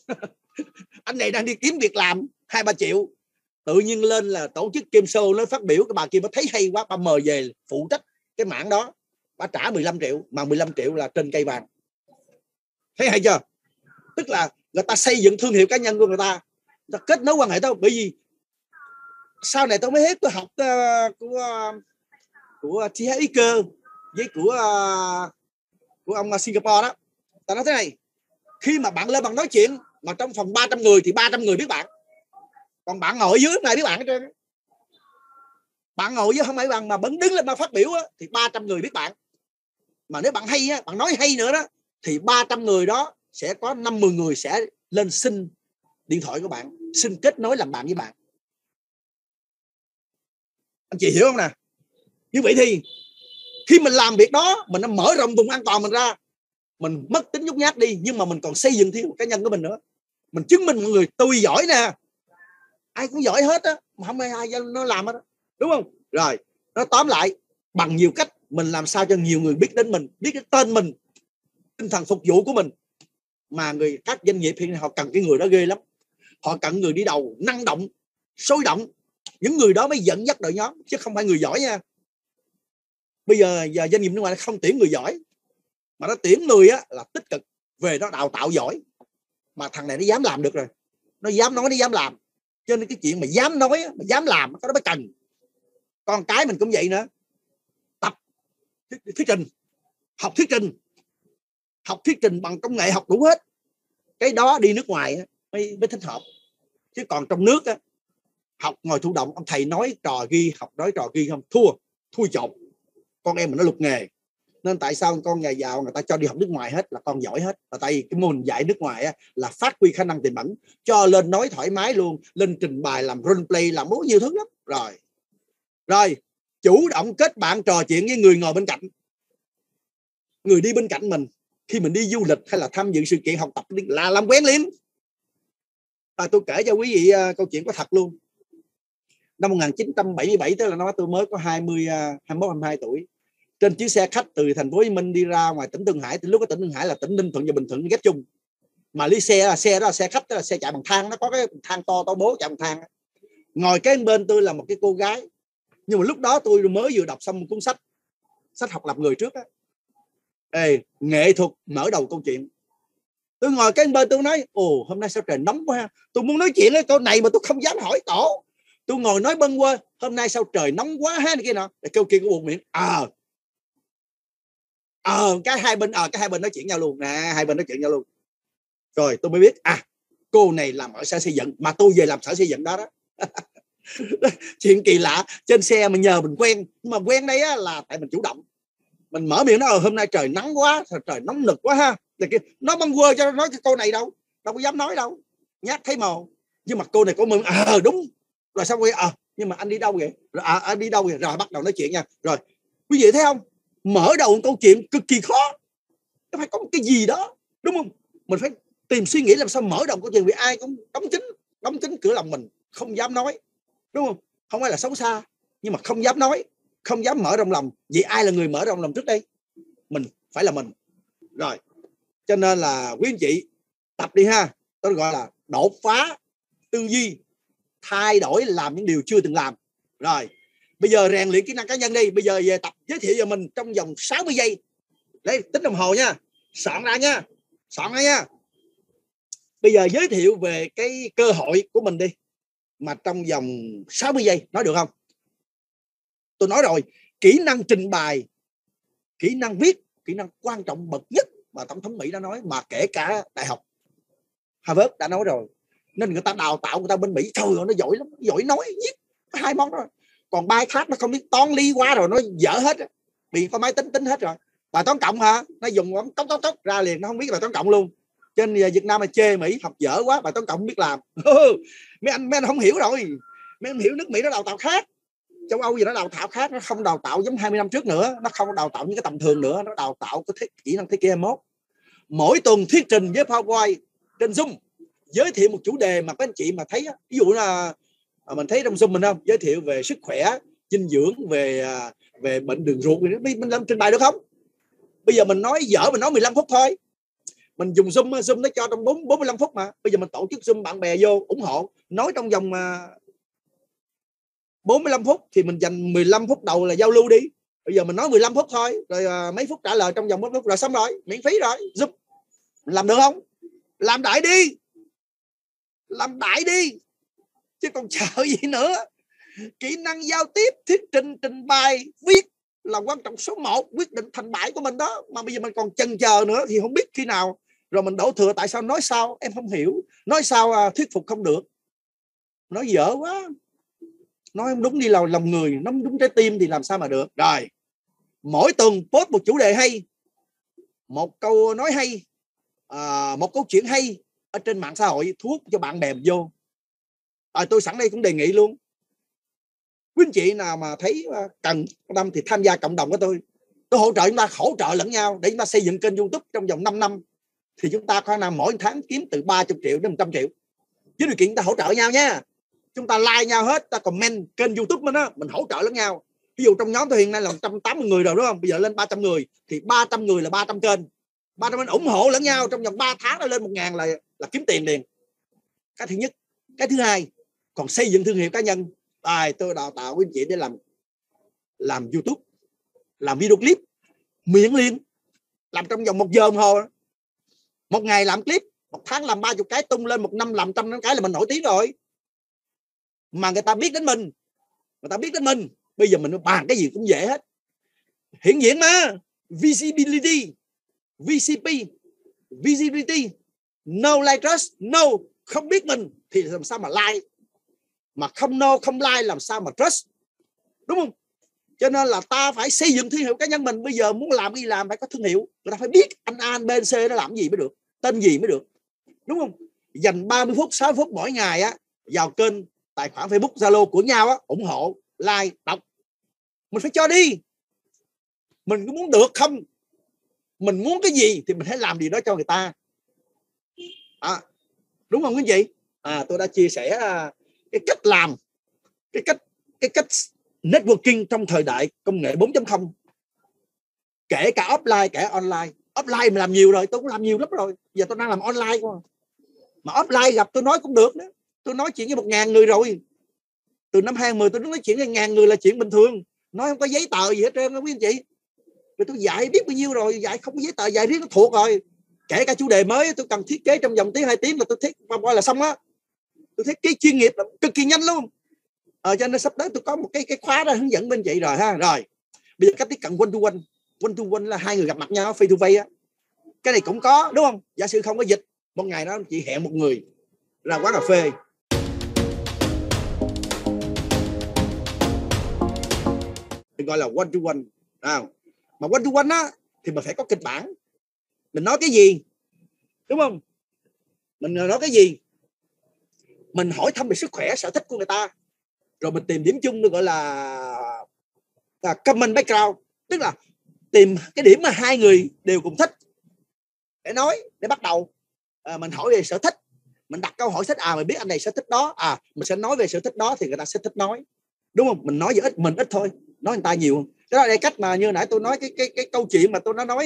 Anh này đang đi kiếm việc làm hai ba triệu. Tự nhiên lên là tổ chức game show nó phát biểu, cái bà kia bà thấy hay quá, bà mời về phụ trách cái mảng đó, bà trả mười lăm triệu, mà mười lăm triệu là trên cây vàng. Thấy hay chưa? Tức là người ta xây dựng thương hiệu cá nhân của người ta, người ta kết nối quan hệ đâu. Bởi vì sau này tôi mới hết tôi học uh, của uh, của T H Iker với của uh, của ông Singapore đó. Ta nói thế này, khi mà bạn lên bạn nói chuyện mà trong phòng ba trăm người thì ba trăm người biết bạn, còn bạn ngồi dưới này biết bạn hết trơn. Bạn ngồi dưới không phải bạn mà vẫn đứng lên mà phát biểu á, thì ba trăm người biết bạn. Mà nếu bạn hay á, bạn nói hay nữa đó, thì ba trăm người đó sẽ có năm mươi người sẽ lên xin điện thoại của bạn, xin kết nối làm bạn với bạn. Anh chị hiểu không nè? Như vậy thì khi mình làm việc đó, mình đã mở rộng vùng an toàn mình ra, mình mất tính nhút nhát đi, nhưng mà mình còn xây dựng thương hiệu cá nhân của mình nữa. Mình chứng minh mọi người tôi giỏi nè, ai cũng giỏi hết á, mà không ai ai nó làm hết đó, đúng không? Rồi nó tóm lại, bằng nhiều cách mình làm sao cho nhiều người biết đến mình, biết cái tên mình, tinh thần phục vụ của mình. Mà người các doanh nghiệp hiện họ cần cái người đó ghê lắm. Họ cần người đi đầu năng động, sôi động. Những người đó mới dẫn dắt đội nhóm, chứ không phải người giỏi nha. Bây giờ, giờ doanh nghiệp nước ngoài không tuyển người giỏi, mà nó tuyển người á, là tích cực, về nó đào tạo giỏi. Mà thằng này nó dám làm được rồi, nó dám nói, nó dám làm. Cho nên cái chuyện mà dám nói, mà dám làm, cái đó mới cần. Con cái mình cũng vậy nữa. Tập thuyết, thuyết trình, học thuyết trình, học thuyết trình bằng công nghệ, học đủ hết. Cái đó đi nước ngoài á, mới, mới thích hợp. Chứ còn trong nước á, học ngồi thụ động, ông thầy nói trò ghi, học nói trò ghi không, thua, thui chột. Con em mình nó lục nghề. Nên tại sao con nhà giàu người ta cho đi học nước ngoài hết là con giỏi hết, là tại vì cái môn dạy nước ngoài á, là phát huy khả năng tiềm ẩn, cho lên nói thoải mái luôn, lên trình bày, làm role play, làm rất nhiều thứ lắm. Rồi rồi chủ động kết bạn, trò chuyện với người ngồi bên cạnh, người đi bên cạnh mình. Khi mình đi du lịch hay là tham dự sự kiện học tập là làm quen liền. À, tôi kể cho quý vị uh, câu chuyện có thật luôn. Năm một nghìn chín trăm bảy mươi bảy, tức là nói tôi mới có hai mươi, uh, hai mươi mốt, hai mươi hai tuổi. Trên chiếc xe khách từ thành phố Hồ Chí Minh đi ra ngoài tỉnh Thượng Hải. Thì lúc đó tỉnh Thượng Hải là tỉnh Ninh Thuận và Bình Thuận ghép chung. Mà lý xe là xe đó là xe khách, tức là xe chạy bằng thang, nó có cái thang to to bố chạy bằng thang. Ngồi cái bên tôi là một cái cô gái. Nhưng mà lúc đó tôi mới vừa đọc xong một cuốn sách, sách học lập người trước á. Ê, nghệ thuật mở đầu câu chuyện. Tôi ngồi cái bên tôi nói, ồ hôm nay sao trời nóng quá ha. Tôi muốn nói chuyện cái câu này mà tôi không dám hỏi tổ. Tôi ngồi nói bâng quơ, hôm nay sao trời nóng quá ha, kia nọ. Câu kia có buộc miệng. À, ờ à, cái hai bên à, cái hai bên nói chuyện nhau luôn nè, hai bên nói chuyện nhau luôn. Rồi tôi mới biết à, cô này làm ở sở xây dựng, mà tôi về làm sở xây dựng đó đó. Chuyện kỳ lạ, trên xe mình nhờ mình quen, nhưng mà quen đây á, là tại mình chủ động. Mình mở miệng nói hôm nay trời nắng quá, trời nóng nực quá ha. Nó băng quơ cho nó nói cái câu này đâu, đâu có dám nói đâu, nhát thấy màu. Nhưng mà cô này có mừng, à đúng. Rồi xong rồi à, nhưng mà anh đi đâu vậy? Rồi, à, anh đi đâu vậy? Rồi bắt đầu nói chuyện nha. Rồi quý vị thấy không, mở đầu một câu chuyện cực kỳ khó, nó phải có một cái gì đó, đúng không? Mình phải tìm suy nghĩ làm sao mở đầu câu chuyện, vì ai cũng đóng kín đóng kín cửa lòng mình, không dám nói, đúng không? Không phải là xấu xa, nhưng mà không dám nói, không dám mở rộng lòng. Vậy ai là người mở rộng lòng trước đây? Mình, phải là mình. Rồi cho nên là quý anh chị tập đi ha. Tôi gọi là đột phá tư duy, thay đổi làm những điều chưa từng làm. Rồi bây giờ rèn luyện kỹ năng cá nhân đi. Bây giờ về tập giới thiệu về mình trong vòng sáu mươi giây. Đấy, tính đồng hồ nha, soạn ra nha, soạn ra nha. Bây giờ giới thiệu về cái cơ hội của mình đi, mà trong vòng sáu mươi giây, nói được không? Tôi nói rồi, kỹ năng trình bày, kỹ năng viết, kỹ năng quan trọng bậc nhất mà Tổng thống Mỹ đã nói, mà kể cả đại học Harvard đã nói rồi. Nên người ta đào tạo người ta bên Mỹ, trời ơi, nó giỏi lắm, giỏi nói viết hai món đó. Còn bài khác nó không biết toán lý quá rồi, nó dở hết, vì có máy tính tính hết rồi. Bài toán cộng hả? Nó dùng cốc cốc cốc ra liền, nó không biết bài toán cộng luôn. Trên Việt Nam là chê Mỹ học dở quá, bài toán cộng không biết làm. mấy anh mấy anh không hiểu rồi. Mấy anh hiểu nước Mỹ nó đào tạo khác, châu Âu gì nó đào tạo khác, nó không đào tạo giống hai mươi năm trước nữa, nó không đào tạo những cái tầm thường nữa, nó đào tạo cái kỹ năng thế kỷ hai mươi mốt. Mỗi tuần thuyết trình với PowerPoint trên Zoom, giới thiệu một chủ đề mà các anh chị mà thấy, ví dụ là mình thấy trong Zoom mình không, giới thiệu về sức khỏe, dinh dưỡng, về về bệnh đường ruột, mình làm trình bày được không? Bây giờ mình nói dở, mình nói mười lăm phút thôi. Mình dùng Zoom, Zoom nó cho trong bốn mươi lăm phút mà. Bây giờ mình tổ chức Zoom bạn bè vô ủng hộ, nói trong vòng bốn mươi lăm phút thì mình dành mười lăm phút đầu là giao lưu đi. Bây giờ mình nói mười lăm phút thôi, rồi mấy phút trả lời trong vòng bốn mươi phút là xong rồi, miễn phí rồi. Zoom làm được không? Làm đại đi, làm đại đi, chứ còn chờ gì nữa. Kỹ năng giao tiếp, thuyết trình, trình bày, viết là quan trọng số một, quyết định thành bại của mình đó. Mà bây giờ mình còn chần chờ nữa thì không biết khi nào rồi mình đổ thừa. Tại sao nói sao em không hiểu, nói sao à, thuyết phục không được, nói dở quá, nói không đúng đi lòng lòng người, nó không đúng trái tim thì làm sao mà được. Rồi mỗi tuần post một chủ đề hay, một câu nói hay, à, một câu chuyện hay ở trên mạng xã hội, thu hút cho bạn bè vô. À, tôi sẵn đây cũng đề nghị luôn, quý anh chị nào mà thấy cần tâm thì tham gia cộng đồng của tôi. Tôi hỗ trợ chúng ta, hỗ trợ lẫn nhau để chúng ta xây dựng kênh YouTube trong vòng năm năm. Thì chúng ta khả năng mỗi tháng kiếm từ ba mươi triệu đến một trăm triệu. Với điều kiện chúng ta hỗ trợ nhau nha. Chúng ta like nhau hết, ta comment kênh YouTube mình á, mình hỗ trợ lẫn nhau. Ví dụ trong nhóm tôi hiện nay là một trăm tám mươi người rồi đúng không? Bây giờ lên ba trăm người thì ba trăm người là ba trăm kênh. ba trăm kênh ủng hộ lẫn nhau trong vòng ba tháng nó lên một ngàn là là kiếm tiền liền. Cái thứ nhất. Cái thứ hai, còn xây dựng thương hiệu cá nhân. À, tôi đào tạo quý anh chị để làm làm YouTube, làm video clip miễn liền, làm trong vòng một giờ đồng hồ. Một ngày làm clip, một tháng làm ba mươi cái tung lên, một năm làm trăm cái là mình nổi tiếng rồi. Mà người ta biết đến mình, người ta biết đến mình. Bây giờ mình bàn cái gì cũng dễ hết. Hiển diện mà, visibility, vê xê pê, visibility, no like trust, no, không biết mình thì làm sao mà like, mà không know, không like làm sao mà trust, đúng không? Cho nên là ta phải xây dựng thương hiệu cá nhân mình. Bây giờ muốn làm gì làm phải có thương hiệu, người ta phải biết anh A, anh B, anh C nó làm gì mới được, tên gì mới được, đúng không? Dành ba mươi phút, sáu mươi phút mỗi ngày á vào kênh, tài khoản Facebook, Zalo của nhau á, ủng hộ, like, đọc. Mình phải cho đi. Mình có muốn được không? Mình muốn cái gì thì mình hãy làm gì đó cho người ta. À, đúng không quý vị? À, tôi đã chia sẻ cái cách làm, cái cách cái cách networking trong thời đại công nghệ bốn chấm không, kể cả offline kể online. Offline mình làm nhiều rồi, tôi cũng làm nhiều lắm rồi, giờ tôi đang làm online quá. Mà offline gặp tôi nói cũng được đó. Tôi nói chuyện với một ngàn người rồi. Từ năm hai không một không tôi nói chuyện với ngàn người là chuyện bình thường, nói không có giấy tờ gì hết trơn đó quý anh chị. Rồi tôi dạy biết bao nhiêu rồi, dạy không có giấy tờ, dạy riết nó thuộc rồi. Kể cả chủ đề mới tôi cần thiết kế trong vòng tiếng hai tiếng là tôi thiết qua là xong á. Tôi thiết kế chuyên nghiệp lắm, cực kỳ nhanh luôn. Ờ, cho nên sắp tới tôi có một cái cái khóa ra hướng dẫn bên chị rồi ha. Rồi bây giờ cách tiếp cận one to one. One to one là hai người gặp mặt nhau face to face á. Cái này cũng có đúng không? Giả sử không có dịch, một ngày đó chị hẹn một người ra quán cà phê, mình gọi là one to one. À, mà one to one á thì mình phải có kịch bản. Mình nói cái gì, đúng không? Mình nói cái gì, mình hỏi thăm về sức khỏe, sở thích của người ta, rồi mình tìm điểm chung được gọi là, là common background, tức là tìm cái điểm mà hai người đều cùng thích để nói, để bắt đầu. À, mình hỏi về sở thích, mình đặt câu hỏi thích, à mình biết anh này sở thích đó, à mình sẽ nói về sở thích đó thì người ta sẽ thích nói, đúng không? Mình nói về ít, mình ít thôi, nói người ta nhiều. Cái đó là cách mà như nãy tôi nói cái cái cái câu chuyện mà tôi nó nói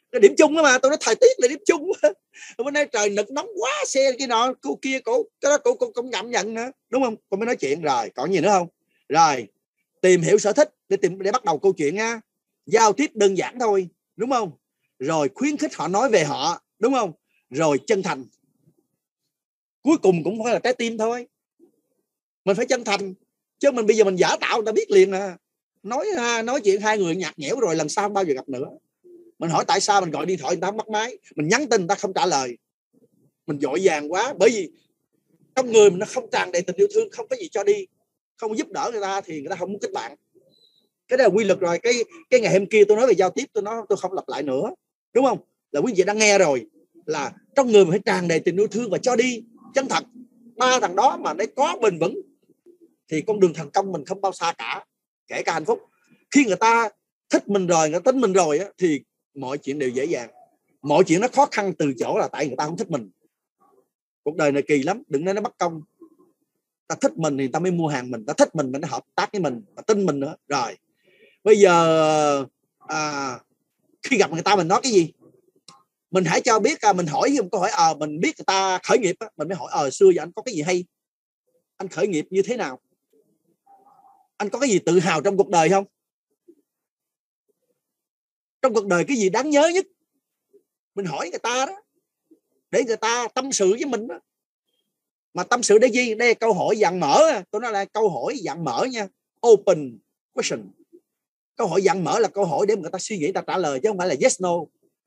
Cái điểm chung đó mà, tôi nói thời tiết là điểm chung. Bữa nay trời nực nóng quá, xe cái nọ cô kia cổ cái đó cổ cũng, cũng cảm nhận nữa, đúng không? Con mới nói chuyện rồi, còn gì nữa không? Rồi tìm hiểu sở thích để tìm để bắt đầu câu chuyện nha. Giao tiếp đơn giản thôi, đúng không? Rồi khuyến khích họ nói về họ, đúng không? Rồi chân thành. Cuối cùng cũng phải là trái tim thôi. Mình phải chân thành, chứ mình bây giờ mình giả tạo người ta biết liền à. Nói nói chuyện hai người nhạt nhẽo rồi lần sau không bao giờ gặp nữa. Mình hỏi tại sao, mình gọi điện thoại người ta không bắt máy, mình nhắn tin người ta không trả lời, mình vội vàng quá. Bởi vì trong người mình nó không tràn đầy tình yêu thương, không có gì cho đi, không giúp đỡ người ta thì người ta không muốn kết bạn. Cái đó là quy luật rồi. Cái cái ngày hôm kia tôi nói về giao tiếp, tôi nói tôi không lặp lại nữa, đúng không? Là quý vị đã nghe rồi, là trong người mình phải tràn đầy tình yêu thương và cho đi chân thật. Ba thằng đó mà nó có bền vững thì con đường thành công mình không bao xa cả, kể cả hạnh phúc. Khi người ta thích mình rồi, người ta tính mình rồi á, thì mọi chuyện đều dễ dàng. Mọi chuyện nó khó khăn từ chỗ là tại người ta không thích mình. Cuộc đời này kỳ lắm, đừng nói nó bất công. Ta thích mình thì ta mới mua hàng mình, ta thích mình mình nó hợp tác với mình, ta tin mình nữa. Rồi bây giờ à, khi gặp người ta mình nói cái gì, mình hãy cho biết, mình hỏi một câu hỏi, à, mình biết người ta khởi nghiệp, mình mới hỏi ờ xưa giờ anh có cái gì hay, anh khởi nghiệp như thế nào, anh có cái gì tự hào trong cuộc đời không, trong cuộc đời cái gì đáng nhớ nhất. Mình hỏi người ta đó, để người ta tâm sự với mình đó. Mà tâm sự để gì? Đây là câu hỏi dạng mở. Tôi nói là câu hỏi dạng mở nha, open question. Câu hỏi dạng mở là câu hỏi để người ta suy nghĩ, ta trả lời, chứ không phải là yes no.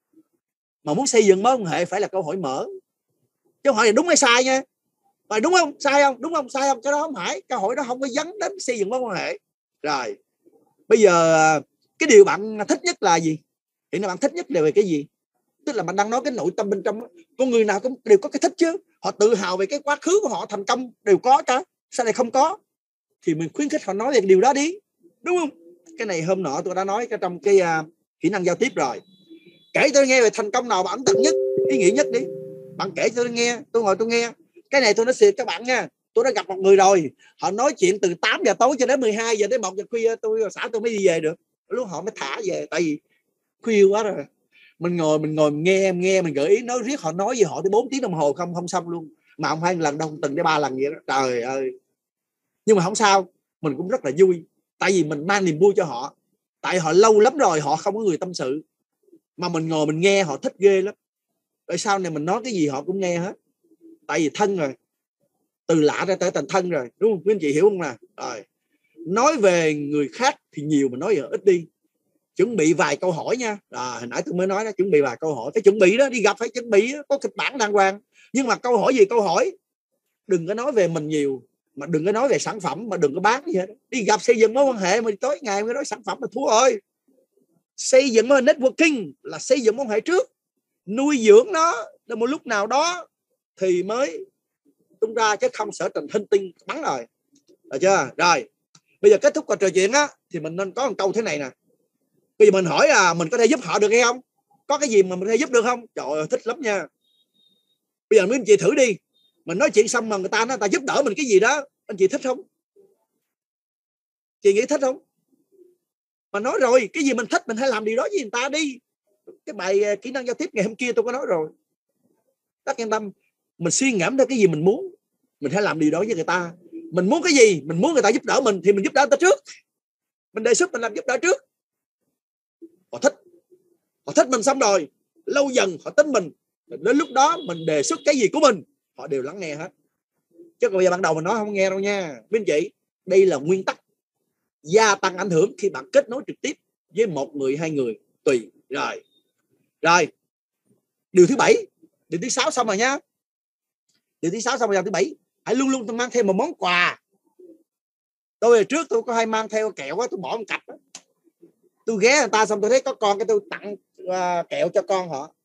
Mà muốn xây dựng mối quan hệ phải là câu hỏi mở, chứ không hỏi là đúng hay sai nha. Mà đúng không, sai không, đúng không, sai không, cái đó không phải. Câu hỏi đó không có dẫn đến xây dựng mối quan hệ. Rồi bây giờ cái điều bạn thích nhất là gì? Hiện nay bạn thích nhất là về cái gì? Tức là bạn đang nói cái nội tâm bên trong đó. Con người nào cũng đều có cái thích chứ. Họ tự hào về cái quá khứ của họ thành công, đều có cả. Sao lại không có? Thì mình khuyến khích họ nói về điều đó đi, đúng không? Cái này hôm nọ tôi đã nói trong cái uh, kỹ năng giao tiếp rồi. Kể tôi nghe về thành công nào bạn ấn tượng nhất, ý nghĩa nhất đi. Bạn kể cho tôi nghe, tôi ngồi tôi nghe. Cái này tôi nói thiệt các bạn nha. Tôi đã gặp một người rồi, họ nói chuyện từ tám giờ tối cho đến mười hai giờ, đến một giờ khuya tôi xã tôi mới đi về được. Lúc họ mới thả về, tại vì khuya quá rồi. Mình ngồi mình ngồi mình nghe nghe mình gợi ý nói riết, họ nói với họ tới bốn tiếng đồng hồ không không xong luôn. Mà không hai lần đâu, từng đến ba lần vậy đó. Trời ơi. Nhưng mà không sao, mình cũng rất là vui, tại vì mình mang niềm vui cho họ. Tại họ lâu lắm rồi họ không có người tâm sự, mà mình ngồi mình nghe họ thích ghê lắm. Rồi sau này mình nói cái gì họ cũng nghe hết, tại vì thân rồi, từ lạ ra trở thành thân rồi, đúng không? Quý anh chị hiểu không nào? Rồi nói về người khác thì nhiều, mà nói giờ ít đi. Chuẩn bị vài câu hỏi nha. À, hồi nãy tôi mới nói đó, chuẩn bị vài câu hỏi, phải chuẩn bị đó, đi gặp phải chuẩn bị đó, có kịch bản đàng hoàng. Nhưng mà câu hỏi gì câu hỏi, đừng có nói về mình nhiều, mà đừng có nói về sản phẩm, mà đừng có bán gì hết. Đi gặp xây dựng mối quan hệ mà tối ngày mới nói sản phẩm là thua rồi. Xây dựng mối networking là xây dựng mối quan hệ trước, nuôi dưỡng nó đến một lúc nào đó thì mới tung ra, chứ không sở trình hình tinh bắn rồi. Được chưa? Rồi bây giờ kết thúc cuộc trò chuyện á, thì mình nên có một câu thế này nè. Bây giờ mình hỏi là mình có thể giúp họ được hay không? Có cái gì mà mình có thể giúp được không? Trời ơi, thích lắm nha. Bây giờ mấy anh chị thử đi. Mình nói chuyện xong mà người ta nói ta giúp đỡ mình cái gì đó, anh chị thích không? Chị nghĩ thích không? Mà nói rồi, cái gì mình thích mình hãy làm điều đó với người ta đi. Cái bài kỹ năng giao tiếp ngày hôm kia tôi có nói rồi. Các yên tâm, mình suy ngẫm ra cái gì mình muốn, mình hãy làm điều đó với người ta. Mình muốn cái gì, mình muốn người ta giúp đỡ mình thì mình giúp đỡ người ta trước. Mình đề xuất mình làm giúp đỡ trước. Họ thích, họ thích mình xong rồi, lâu dần họ tính mình. Đến lúc đó mình đề xuất cái gì của mình, họ đều lắng nghe hết. Chứ còn bây giờ ban đầu mình nói không nghe đâu nha. Mấy anh chị, đây là nguyên tắc gia tăng ảnh hưởng khi bạn kết nối trực tiếp với một người, hai người, tùy. Rồi, rồi điều thứ bảy, điều thứ sáu xong rồi nha. Điều thứ sáu xong rồi, điều thứ bảy, hãy luôn luôn mang thêm một món quà. Tôi hồi trước tôi có hay mang theo kẹo á, tôi bỏ một cặp á. Tôi ghé người ta xong tôi thấy có con, cái tôi tặng uh, kẹo cho con họ.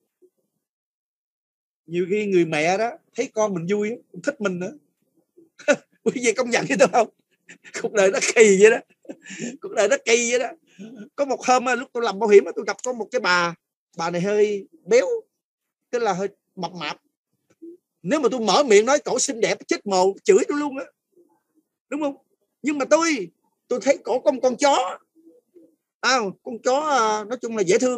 Nhiều khi người mẹ đó thấy con mình vui, thích mình nữa. Quý vị công nhận với tôi không? Cuộc đời nó kỳ vậy đó. Cuộc đời nó kỳ vậy đó. Có một hôm lúc tôi làm bảo hiểm tôi gặp có một cái bà. Bà này hơi béo, tức là hơi mập mạp. Nếu mà tôi mở miệng nói cổ xinh đẹp, chết mồ, chửi tôi luôn á, đúng không? Nhưng mà tôi tôi thấy cổ có một con chó, à, con chó nói chung là dễ thương.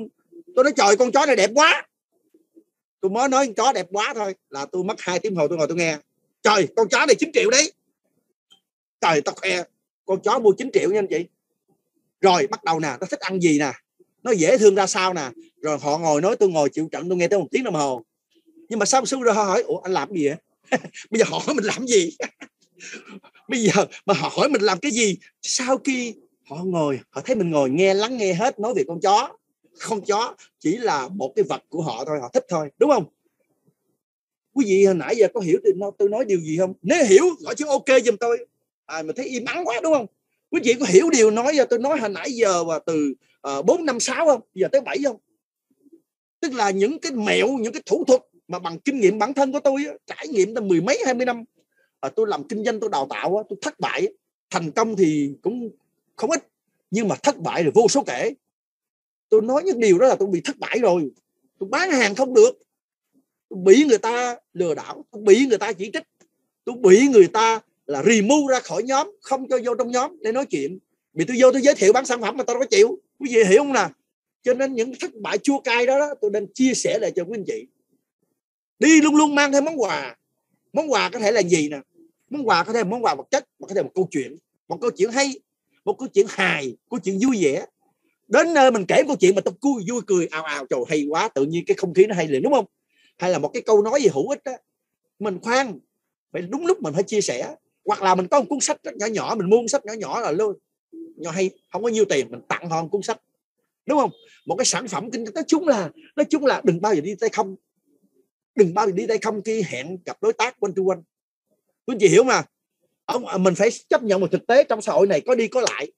Tôi nói trời, con chó này đẹp quá. Tôi mới nói con chó đẹp quá thôi là tôi mất hai tiếng hồ tôi ngồi tôi nghe. Trời, con chó này chín triệu đấy. Trời, tao khoe con chó mua chín triệu nha anh chị. Rồi bắt đầu nè, nó thích ăn gì nè, nó dễ thương ra sao nè. Rồi họ ngồi nói, tôi ngồi chịu trận tôi nghe tới một tiếng đồng hồ. Nhưng mà xong xuôi rồi họ hỏi, ủa anh làm gì vậy? Bây giờ họ hỏi mình làm gì? Bây giờ mà họ hỏi mình làm cái gì? Sau khi họ ngồi, họ thấy mình ngồi nghe, lắng nghe hết nói về con chó. Con chó chỉ là một cái vật của họ thôi, họ thích thôi, đúng không? Quý vị hồi nãy giờ có hiểu tôi nói điều gì không? Nếu hiểu gọi chữ ok giùm tôi. À, mà thấy im ắng quá đúng không? Quý vị có hiểu điều nói tôi nói hồi nãy giờ và từ uh, bốn năm sáu không? Giờ tới bảy không? Tức là những cái mẹo, những cái thủ thuật mà bằng kinh nghiệm bản thân của tôi, trải nghiệm tới mười mấy hai mươi năm. À, tôi làm kinh doanh, tôi đào tạo, tôi thất bại, thành công thì cũng không ít, nhưng mà thất bại rồi vô số kể. Tôi nói những điều đó là tôi bị thất bại rồi. Tôi bán hàng không được, tôi bị người ta lừa đảo, tôi bị người ta chỉ trích, tôi bị người ta là remove ra khỏi nhóm, không cho vô trong nhóm để nói chuyện. Vì tôi vô tôi giới thiệu bán sản phẩm mà tôi đâu có chịu. Quý vị hiểu không nè? Cho nên những thất bại chua cay đó, đó tôi nên chia sẻ lại cho quý anh chị. Đi luôn luôn mang theo món quà. Món quà có thể là gì nè? Món quà có thể là món quà vật chất, mà có thể là một câu chuyện, một câu chuyện hay, một câu chuyện hài, câu chuyện vui vẻ. Đến nơi mình kể câu chuyện mà tôi vui, vui cười ào ào, trời hay quá, tự nhiên cái không khí nó hay liền, đúng không? Hay là một cái câu nói gì hữu ích đó, mình khoan, phải đúng lúc mình phải chia sẻ. Hoặc là mình có một cuốn sách rất nhỏ nhỏ, mình mua cuốn sách nhỏ nhỏ là luôn nhỏ hay, không có nhiêu tiền, mình tặng họ một cuốn sách, đúng không? Một cái sản phẩm kinh doanh, nói chung là nói chung là đừng bao giờ đi tay không, đừng bao giờ đi tay không khi hẹn gặp đối tác one to one. Quý chị hiểu mà? Mình phải chấp nhận một thực tế trong xã hội này có đi có lại,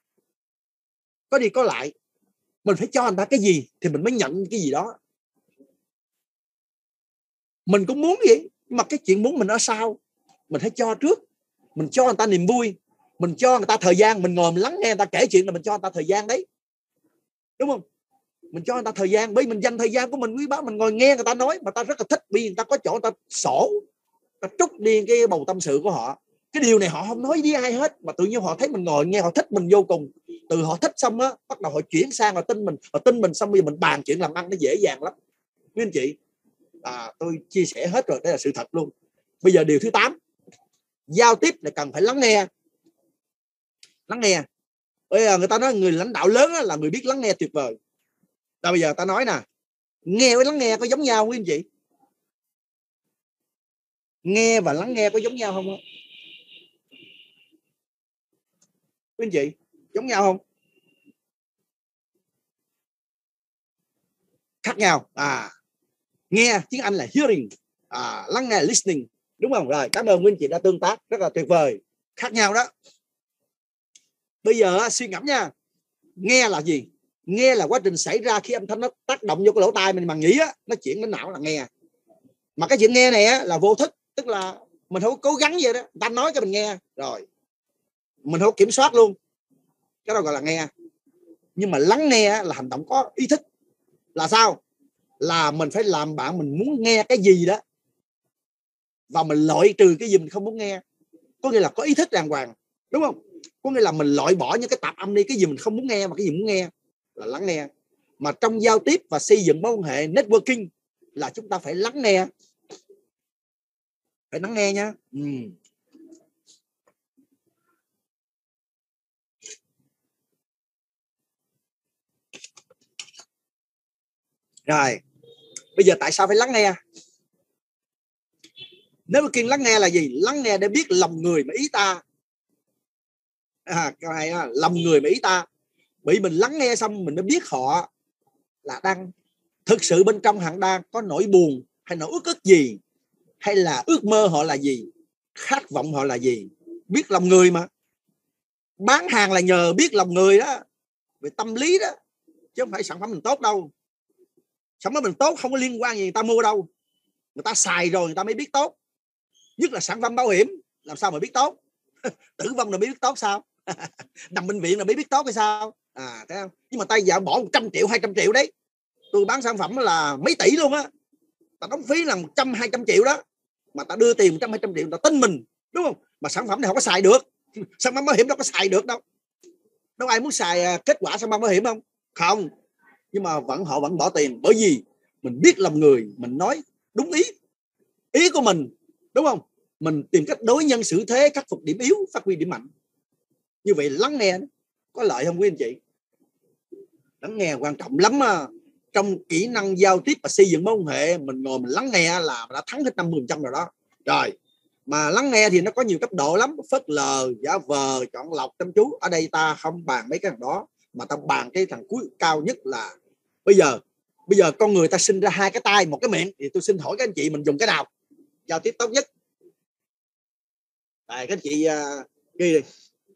có đi có lại. Mình phải cho người ta cái gì thì mình mới nhận cái gì đó. Mình cũng muốn vậy, mà cái chuyện muốn mình ở sau, mình phải cho trước. Mình cho người ta niềm vui, mình cho người ta thời gian, mình ngồi mình lắng nghe người ta kể chuyện là mình cho người ta thời gian đấy, đúng không? Mình cho người ta thời gian, bởi mình dành thời gian của mình quý báu, mình ngồi nghe người ta nói mà ta rất là thích, vì người ta có chỗ người ta sổ, ta trút đi cái bầu tâm sự của họ. Cái điều này họ không nói với ai hết, mà tự nhiên họ thấy mình ngồi nghe, họ thích mình vô cùng. Từ họ thích xong á, bắt đầu họ chuyển sang họ tin mình, họ tin mình xong bây giờ mình bàn chuyện làm ăn nó dễ dàng lắm. Quý anh chị, à, tôi chia sẻ hết rồi, đây là sự thật luôn. Bây giờ điều thứ tám, giao tiếp là cần phải lắng nghe. Lắng nghe. Bây giờ người ta nói người lãnh đạo lớn là người biết lắng nghe tuyệt vời. Rồi bây giờ ta nói nè, nghe với lắng nghe có giống nhau quý anh chị? Nghe và lắng nghe có giống nhau không? Quý anh chị, giống nhau không? Khác nhau. À, nghe tiếng Anh là hearing, à, lắng nghe là listening, đúng không? Rồi, cảm ơn quý anh chị đã tương tác rất là tuyệt vời. Khác nhau đó. Bây giờ suy ngẫm nha. Nghe là gì? Nghe là quá trình xảy ra khi âm thanh nó tác động vô cái lỗ tai mình mà nghĩ á, nó chuyển đến não là nghe. Mà cái chuyện nghe này á, là vô thức, tức là mình không có cố gắng gì đó, người ta nói cho mình nghe rồi, mình không có kiểm soát luôn, cái đó gọi là nghe. Nhưng mà lắng nghe là hành động có ý thức. Là sao? Là mình phải làm bạn mình muốn nghe cái gì đó, và mình loại trừ cái gì mình không muốn nghe. Có nghĩa là có ý thức đàng hoàng, đúng không? Có nghĩa là mình loại bỏ những cái tạp âm đi, cái gì mình không muốn nghe mà cái gì muốn nghe là lắng nghe. Mà trong giao tiếp và xây dựng mối quan hệ networking là chúng ta phải lắng nghe, phải lắng nghe nha. Ừ. Rồi, bây giờ tại sao phải lắng nghe? Networking lắng nghe là gì? Lắng nghe để biết lòng người mà ý ta. À, cái này là lòng người mà ý ta. Bởi mình lắng nghe xong mình mới biết họ là đang thực sự bên trong họ đang có nỗi buồn hay nỗi ức ức gì, hay là ước mơ họ là gì, khát vọng họ là gì. Biết lòng người mà. Bán hàng là nhờ biết lòng người đó, về tâm lý đó, chứ không phải sản phẩm mình tốt đâu. Sản phẩm mình tốt không có liên quan gì người ta mua đâu. Người ta xài rồi người ta mới biết tốt. Nhất là sản phẩm bảo hiểm, làm sao mà biết tốt? Tử vong là mới biết tốt sao? Nằm bệnh viện là mới biết tốt hay sao? À, thấy không? Nhưng mà tay giờ bỏ một trăm triệu, hai trăm triệu đấy. Tôi bán sản phẩm là mấy tỷ luôn á. Ta đóng phí là một trăm, hai trăm triệu đó. Mà ta đưa tiền một trăm, hai trăm triệu, ta tin mình, đúng không? Mà sản phẩm này không có xài được. Sản phẩm bảo hiểm đâu có xài được đâu. Đâu ai muốn xài kết quả sản phẩm bảo hiểm không? Không. nhưng mà vẫn họ vẫn bỏ tiền, bởi vì mình biết lòng người, mình nói đúng ý ý của mình, đúng không? Mình tìm cách đối nhân xử thế, khắc phục điểm yếu, phát huy điểm mạnh. Như vậy lắng nghe có lợi không quý anh chị? Lắng nghe quan trọng lắm à. Trong kỹ năng giao tiếp và xây dựng mối quan hệ, mình ngồi mình lắng nghe là đã thắng hết năm mươi phần trăm rồi đó. Rồi, mà lắng nghe thì nó có nhiều cấp độ lắm, phớt lờ, giả vờ, chọn lọc, chăm chú. Ở đây ta không bàn mấy cái thằng đó, mà ta bàn cái thằng cuối cao nhất là bây giờ bây giờ con người ta sinh ra hai cái tai, một cái miệng, thì tôi xin hỏi các anh chị mình dùng cái nào giao tiếp tốt nhất? Đây, các anh chị uh, ghi đi.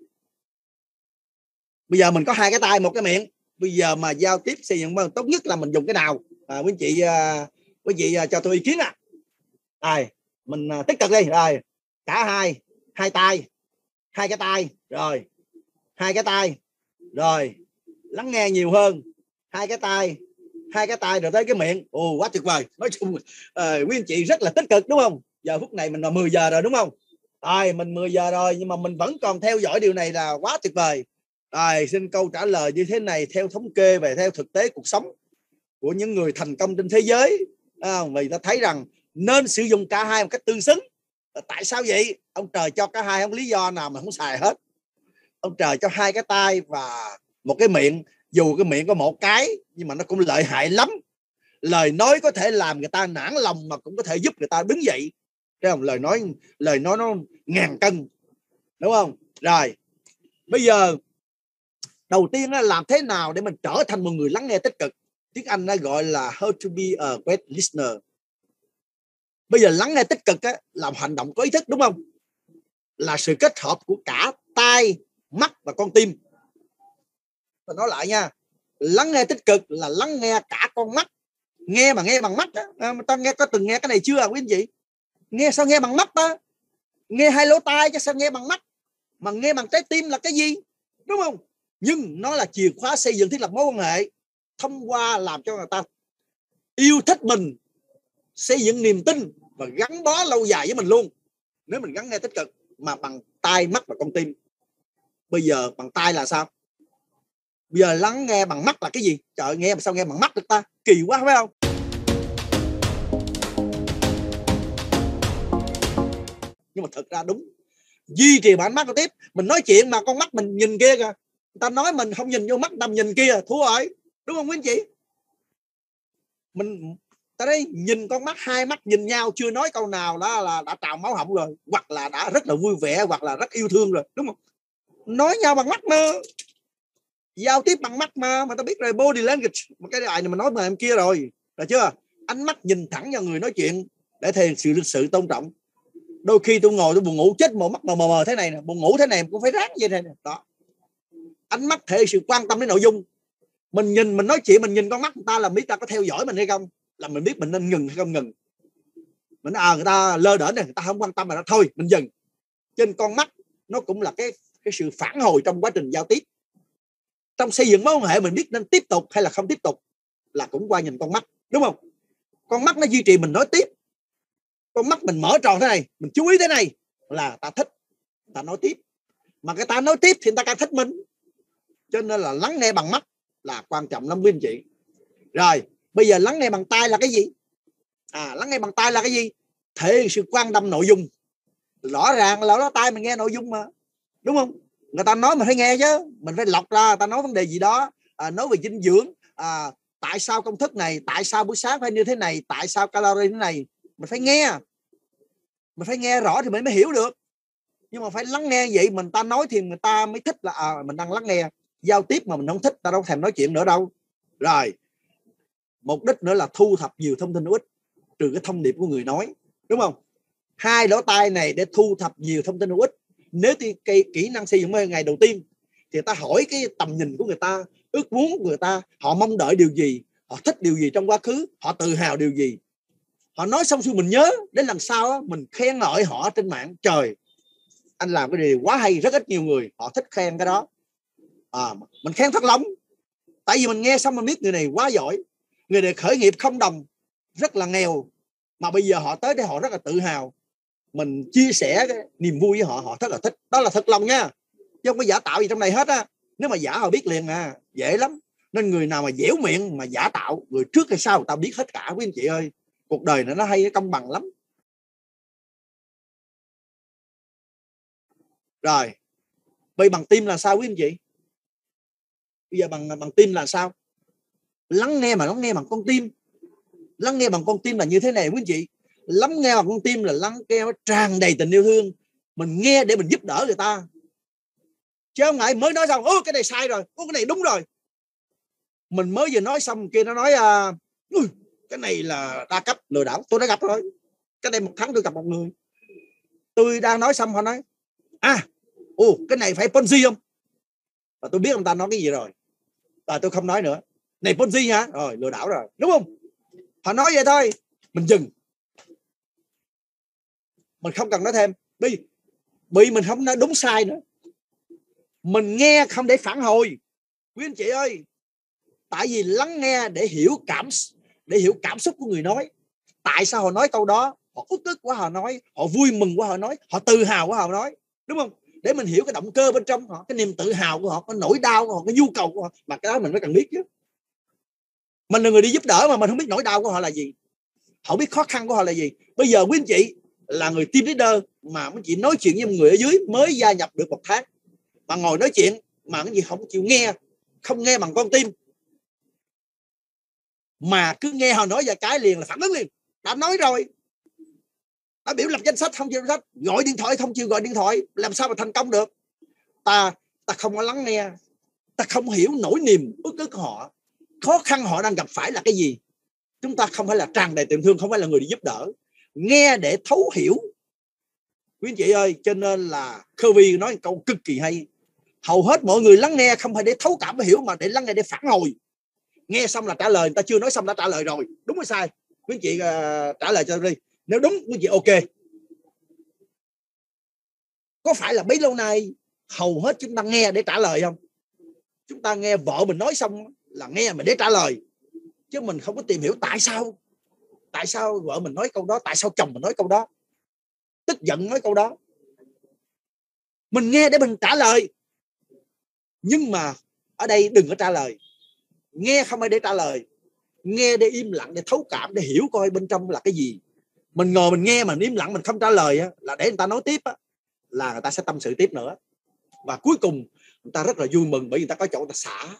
Bây giờ mình có hai cái tai, một cái miệng, bây giờ mà giao tiếp xây dựng tốt nhất là mình dùng cái nào? À, quý anh chị uh, quý chị uh, cho tôi ý kiến à. Rồi mình uh, tích cực đi. Rồi cả hai hai tay, hai cái tay, rồi hai cái tay, rồi lắng nghe nhiều hơn, hai cái tay, hai cái tay rồi tới cái miệng. Ồ, quá tuyệt vời. Nói chung uh, quý anh chị rất là tích cực, đúng không? Giờ phút này mình là mười giờ rồi, đúng không? Rồi mình mười giờ rồi nhưng mà mình vẫn còn theo dõi điều này là quá tuyệt vời. Rồi xin câu trả lời như thế này theo thống kê về theo thực tế cuộc sống của những người thành công trên thế giới. À, vì ta thấy rằng nên sử dụng cả hai một cách tương xứng. Tại sao vậy? Ông trời cho cả hai, không lý do nào mà không xài hết. Ông trời cho hai cái tay và một cái miệng, dù cái miệng có một cái nhưng mà nó cũng lợi hại lắm. Lời nói có thể làm người ta nản lòng mà cũng có thể giúp người ta đứng dậy. Thấy không? Lời nói lời nói nó ngàn cân, đúng không? Rồi bây giờ đầu tiên là làm thế nào để mình trở thành một người lắng nghe tích cực. Tiếng Anh nó gọi là how to be a great listener. Bây giờ lắng nghe tích cực á, làm hành động có ý thức, đúng không? Là sự kết hợp của cả tai, mắt và con tim. Tôi nói lại nha, lắng nghe tích cực là lắng nghe cả con mắt. Nghe mà nghe bằng mắt á, à, ta nghe có từng nghe cái này chưa à quý anh chị? Nghe sao nghe bằng mắt ta? Nghe hai lỗ tai chứ sao nghe bằng mắt? Mà nghe bằng trái tim là cái gì? Đúng không? Nhưng nó là chìa khóa xây dựng thiết lập mối quan hệ, thông qua làm cho người ta yêu thích mình, xây dựng niềm tin và gắn bó lâu dài với mình luôn. Nếu mình gắn nghe tích cực mà bằng tai, mắt và con tim. Bây giờ bằng tai là sao? Bây giờ lắng nghe bằng mắt là cái gì? Trời, nghe mà sao nghe bằng mắt được ta? Kỳ quá phải không? Nhưng mà thật ra đúng, duy trì bằng ánh mắt tiếp. Mình nói chuyện mà con mắt mình nhìn kia kìa, người ta nói mình không nhìn vô mắt, tầm nhìn kia thua rồi, đúng không quý anh chị? Mình ta đây nhìn con mắt, hai mắt nhìn nhau chưa nói câu nào đó là đã trào máu họng rồi, hoặc là đã rất là vui vẻ, hoặc là rất yêu thương rồi, đúng không? Nói nhau bằng mắt mà, giao tiếp bằng mắt mà, mà ta biết rồi, body language. Một cái này mà nói mà em kia rồi, được chưa? Ánh mắt nhìn thẳng vào người nói chuyện để thể hiện sự sự tôn trọng. Đôi khi tôi ngồi tôi buồn ngủ chết mờ mắt mờ mờ, mờ thế này nè, buồn ngủ thế này cũng phải ráng như thế này đó. Ánh mắt thể hiện sự quan tâm đến nội dung. Mình nhìn mình nói chuyện, mình nhìn con mắt người ta là biết ta có theo dõi mình hay không, là mình biết mình nên ngừng hay không ngừng. Mình à người ta lơ đễnh này, người ta không quan tâm mà nó thôi mình dừng. Trên con mắt nó cũng là cái cái sự phản hồi trong quá trình giao tiếp. Trong xây dựng mối quan hệ mình biết nên tiếp tục hay là không tiếp tục là cũng qua nhìn con mắt, đúng không? Con mắt nó duy trì mình nói tiếp. Con mắt mình mở tròn thế này, mình chú ý thế này là ta thích, ta nói tiếp. Mà cái ta nói tiếp thì người ta càng thích mình. Cho nên là lắng nghe bằng mắt là quan trọng lắm quý anh chị. Rồi bây giờ lắng nghe bằng tai là cái gì? À, lắng nghe bằng tai là cái gì? Thể hiện sự quan tâm nội dung. Rõ ràng là đó, tai mình nghe nội dung mà, đúng không? Người ta nói mình phải nghe chứ, mình phải lọc ra người ta nói vấn đề gì đó, à, nói về dinh dưỡng, à, tại sao công thức này, tại sao buổi sáng phải như thế này, tại sao calorie thế này, mình phải nghe. Mình phải nghe rõ thì mình mới hiểu được. Nhưng mà phải lắng nghe vậy mình ta nói thì người ta mới thích là à, mình đang lắng nghe. Giao tiếp mà mình không thích ta đâu thèm nói chuyện nữa đâu. Rồi mục đích nữa là thu thập nhiều thông tin hữu ích trừ cái thông điệp của người nói, đúng không? Hai lỗ tai này để thu thập nhiều thông tin hữu ích. Nếu thì cái kỹ năng xây dựng ngày đầu tiên thì ta hỏi cái tầm nhìn của người ta, ước muốn của người ta, họ mong đợi điều gì, họ thích điều gì trong quá khứ, họ tự hào điều gì. Họ nói xong rồi mình nhớ đến lần sau mình khen ngợi họ trên mạng. Trời, anh làm cái điều quá hay, rất ít nhiều người họ thích khen cái đó. À, mình khen thật lòng. Tại vì mình nghe xong mình biết người này quá giỏi, người này khởi nghiệp không đồng, rất là nghèo, mà bây giờ họ tới đây họ rất là tự hào. Mình chia sẻ cái niềm vui với họ, họ rất là thích. Đó là thật lòng nha, chứ không có giả tạo gì trong này hết á. Nếu mà giả họ biết liền à, dễ lắm. Nên người nào mà dẻo miệng mà giả tạo, người trước hay sau người ta biết hết cả quý anh chị ơi. Cuộc đời này nó hay, công bằng lắm. Rồi, vậy bằng tim là sao quý anh chị? Bây giờ bằng bằng tim là sao? Lắng nghe mà lắng nghe bằng con tim. Lắng nghe bằng con tim là như thế này quý anh chị. Lắng nghe bằng con tim là lắng nghe tràn đầy tình yêu thương. Mình nghe để mình giúp đỡ người ta. Chứ không ngại mới nói xong, ô cái này sai rồi, ô cái này đúng rồi. Mình mới vừa nói xong kia nó nói à, cái này là đa cấp lừa đảo. Tôi đã gặp rồi. Cái này một tháng tôi gặp một người. Tôi đang nói xong họ nói, à, ô cái này phải Ponzi không? Và tôi biết ông ta nói cái gì rồi. Và tôi không nói nữa. Này Ponzi hả? Rồi lừa đảo rồi, đúng không? Họ nói vậy thôi, mình dừng. Mình không cần nói thêm. Vì, vì mình không nói đúng sai nữa. Mình nghe không để phản hồi. Quý anh chị ơi, tại vì lắng nghe để hiểu cảm để hiểu cảm xúc của người nói. Tại sao họ nói câu đó? Họ ức ức quá họ nói, họ vui mừng quá họ nói, họ tự hào quá họ nói, đúng không? Để mình hiểu cái động cơ bên trong họ, cái niềm tự hào của họ, cái nỗi đau của họ, cái nhu cầu của họ. Mà cái đó mình mới cần biết chứ. Mình là người đi giúp đỡ mà mình không biết nỗi đau của họ là gì, họ biết khó khăn của họ là gì. Bây giờ quý anh chị là người team leader mà mấy chị nói chuyện với người ở dưới mới gia nhập được một tháng, mà ngồi nói chuyện mà cái gì không chịu nghe, không nghe bằng con tim, mà cứ nghe họ nói vài cái liền là phản ứng liền. Đã nói rồi, đã biểu lập danh sách không chịu danh sách, gọi điện thoại không chịu gọi điện thoại, làm sao mà thành công được? Ta ta không có lắng nghe, ta không hiểu nỗi niềm ức ức họ, khó khăn họ đang gặp phải là cái gì. Chúng ta không phải là tràn đầy tình thương, không phải là người đi giúp đỡ, nghe để thấu hiểu. Quý anh chị ơi, cho nên là Covey nói một câu cực kỳ hay. Hầu hết mọi người lắng nghe không phải để thấu cảm và hiểu, mà để lắng nghe để phản hồi. Nghe xong là trả lời, người ta chưa nói xong đã trả lời rồi, đúng hay sai? Quý anh chị uh, trả lời cho tôi đi. Nếu đúng, quý anh chị ok. Có phải là bấy lâu nay hầu hết chúng ta nghe để trả lời không? Chúng ta nghe vợ mình nói xong là nghe mà để trả lời, chứ mình không có tìm hiểu tại sao. Tại sao vợ mình nói câu đó, tại sao chồng mình nói câu đó, tức giận nói câu đó. Mình nghe để mình trả lời, nhưng mà ở đây đừng có trả lời. Nghe không phải để trả lời, nghe để im lặng, để thấu cảm, để hiểu coi bên trong là cái gì. Mình ngồi mình nghe mà im lặng mình không trả lời á, là để người ta nói tiếp á, là người ta sẽ tâm sự tiếp nữa. Và cuối cùng người ta rất là vui mừng, bởi vì người ta có chỗ người ta xả.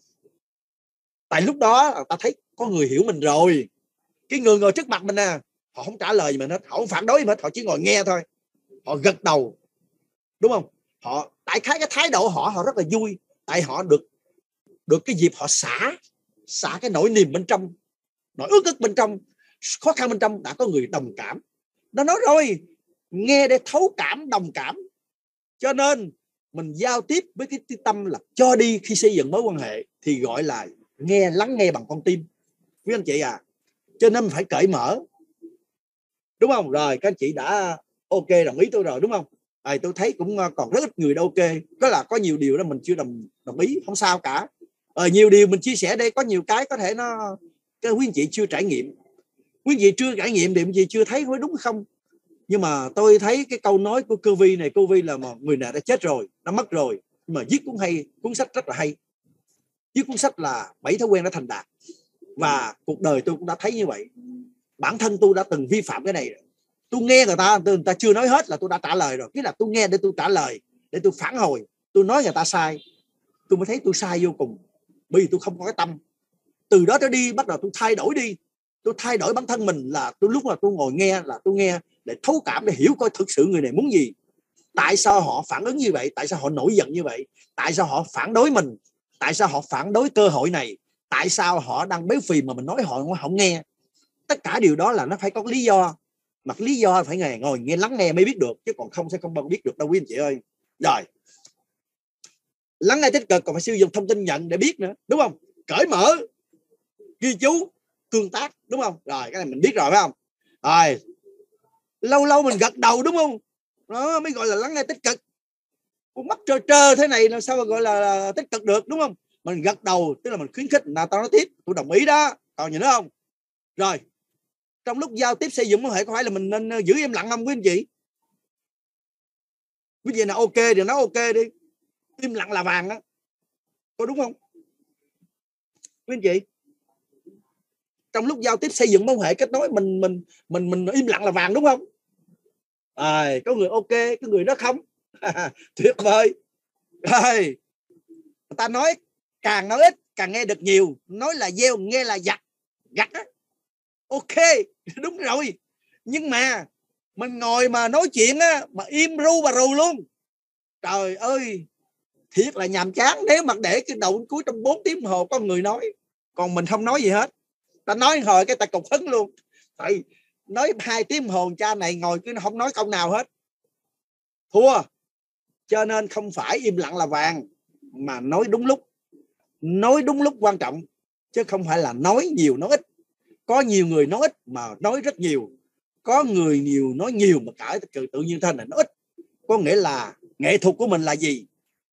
Tại lúc đó người ta thấy có người hiểu mình rồi. Cái người ngồi trước mặt mình nè, họ không trả lời gì mình hết, họ không phản đối gì hết, họ chỉ ngồi nghe thôi, họ gật đầu, đúng không? Họ tại khái cái thái độ họ họ rất là vui, tại họ được được cái dịp họ xả xả cái nỗi niềm bên trong, nỗi ức ức bên trong, khó khăn bên trong. Đã có người đồng cảm. Nó nói rồi, nghe để thấu cảm, đồng cảm. Cho nên mình giao tiếp với cái tâm là cho đi khi xây dựng mối quan hệ thì gọi là nghe, lắng nghe bằng con tim. Quý anh chị à, cho nên mình phải cởi mở, đúng không? Rồi các anh chị đã ok, đồng ý tôi rồi, đúng không? À, tôi thấy cũng còn rất ít người đã ok. Có là có nhiều điều đó mình chưa đồng đồng ý, không sao cả. Ờ, nhiều điều mình chia sẻ đây, có nhiều cái có thể nó cái quý anh chị chưa trải nghiệm, quý anh chị chưa trải nghiệm thì quý anh chị chưa thấy có đúng không. Nhưng mà tôi thấy cái câu nói của Covey này, Covey là một người nào đã chết rồi, đã mất rồi, nhưng mà viết cũng hay, cuốn sách rất là hay. Viết cuốn sách là bảy thói quen đã thành đạt. Và cuộc đời tôi cũng đã thấy như vậy. Bản thân tôi đã từng vi phạm cái này. Tôi nghe người ta, người ta chưa nói hết là tôi đã trả lời rồi. Cái là tôi nghe để tôi trả lời, để tôi phản hồi. Tôi nói người ta sai, tôi mới thấy tôi sai vô cùng, bởi vì tôi không có cái tâm. Từ đó trở đi bắt đầu tôi thay đổi đi. Tôi thay đổi bản thân mình, là tôi lúc mà tôi ngồi nghe là tôi nghe để thấu cảm, để hiểu coi thực sự người này muốn gì. Tại sao họ phản ứng như vậy, tại sao họ nổi giận như vậy, tại sao họ phản đối mình, tại sao họ phản đối cơ hội này, tại sao họ đang béo phì mà mình nói họ không nghe. Tất cả điều đó là nó phải có lý do, mà lý do phải ngồi, ngồi nghe, lắng nghe mới biết được, chứ còn không sẽ không bao biết được đâu quý anh chị ơi. Rồi, lắng nghe tích cực còn phải sử dụng thông tin nhận để biết nữa, đúng không? Cởi mở, ghi chú, tương tác, đúng không? Rồi cái này mình biết rồi phải không? Rồi lâu lâu mình gật đầu, đúng không? Đó mới gọi là lắng nghe tích cực. Con mắt trơ trơ thế này làm sao mà gọi là, là tích cực được, đúng không? Mình gật đầu tức là mình khuyến khích là tao nói tiếp, tôi đồng ý đó, còn gì nữa không? Rồi trong lúc giao tiếp xây dựng mối quan hệ có phải là mình nên giữ im lặng không quý anh chị? Quý vị nào ok thì nói ok đi, im lặng là vàng đó, có đúng không? quý anh chị. Trong lúc giao tiếp xây dựng mối quan hệ kết nối, mình mình mình mình im lặng là vàng, đúng không? À, có người ok, có người đó không. Tuyệt vời. Rồi, người ta nói càng nói ít càng nghe được nhiều, nói là gieo nghe là giặt gặt á. Ok, đúng rồi. Nhưng mà mình ngồi mà nói chuyện á, mà im ru bà rù luôn, trời ơi, thiệt là nhàm chán. Nếu mà để cái đầu cuối trong bốn tiếng đồng hồ có người nói, còn mình không nói gì hết, ta nói hồi cái ta cục hứng luôn. Tại nói hai tiếng đồng hồ cha này ngồi cứ không nói câu nào hết, thua. Cho nên không phải im lặng là vàng, mà nói đúng lúc. Nói đúng lúc quan trọng, chứ không phải là nói nhiều nói ít. Có nhiều người nói ít mà nói rất nhiều, có người nhiều nói nhiều mà cả tự nhiên thân là nói ít. Có nghĩa là nghệ thuật của mình là gì?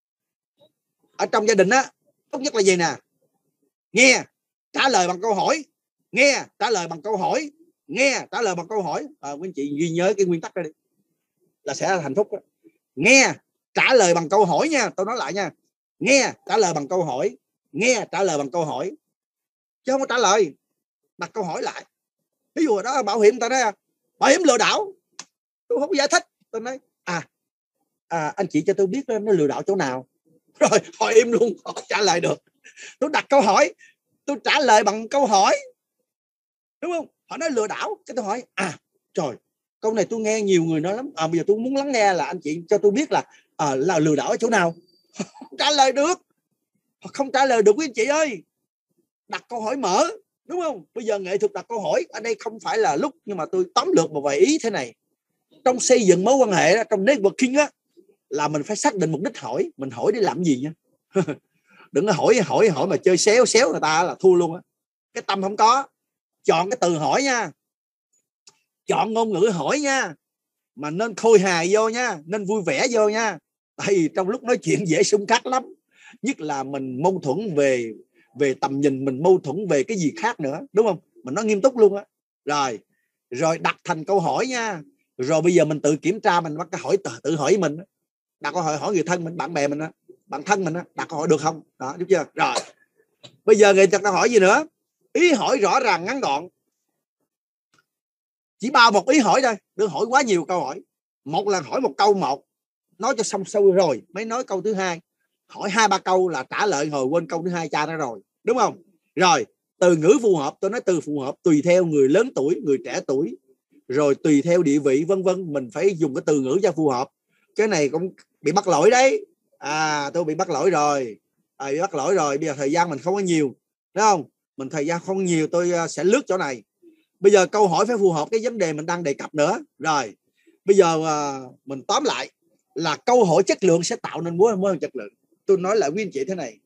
Ở trong gia đình á, tốt nhất là gì nè? Nghe, trả lời bằng câu hỏi. Nghe, trả lời bằng câu hỏi. Nghe, trả lời bằng câu hỏi. À, quý anh chị ghi nhớ cái nguyên tắc đó đi, là sẽ là hạnh phúc đó. Nghe, trả lời bằng câu hỏi nha. Tôi nói lại nha. Nghe, trả lời bằng câu hỏi. Nghe, trả lời bằng câu hỏi, chứ không có trả lời, đặt câu hỏi lại. Ví dụ đó bảo hiểm, ta nói bảo hiểm lừa đảo, tôi không giải thích. Tôi nói à, à anh chị cho tôi biết nó lừa đảo chỗ nào. Rồi hỏi im luôn, không trả lời được. Tôi đặt câu hỏi, tôi trả lời bằng câu hỏi, đúng không? Họ nói lừa đảo, cái tôi hỏi à trời, câu này tôi nghe nhiều người nói lắm. À bây giờ tôi muốn lắng nghe là anh chị cho tôi biết là à, là lừa đảo ở chỗ nào. Không trả lời được, không trả lời được quý anh chị ơi. Đặt câu hỏi mở, đúng không? Bây giờ nghệ thuật đặt câu hỏi ở đây không phải là lúc, nhưng mà tôi tóm lược một vài ý thế này. Trong xây dựng mối quan hệ đó, trong networking á, là mình phải xác định mục đích hỏi. Mình hỏi để làm gì nha. Đừng có hỏi hỏi hỏi mà chơi xéo xéo người ta là thua luôn á. Cái tâm không có. Chọn cái từ hỏi nha, chọn ngôn ngữ hỏi nha, mà nên khôi hài vô nha, nên vui vẻ vô nha. Tại vì trong lúc nói chuyện dễ xung khắc lắm, nhất là mình mâu thuẫn về về tầm nhìn, mình mâu thuẫn về cái gì khác nữa, đúng không? Mình nói nghiêm túc luôn á. Rồi rồi đặt thành câu hỏi nha. Rồi bây giờ mình tự kiểm tra, mình bắt cái hỏi tự, tự hỏi mình, đặt câu hỏi hỏi người thân mình, bạn bè mình á, bạn thân mình á, đặt câu hỏi được không? Đó, đúng chưa? Rồi bây giờ người ta hỏi gì nữa? Ý hỏi rõ ràng ngắn gọn, chỉ bao một ý hỏi thôi, đừng hỏi quá nhiều câu hỏi. Một lần hỏi một câu một, nói cho xong xuôi rồi mới nói câu thứ hai. Hỏi hai ba câu là trả lời hồi quên câu thứ hai cha nó rồi, đúng không? Rồi từ ngữ phù hợp, tôi nói từ phù hợp tùy theo người lớn tuổi, người trẻ tuổi, rồi tùy theo địa vị vân vân, mình phải dùng cái từ ngữ cho phù hợp. Cái này cũng bị mắc lỗi đấy. À tôi bị mắc lỗi rồi, à, bị mắc lỗi rồi. Bây giờ thời gian mình không có nhiều, đúng không? Mình thời gian không nhiều, tôi sẽ lướt chỗ này. Bây giờ câu hỏi phải phù hợp cái vấn đề mình đang đề cập nữa. Rồi bây giờ à, mình tóm lại là câu hỏi chất lượng sẽ tạo nên mối quan hệ chất lượng. Tôi nói lại quý anh chị thế này,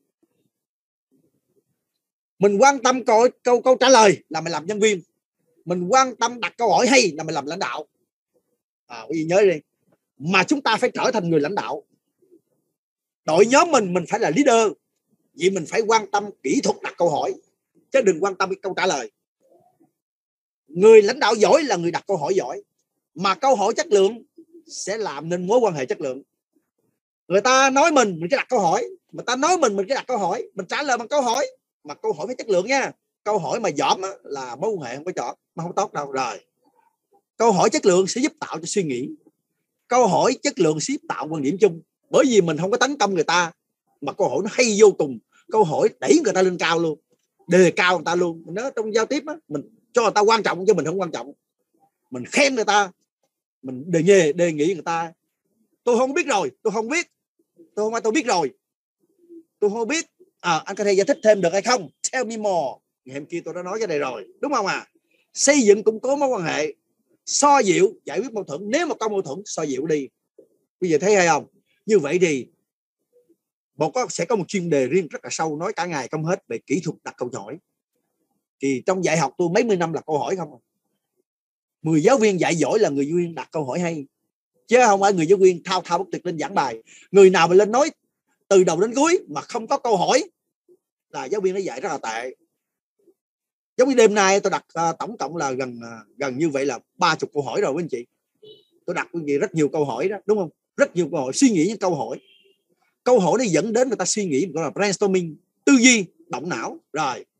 mình quan tâm câu, câu câu trả lời là mình làm nhân viên, mình quan tâm đặt câu hỏi hay là mình làm lãnh đạo. À, quý vị nhớ đi, mà chúng ta phải trở thành người lãnh đạo. Đội nhóm mình mình phải là leader, vậy mình phải quan tâm kỹ thuật đặt câu hỏi, chứ đừng quan tâm cái câu trả lời. Người lãnh đạo giỏi là người đặt câu hỏi giỏi, mà câu hỏi chất lượng sẽ làm nên mối quan hệ chất lượng. Người ta nói mình mình cứ đặt câu hỏi, người ta nói mình mình cứ đặt câu hỏi, mình trả lời bằng câu hỏi, mà câu hỏi phải chất lượng nha. Câu hỏi mà dỏm á, là mối quan hệ không có chọn, mà không tốt đâu. Rồi câu hỏi chất lượng sẽ giúp tạo cho suy nghĩ, câu hỏi chất lượng sẽ giúp tạo quan điểm chung. Bởi vì mình không có tấn công người ta, mà câu hỏi nó hay vô cùng, câu hỏi đẩy người ta lên cao luôn, đề cao người ta luôn. Mình nói trong giao tiếp á, mình cho người ta quan trọng chứ mình không quan trọng. Mình khen người ta, mình đề nghị đề nghị người ta, tôi không biết rồi, tôi không biết, tôi không phải tôi biết rồi, tôi không biết, à, anh có thể giải thích thêm được hay không? Tell me more. Ngày hôm kia tôi đã nói cái này rồi, đúng không à? Xây dựng củng cố mối quan hệ, so dịu giải quyết mâu thuẫn. Nếu mà có mâu thuẫn so dịu đi. Bây giờ thấy hay không? Như vậy thì một có sẽ có một chuyên đề riêng rất là sâu, nói cả ngày không hết về kỹ thuật đặt câu hỏi. Thì trong dạy học tôi mấy mươi năm là câu hỏi không. Mười giáo viên dạy giỏi là người giáo viên đặt câu hỏi hay, chứ không phải người giáo viên thao thao bất tuyệt lên giảng bài. Người nào mà lên nói từ đầu đến cuối mà không có câu hỏi là giáo viên nó dạy rất là tệ. Giống như đêm nay tôi đặt uh, tổng cộng là gần uh, gần như vậy là ba chục câu hỏi rồi quý anh chị. Tôi đặt quý vị rất nhiều câu hỏi đó, đúng không? Rất nhiều câu hỏi, suy nghĩ những câu hỏi. Câu hỏi nó dẫn đến người ta suy nghĩ, gọi là brainstorming, tư duy, động não. Rồi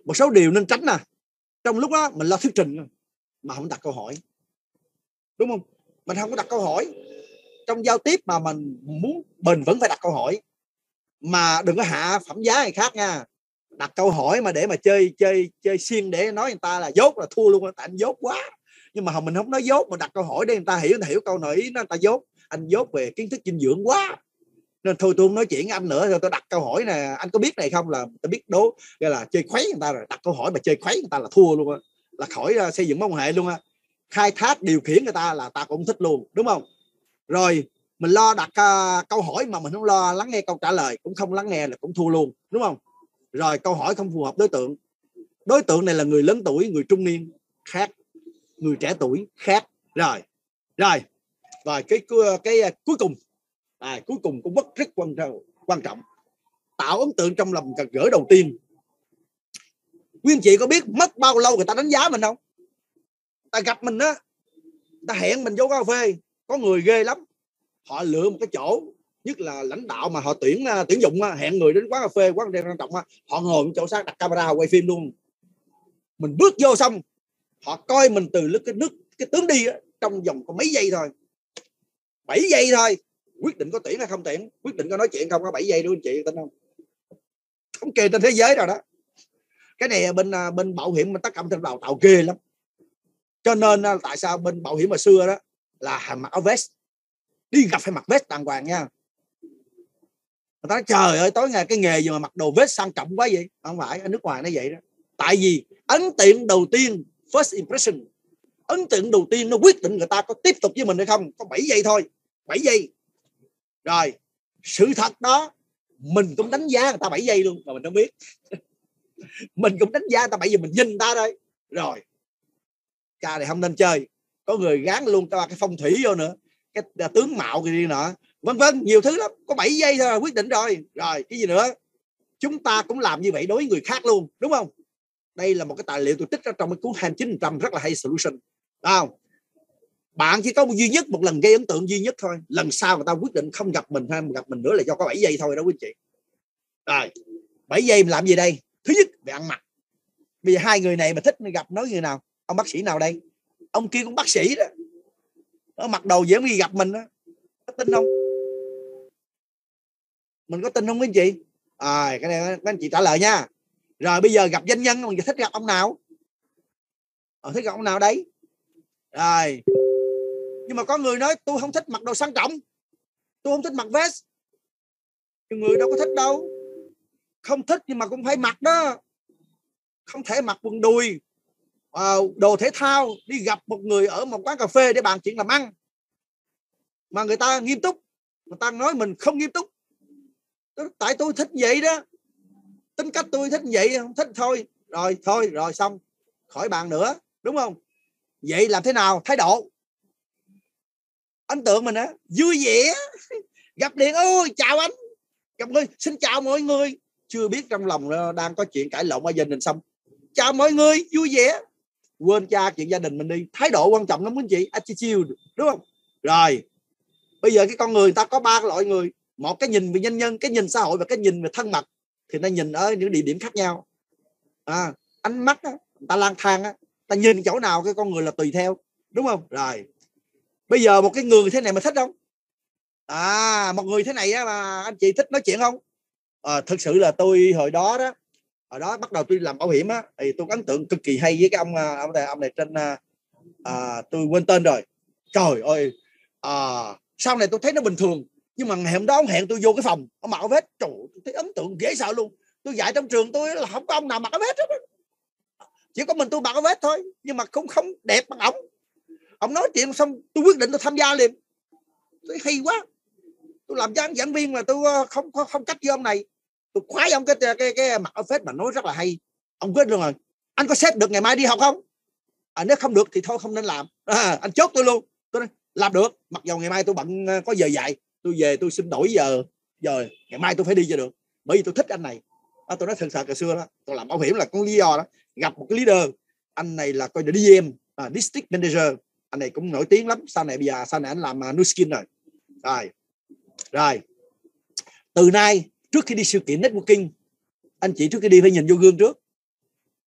Một số điều nên tránh nè. Trong lúc đó mình lo thuyết trình mà không đặt câu hỏi, đúng không? Mình không có đặt câu hỏi. Trong giao tiếp mà mình muốn bền vững phải đặt câu hỏi, mà đừng có hạ phẩm giá người khác nha. Đặt câu hỏi mà để mà chơi chơi chơi xiên để nói người ta là dốt là thua luôn, tại anh dốt quá. Nhưng mà mình không nói dốt, mà đặt câu hỏi để người ta hiểu, người ta hiểu câu nói ý nó, người ta dốt. Anh dốt về kiến thức dinh dưỡng quá nên thôi tôi không nói chuyện với anh nữa, rồi tôi đặt câu hỏi nè, anh có biết này không, là tôi biết đố, gọi là chơi khuấy người ta rồi. Đặt câu hỏi mà chơi khuấy người ta là thua luôn á, là khỏi uh, xây dựng mối quan hệ luôn á. Khai thác điều khiển người ta là ta cũng thích luôn, đúng không? Rồi mình lo đặt uh, câu hỏi mà mình không lo lắng nghe câu trả lời, cũng không lắng nghe là cũng thua luôn, đúng không? Rồi câu hỏi không phù hợp đối tượng. Đối tượng này là người lớn tuổi, người trung niên khác, người trẻ tuổi khác. Rồi rồi rồi cái cái, cái cuối cùng à, cuối cùng cũng rất rất quan trọng quan trọng tạo ấn tượng trong lòng gặp gỡ đầu tiên. Quý anh chị có biết mất bao lâu người ta đánh giá mình không? Ta gặp mình á, ta hẹn mình vô cà phê, có người ghê lắm, họ lựa một cái chỗ, nhất là lãnh đạo mà họ tuyển tuyển dụng hẹn người đến quán cà phê, quán đêm quan trọng, họ ngồi một chỗ sát đặt camera quay phim luôn. Mình bước vô xong họ coi mình từ lúc cái nước cái tướng đi á, trong vòng có mấy giây thôi, bảy giây thôi, quyết định có tuyển hay không tuyển, quyết định có nói chuyện không, có bảy giây đó anh chị tin không? Thống kê trên thế giới rồi đó. Cái này bên bên bảo hiểm mình tất cả trên đào tạo ghê lắm. Cho nên tại sao bên bảo hiểm hồi xưa đó là mặc áo vest, đi gặp phải mặc vest đàng hoàng nha. Người ta nói trời ơi, tối ngày cái nghề gì mà mặc đồ vest sang trọng quá vậy? Không phải, ở nước ngoài nó vậy đó. Tại vì ấn tượng đầu tiên, first impression, ấn tượng đầu tiên nó quyết định người ta có tiếp tục với mình hay không. Có bảy giây thôi, bảy giây. Rồi sự thật đó, mình cũng đánh giá người ta bảy giây luôn mà mình không biết. Mình cũng đánh giá người ta bảy giây, mình nhìn ta thôi. Rồi ca này không nên chơi. Có người gán luôn cho cái phong thủy vô nữa, cái tướng mạo cái đi nọ, vân vân, nhiều thứ lắm. Có bảy giây thôi quyết định rồi. Rồi cái gì nữa? Chúng ta cũng làm như vậy đối với người khác luôn, đúng không? Đây là một cái tài liệu tôi tích ra trong cái cuốn hai mươi chín phần trăm rất là hay solution. Đúng không? Bạn chỉ có một duy nhất một lần gây ấn tượng duy nhất thôi, lần sau người ta quyết định không gặp mình hay gặp mình nữa là do có bảy giây thôi đó quý chị. Rồi bảy giây mình làm gì đây? Thứ nhất về ăn mặc. Bây giờ hai người này mà thích gặp nói người nào? Ông bác sĩ nào đây? Ông kia cũng bác sĩ đó, nó mặc đồ dễ đi gặp mình đó. Có tin không? Mình có tin không quý anh chị? À, cái này các anh chị trả lời nha. Rồi bây giờ gặp doanh nhân mình thích gặp ông nào? Ờ, thích gặp ông nào đấy? Rồi nhưng mà có người nói tôi không thích mặc đồ sang trọng, tôi không thích mặc vest. Người đâu có thích đâu. Không thích nhưng mà cũng phải mặc đó. Không thể mặc quần đùi, uh, đồ thể thao đi gặp một người ở một quán cà phê để bàn chuyện làm ăn mà người ta nghiêm túc, người ta nói mình không nghiêm túc. Tại tôi thích vậy đó, tính cách tôi thích vậy, không thích thôi. Rồi thôi rồi xong, khỏi bàn nữa, đúng không? Vậy làm thế nào? Thái độ, ấn tượng mình á, vui vẻ, gặp liền ôi chào anh, gặp người xin chào mọi người, chưa biết trong lòng đang có chuyện cãi lộn ở gia đình, xong chào mọi người vui vẻ, quên cha chuyện gia đình mình đi. Thái độ quan trọng lắm quý anh chị, attitude, đúng không? Rồi bây giờ cái con người, người ta có ba loại người, một cái nhìn về nhân nhân, cái nhìn xã hội và cái nhìn về thân mật, thì ta nhìn ở những địa điểm khác nhau. À, ánh mắt á, ta lang thang á, ta nhìn chỗ nào cái con người là tùy theo, đúng không? Rồi bây giờ một cái người thế này mà thích không? À, một người thế này á, mà anh chị thích nói chuyện không? À, thực sự là tôi hồi đó đó, hồi đó bắt đầu tôi làm bảo hiểm á, thì tôi ấn tượng cực kỳ hay với cái ông ông này, ông này trên à, tôi quên tên rồi. Trời ơi, à, sau này tôi thấy nó bình thường, nhưng mà ngày hôm đó ông hẹn tôi vô cái phòng, ông mặc áo vest, trời, tôi thấy ấn tượng dễ sợ luôn. Tôi dạy trong trường tôi là không có ông nào mặc áo vest hết, chỉ có mình tôi mặc áo vest thôi, nhưng mà cũng không đẹp bằng ổng. Ông nói chuyện xong tôi quyết định tôi tham gia liền, tôi hay quá. Tôi làm giảng giảng viên mà tôi không không, không cách với ông này, tôi khoái ông cái cái cái, cái mặc áo vest mà nói rất là hay. Ông quyết luôn rồi, anh có xếp được ngày mai đi học không? À, nếu không được thì thôi không nên làm. À, anh chốt tôi luôn. Tôi nói, làm được, mặc dù ngày mai tôi bận có giờ dạy, tôi về tôi xin đổi giờ, giờ ngày mai tôi phải đi cho được, bởi vì tôi thích anh này. À, tôi nói thật thật hồi xưa đó, tôi làm bảo hiểm là con lý do đó, gặp một cái leader, anh này là coi đê em, à, district manager, anh này cũng nổi tiếng lắm. Sau này bây giờ sau này anh làm uh, Nu Skin rồi. Rồi rồi từ nay trước khi đi sự kiện networking, anh chị trước khi đi phải nhìn vô gương trước.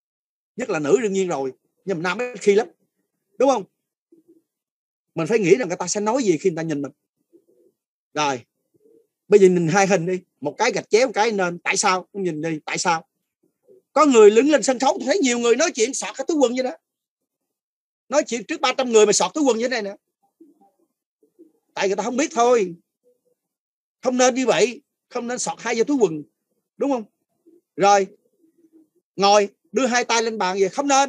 nhất là nữ đương nhiên rồi, nhưng mà nam ít khi lắm, đúng không? Mình phải nghĩ rằng người ta sẽ nói gì khi người ta nhìn mình. Rồi bây giờ nhìn hai hình đi, một cái gạch chéo, một cái nên. Tại sao? Nhìn đi, tại sao? Có người đứng lên sân khấu, tôi thấy nhiều người nói chuyện sọt cái túi quần vậy đó, nói chuyện trước ba trăm người mà sọt túi quần như thế này nè. Tại người ta không biết thôi. Không nên như vậy, không nên sọt hai vô túi quần, đúng không? Rồi ngồi đưa hai tay lên bàn vậy, không nên.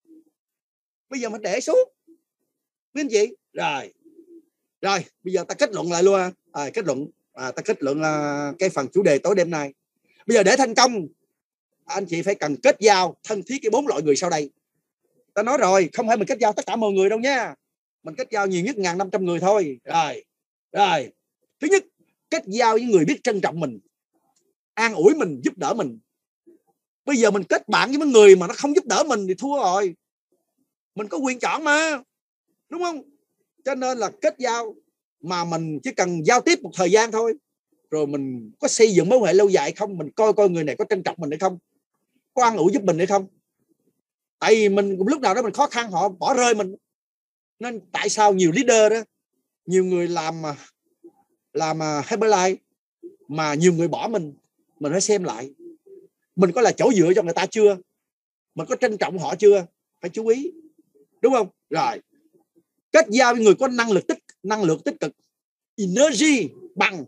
Bây giờ mình để xuống, quý anh chị. Rồi rồi bây giờ ta kết luận lại luôn. À, kết luận à, ta kết luận à, cái phần chủ đề tối đêm nay. Bây giờ để thành công, anh chị phải cần kết giao thân thiết cái bốn loại người sau đây. Ta nói rồi, không phải mình kết giao tất cả mọi người đâu nha, mình kết giao nhiều nhất ngàn năm trăm người thôi. Rồi rồi thứ nhất, kết giao với người biết trân trọng mình, an ủi mình, giúp đỡ mình. Bây giờ mình kết bạn với mấy người mà nó không giúp đỡ mình thì thua rồi. Mình có quyền chọn mà, đúng không? Cho nên là kết giao mà mình chỉ cần giao tiếp một thời gian thôi, rồi mình có xây dựng mối quan hệ lâu dài không, mình coi coi người này có trân trọng mình hay không, có an ủi giúp mình hay không. Tại vì mình lúc nào đó mình khó khăn họ bỏ rơi mình. Nên tại sao nhiều leader đó, nhiều người làm mà làm Herbalife mà nhiều người bỏ mình. Mình phải xem lại mình có là chỗ dựa cho người ta chưa, mình có trân trọng họ chưa, phải chú ý, đúng không? Rồi kết giao với người có năng lực tích năng lượng tích cực, energy bằng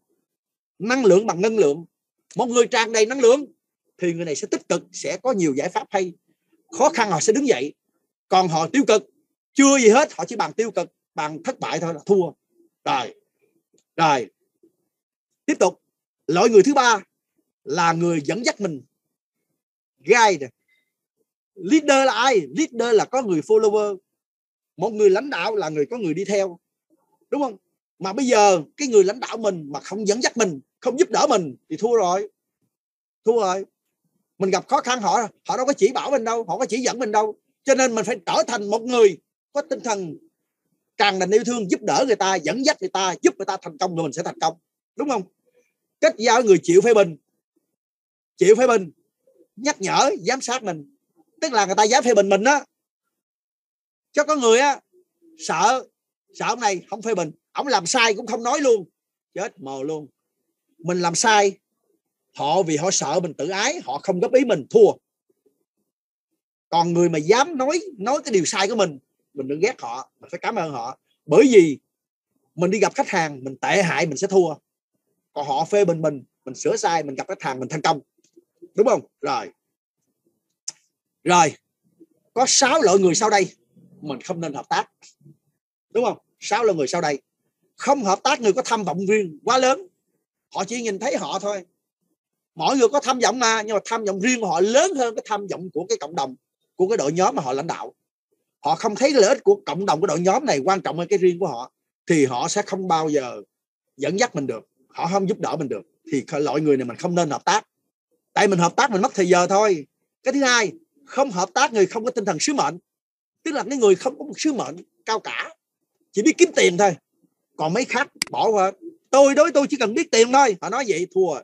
năng lượng, bằng năng lượng. Một người tràn đầy năng lượng thì người này sẽ tích cực, sẽ có nhiều giải pháp hay. Khó khăn họ sẽ đứng dậy. Còn họ tiêu cực, chưa gì hết, họ chỉ bằng tiêu cực, bằng thất bại thôi là thua. Rồi rồi tiếp tục. Loại người thứ ba là người dẫn dắt mình, guide. Leader là ai? Leader là có người follower. Một người lãnh đạo là người có người đi theo, đúng không? Mà bây giờ cái người lãnh đạo mình mà không dẫn dắt mình, không giúp đỡ mình thì thua rồi. Thua rồi. Mình gặp khó khăn họ họ đâu có chỉ bảo mình đâu, họ có chỉ dẫn mình đâu. Cho nên mình phải trở thành một người có tinh thần tràn đầy yêu thương, giúp đỡ người ta, dẫn dắt người ta, giúp người ta thành công, rồi mình sẽ thành công, đúng không? Kết giao người chịu phê bình, chịu phê bình, nhắc nhở, giám sát mình. Tức là người ta dám phê bình mình á. Chứ có người á sợ sợ ông này không phê bình, ông làm sai cũng không nói luôn, chết mồ luôn. Mình làm sai, họ vì họ sợ mình tự ái, họ không góp ý mình, thua. Còn người mà dám nói nói cái điều sai của mình, mình đừng ghét họ, mình phải cảm ơn họ. Bởi vì mình đi gặp khách hàng, mình tệ hại mình sẽ thua. Còn họ phê bình mình, mình sửa sai, mình gặp khách hàng mình thành công, đúng không? Rồi rồi có sáu loại người sau đây mình không nên hợp tác, đúng không? Sáu loại người sau đây không hợp tác. Người có tham vọng riêng quá lớn, họ chỉ nhìn thấy họ thôi. Mọi người có tham vọng mà, nhưng mà tham vọng riêng của họ lớn hơn cái tham vọng của cái cộng đồng, của cái đội nhóm mà họ lãnh đạo. Họ không thấy lợi ích của cộng đồng, của đội nhóm này quan trọng hơn cái riêng của họ, thì họ sẽ không bao giờ dẫn dắt mình được, họ không giúp đỡ mình được. Thì loại người này mình không nên hợp tác. Tại mình hợp tác mình mất thời giờ thôi. Cái thứ hai, không hợp tác người không có tinh thần sứ mệnh. Tức là cái người không có một sứ mệnh cao cả, chỉ biết kiếm tiền thôi. Còn mấy khác bỏ qua. Tôi đối tôi chỉ cần biết tiền thôi, họ nói vậy thua.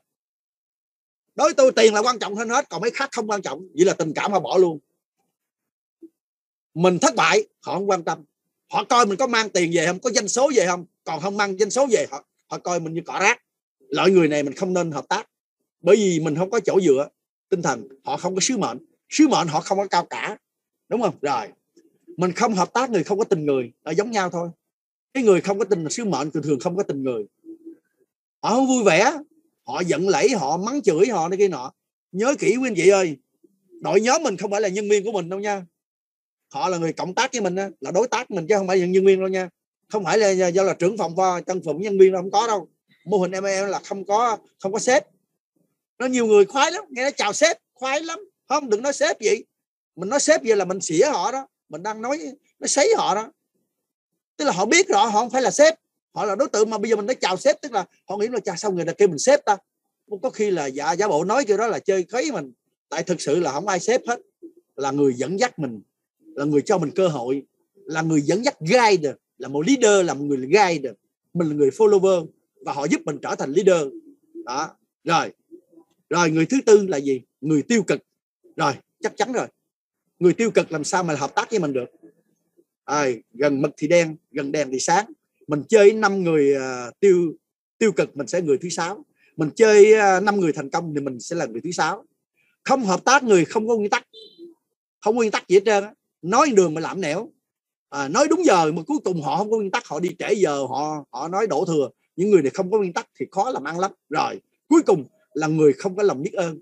Đối tôi tiền là quan trọng hơn hết, còn mấy khác không quan trọng. Vậy là tình cảm họ bỏ luôn. Mình thất bại họ không quan tâm, họ coi mình có mang tiền về không, có doanh số về không. Còn không mang doanh số về, họ, họ coi mình như cỏ rác. Loại người này mình không nên hợp tác, bởi vì mình không có chỗ dựa tinh thần, họ không có sứ mệnh, sứ mệnh họ không có cao cả, đúng không? Rồi mình không hợp tác người không có tình người, là giống nhau thôi. Cái người không có tình sứ mệnh thường thường không có tình người, họ không vui vẻ, họ giận lẫy, họ mắng chửi họ này kia nọ. Nhớ kỹ quý anh chị ơi, đội nhóm mình không phải là nhân viên của mình đâu nha. Họ là người cộng tác với mình, là đối tác mình chứ không phải là nhân viên đâu nha. Không phải là do là trưởng phòng và tân phụng nhân viên đâu, không có đâu. Mô hình em em là không có không có sếp. Nó nhiều người khoái lắm, nghe nó chào sếp khoái lắm. Không, đừng nói sếp vậy. Mình nói sếp vậy là mình xỉa họ đó, mình đang nói nó sấy họ đó. Tức là họ biết rõ họ không phải là sếp, họ là đối tượng mà bây giờ mình nói chào sếp, tức là họ nghĩ là chà sao người ta kêu mình sếp ta. Có khi là dạ giả bộ nói kêu đó là chơi khuấy mình. Tại thực sự là không ai sếp hết, là người dẫn dắt mình, là người cho mình cơ hội, là người dẫn dắt, guide, là một leader, là một người guide, mình là người follower và họ giúp mình trở thành leader đó. Rồi rồi người thứ tư là gì? Người tiêu cực. Rồi chắc chắn rồi, Người tiêu cực làm sao mà hợp tác với mình được? À, gần mực thì đen, gần đèn thì sáng. Mình chơi năm người uh, tiêu tiêu cực, mình sẽ người thứ sáu. Mình chơi uh, năm người thành công thì mình sẽ là người thứ sáu. Không hợp tác, người không có nguyên tắc, không có nguyên tắc gì hết trơn á. Nói đường mà làm nẻo, à, nói đúng giờ mà cuối cùng họ không có nguyên tắc, họ đi trễ giờ, họ họ nói đổ thừa. Những người này không có nguyên tắc thì khó làm ăn lắm. Rồi cuối cùng là người không có lòng biết ơn,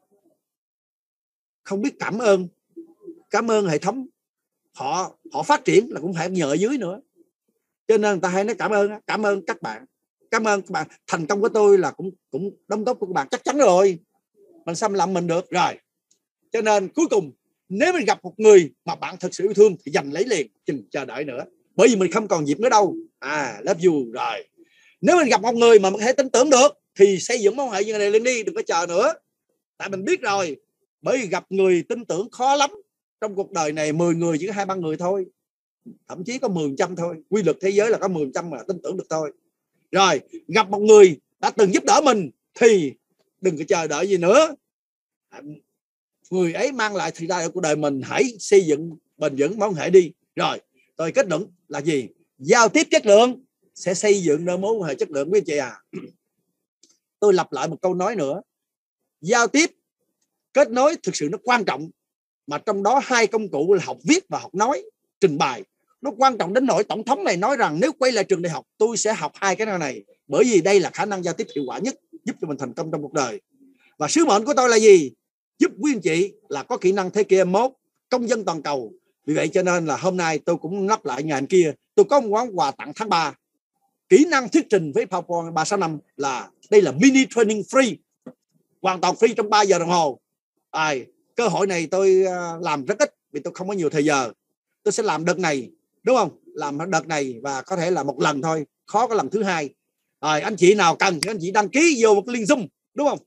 không biết cảm ơn, cảm ơn hệ thống. Họ họ phát triển là cũng phải nhờ ở dưới nữa. Cho nên người ta hay nói cảm ơn, cảm ơn các bạn, cảm ơn các bạn. Thành công của tôi là cũng cũng đóng góp của các bạn, chắc chắn rồi. Mình sao làm mình được rồi. Cho nên cuối cùng nếu mình gặp một người mà bạn thật sự yêu thương thì giành lấy liền, đừng chờ đợi nữa, bởi vì mình không còn dịp nữa đâu. À, love you rồi. Nếu mình gặp một người mà mình có thể tin tưởng được thì xây dựng mối quan hệ như này lên đi, đừng có chờ nữa. Tại mình biết rồi, bởi vì gặp người tin tưởng khó lắm. Trong cuộc đời này mười người chỉ có hai ba người thôi, thậm chí có mười phần trăm thôi. Quy luật thế giới là có mười phần trăm mà tin tưởng được thôi. Rồi gặp một người đã từng giúp đỡ mình thì đừng có chờ đợi gì nữa. Người ấy mang lại thời đại của đời mình, hãy xây dựng bền vững mối quan hệ đi. Rồi tôi kết luận là gì? Giao tiếp chất lượng sẽ xây dựng nên mối quan hệ chất lượng với anh chị à. Tôi lặp lại một câu nói nữa. Giao tiếp, kết nối thực sự nó quan trọng. Mà trong đó hai công cụ là học viết và học nói, trình bày. Nó quan trọng đến nỗi tổng thống này nói rằng nếu quay lại trường đại học tôi sẽ học hai cái này, bởi vì đây là khả năng giao tiếp hiệu quả nhất, giúp cho mình thành công trong cuộc đời. Và sứ mệnh của tôi là gì? Giúp quý anh chị là có kỹ năng thế kỷ hai mươi mốt, công dân toàn cầu. Vì vậy cho nên là hôm nay tôi cũng lắp lại ngày kia, tôi có một món quà tặng tháng ba. Kỹ năng thuyết trình với PowerPoint ba sáu năm, là đây là mini training free, hoàn toàn free trong ba giờ đồng hồ. À, cơ hội này tôi làm rất ít vì tôi không có nhiều thời giờ. Tôi sẽ làm đợt này, đúng không? Làm đợt này và có thể là một lần thôi, khó có lần thứ hai. Rồi anh chị nào cần thì anh chị đăng ký vô một cái link Zoom, đúng không?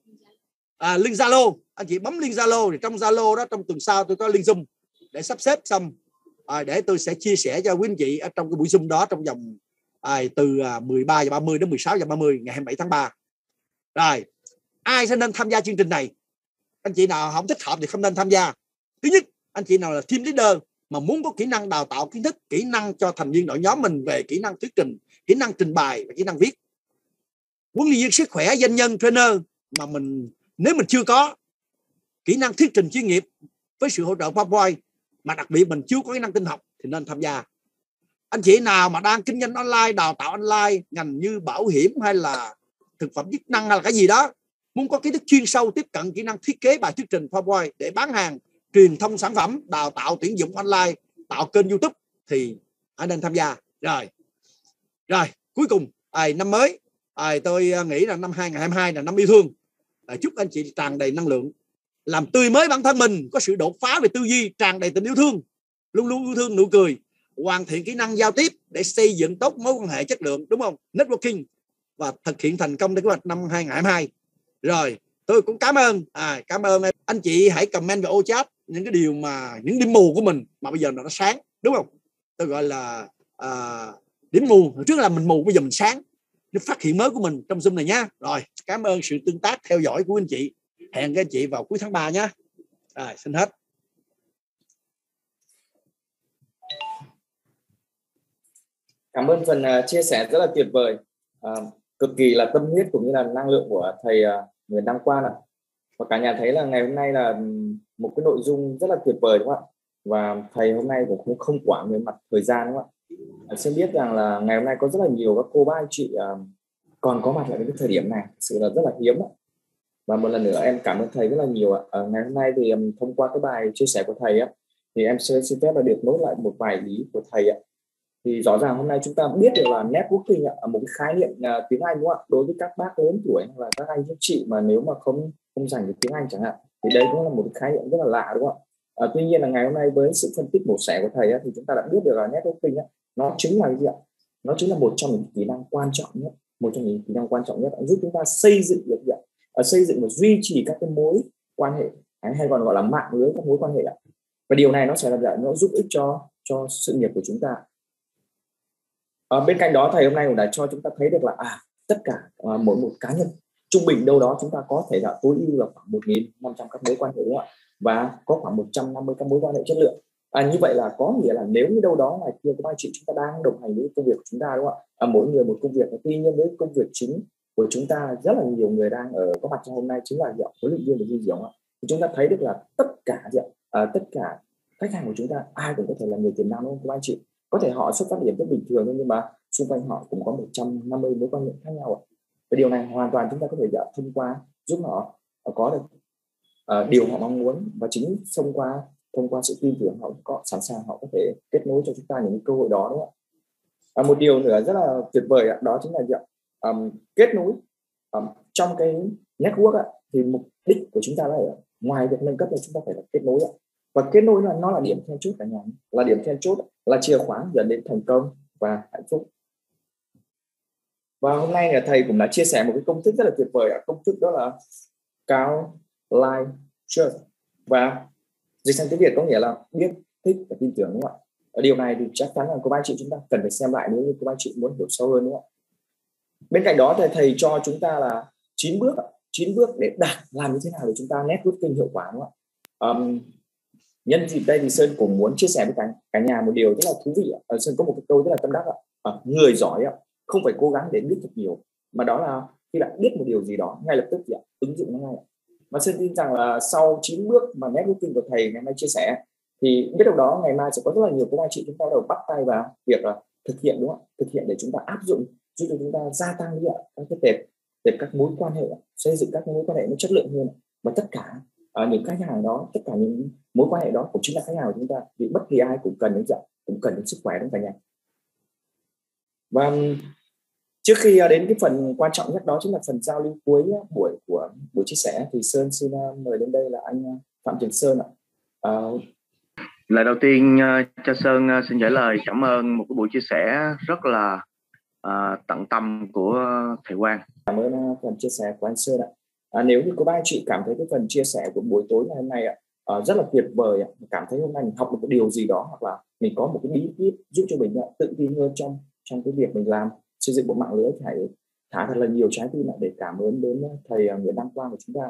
À, link Zalo, anh chị bấm link Zalo thì trong Zalo đó, trong tuần sau tôi có link Zoom để sắp xếp xong, à, để tôi sẽ chia sẻ cho quý anh chị ở trong cái buổi Zoom đó trong vòng à, từ mười ba giờ ba mươi đến mười sáu giờ ba mươi ngày hai mươi bảy tháng ba. Rồi ai sẽ nên tham gia chương trình này? Anh chị nào không thích hợp thì không nên tham gia. Thứ nhất, anh chị nào là team leader mà muốn có kỹ năng đào tạo kiến thức, kỹ năng cho thành viên đội nhóm mình về kỹ năng thuyết trình, kỹ năng trình bày và kỹ năng viết. Huấn luyện viên sức khỏe, doanh nhân, trainer mà mình nếu mình chưa có kỹ năng thuyết trình chuyên nghiệp với sự hỗ trợ PowerPoint, mà đặc biệt mình chưa có kỹ năng tin học thì nên tham gia. Anh chị nào mà đang kinh doanh online, đào tạo online, ngành như bảo hiểm hay là thực phẩm chức năng hay là cái gì đó, muốn có kiến thức chuyên sâu, tiếp cận kỹ năng thiết kế bài thuyết trình PowerPoint để bán hàng, truyền thông sản phẩm, đào tạo tuyển dụng online, tạo kênh YouTube thì hãy nên tham gia. Rồi, rồi cuối cùng à, năm mới à, tôi nghĩ là năm hai không hai hai là năm yêu thương. À, chúc anh chị tràn đầy năng lượng, làm tươi mới bản thân mình, có sự đột phá về tư duy, tràn đầy tình yêu thương, luôn luôn yêu thương, nụ cười, hoàn thiện kỹ năng giao tiếp để xây dựng tốt mối quan hệ chất lượng, đúng không? Networking và thực hiện thành công kế hoạch năm hai không hai hai. Rồi tôi cũng cảm ơn à, cảm ơn anh chị. Hãy comment vào ô chat những cái điều mà những điểm mù của mình mà bây giờ nó sáng, đúng không? Tôi gọi là à, điểm mù. Hồi trước là mình mù, bây giờ mình sáng. Nó phát hiện mới của mình trong Zoom này nhá. Rồi cảm ơn sự tương tác theo dõi của anh chị. Hẹn các anh chị vào cuối tháng ba nhé. Rồi xin hết. Cảm ơn phần uh, chia sẻ rất là tuyệt vời, uh, cực kỳ là tâm huyết cũng như là năng lượng của thầy uh, Nguyễn Đăng Quan ạ. Và cả nhà thấy là ngày hôm nay là một cái nội dung rất là tuyệt vời, đúng không ạ? Và thầy hôm nay cũng không quản về mặt thời gian, đúng không ạ? Uh, xin biết rằng là ngày hôm nay có rất là nhiều các cô bác anh chị uh, còn có mặt lại cái thời điểm này, thực sự là rất là hiếm ạ. Và một lần nữa em cảm ơn thầy rất là nhiều ạ. À, ngày hôm nay thì um, thông qua cái bài chia sẻ của thầy á, thì em sẽ xin phép là được nối lại một vài ý của thầy ạ. Thì rõ ràng hôm nay chúng ta biết được là networking ạ, một cái khái niệm uh, tiếng Anh, đúng không ạ? Đối với các bác lớn tuổi hay là các anh các chị mà nếu mà không không dành được tiếng Anh chẳng hạn, thì đây cũng là một cái khái niệm rất là lạ, đúng không ạ? À, tuy nhiên là ngày hôm nay với sự phân tích mổ xẻ của thầy á, thì chúng ta đã biết được là networking á, nó chính là cái gì ạ? Nó chính là một trong những kỹ năng quan trọng nhất, một trong những kỹ năng quan trọng nhất giúp chúng ta xây dựng được gì ạ? À, xây dựng và duy trì các cái mối quan hệ, hay còn gọi là mạng lưới các mối quan hệ ạ. Và điều này nó sẽ là nó giúp ích cho cho sự nghiệp của chúng ta. À, bên cạnh đó thầy hôm nay cũng đã cho chúng ta thấy được là à, tất cả à, mỗi một cá nhân trung bình đâu đó chúng ta có thể là tối ưu là khoảng một nghìn năm trăm các mối quan hệ, đúng không ạ? và có khoảng một trăm năm mươi các mối quan hệ chất lượng. À, như vậy là có nghĩa là nếu như đâu đó ngoài kia các anh chị chúng ta đang đồng hành với công việc của chúng ta, đúng không ạ? À, mỗi người một công việc, tuy nhiên với công việc chính của chúng ta rất là nhiều người đang ở có mặt trong hôm nay chính là huấn luyện viên và dinh dưỡng. Thì chúng ta thấy được là tất cả à, tất cả khách hàng của chúng ta ai cũng có thể là người tiềm năng, đúng không các anh chị? Có thể họ xuất phát điểm rất bình thường nhưng mà xung quanh họ cũng có một trăm năm mươi mối quan hệ khác nhau. Và điều này hoàn toàn chúng ta có thể thông qua giúp họ có được uh, điều họ mong muốn, và chính thông qua thông qua sự tin tưởng họ có sẵn sàng họ có thể kết nối cho chúng ta những cơ hội đó, đúng không ạ? À, một điều nữa rất là tuyệt vời đó chính là gì? Um, kết nối um, trong cái network thì mục đích của chúng ta là ở ngoài việc nâng cấp thì chúng ta phải là kết nối, và kết nối là nó là điểm then chốt cả nhà, là điểm then chốt, là chìa khóa dẫn đến thành công và hạnh phúc. Và hôm nay là thầy cũng đã chia sẻ một cái công thức rất là tuyệt vời, công thức đó là Cao, Like, Trust, và dịch sang tiếng Việt có nghĩa là biết, thích và tin tưởng, đúng không ạ? Ở điều này thì chắc chắn là cô bác chị chúng ta cần phải xem lại nếu như cô bác chị muốn hiểu sâu hơn, đúng không ạ? Bên cạnh đó thì thầy cho chúng ta là chín bước, chín bước để đạt làm như thế nào để chúng ta networking hiệu quả, đúng không ạ? Um, nhân dịp đây thì Sơn cũng muốn chia sẻ với cả, cả nhà một điều rất là thú vị. Ở Sơn có một cái câu rất là tâm đắc ạ. À, người giỏi ạ, không phải cố gắng để biết thật nhiều, mà đó là khi bạn biết một điều gì đó ngay lập tức thì ứng dụng nó ngay. Và Sơn tin rằng là sau chín bước mà networking của thầy ngày mai chia sẻ thì biết đâu đó ngày mai sẽ có rất là nhiều các anh chị chúng ta đầu bắt tay vào việc là thực hiện, đúng không? Thực hiện để chúng ta áp dụng giúp cho chúng ta gia tăng đi ạ các cái tệp tệp các mối quan hệ, xây dựng các mối quan hệ nó chất lượng hơn, và tất cả uh, những khách hàng đó, tất cả những mối quan hệ đó cũng chính là khách hàng của chúng ta, vì bất kỳ ai cũng cần đến dạng cũng cần đến sức khỏe, đúng cả nhà. Và trước khi đến cái phần quan trọng nhất đó chính là phần giao lưu cuối buổi của buổi chia sẻ thì Sơn xin mời đến đây là anh Phạm Trường Sơn ạ. Uh, Lời đầu tiên cho Sơn xin gửi lời cảm ơn một cái buổi chia sẻ rất là uh, tận tâm của thầy Quang. Cảm ơn phần chia sẻ của anh Sơn ạ. À, nếu như có ba chị cảm thấy cái phần chia sẻ của buổi tối ngày hôm nay ạ uh, rất là tuyệt vời ạ, cảm thấy hôm nay mình học được một điều gì đó, hoặc là mình có một cái bí kíp giúp cho mình uh, tự tin hơn trong trong cái việc mình làm xây dựng bộ mạng lưới, hãy thả thật là nhiều trái tim để cảm ơn đến thầy Nguyễn Đăng Quang của chúng ta.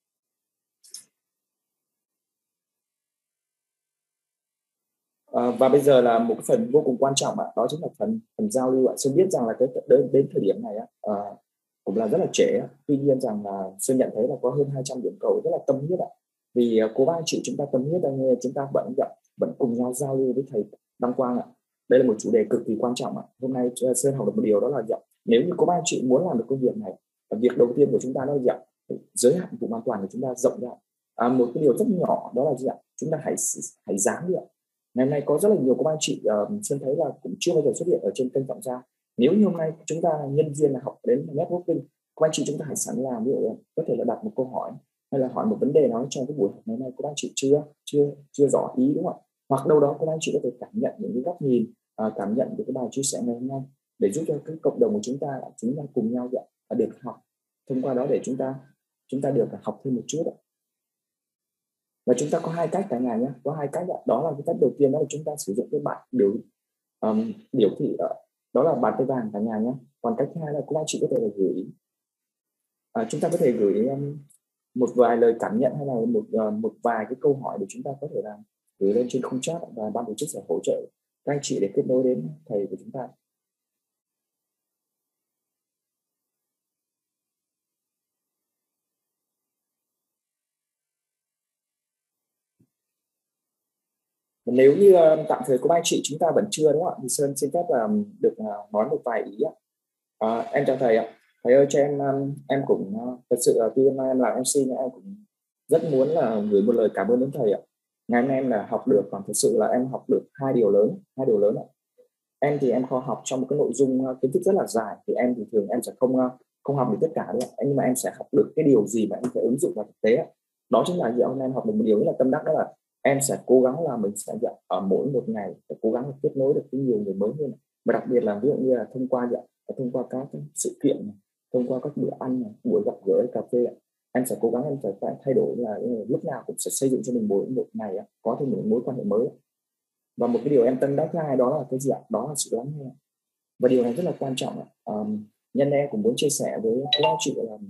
À, và bây giờ là một cái phần vô cùng quan trọng ạ, đó chính là phần phần giao lưu ạ. Sơn biết rằng là cái đến, đến thời điểm này à, cũng là rất là trễ, tuy nhiên rằng là Sơn nhận thấy là có hơn hai trăm điểm cầu rất là tâm huyết ạ, vì cô bác anh chị chúng ta tâm huyết đang nghe, chúng ta vẫn vẫn cùng nhau giao lưu với thầy Đăng Quang ạ. Đây là một chủ đề cực kỳ quan trọng ạ. Hôm nay Sơn học được một điều đó là dặn, nếu như cô bác anh chị muốn làm được công việc này, việc đầu tiên của chúng ta đó là dặn giới hạn vùng an toàn của chúng ta rộng ra. À, một cái điều rất nhỏ đó là gì ạ? Chúng ta hãy hãy dám đi ạ. Ngày hôm nay có rất là nhiều các anh chị uh, Sơn thấy là cũng chưa bao giờ xuất hiện ở trên kênh Phạm Gia. Nếu như hôm nay chúng ta nhân viên là học đến networking, các anh chị chúng ta hãy sẵn làm, ví dụ có thể là đặt một câu hỏi hay là hỏi một vấn đề nào trong cái buổi học ngày nay các anh chị chưa chưa chưa rõ ý, đúng không ạ? Hoặc đâu đó các anh chị có thể cảm nhận những cái góc nhìn, uh, cảm nhận về cái bài chia sẻ ngày hôm nay để giúp cho cái cộng đồng của chúng ta là chúng ta cùng nhau vậy, được học, thông qua đó để chúng ta chúng ta được học thêm một chút ạ. Và chúng ta có hai cách cả nhà nhé, có hai cách. Đó là cái cách đầu tiên đó là chúng ta sử dụng cái bảng biểu um, biểu thị đó là bàn tay vàng cả nhà nhé. Còn cách thứ hai là các anh chị có thể là gửi à, chúng ta có thể gửi um, một vài lời cảm nhận hay là một uh, một vài cái câu hỏi để chúng ta có thể là gửi lên trên khung chat, và ban tổ chức sẽ hỗ trợ các anh chị để kết nối đến thầy của chúng ta. Nếu như uh, tạm thời có anh chị chúng ta vẫn chưa, đúng không ạ, thì Sơn xin phép là uh, được uh, nói một vài ý ạ. Uh, em chào thầy ạ. Thầy ơi cho em um, em cũng uh, thật sự là khi em làm em xê nhưng em cũng rất muốn là gửi một lời cảm ơn đến thầy ạ. Ngày hôm nay em là học được, còn thật sự là em học được hai điều lớn, hai điều lớn ạ. Em thì em không học trong một cái nội dung uh, kiến thức rất là dài, thì em thì thường em sẽ không uh, không học được tất cả đâu, nhưng mà em sẽ học được cái điều gì mà em phải ứng dụng vào thực tế ạ. Đó chính là gì? Hôm nay em học được một điều rất là tâm đắc, đó là em sẽ cố gắng là mình sẽ ở mỗi một ngày sẽ cố gắng kết nối được với nhiều người mới hơn, và đặc biệt là ví dụ như là thông qua thông qua các sự kiện này, thông qua các bữa ăn này, buổi gặp gỡ cà phê, em sẽ cố gắng em phải, phải thay đổi là lúc nào cũng sẽ xây dựng cho mình mỗi một ngày có thêm những mối quan hệ mới. Và một cái điều em tâm đắc thứ hai đó là cái gì ạ? Đó là sự lắng nghe, và điều này rất là quan trọng. Um, nhân em cũng muốn chia sẻ với các anh chị là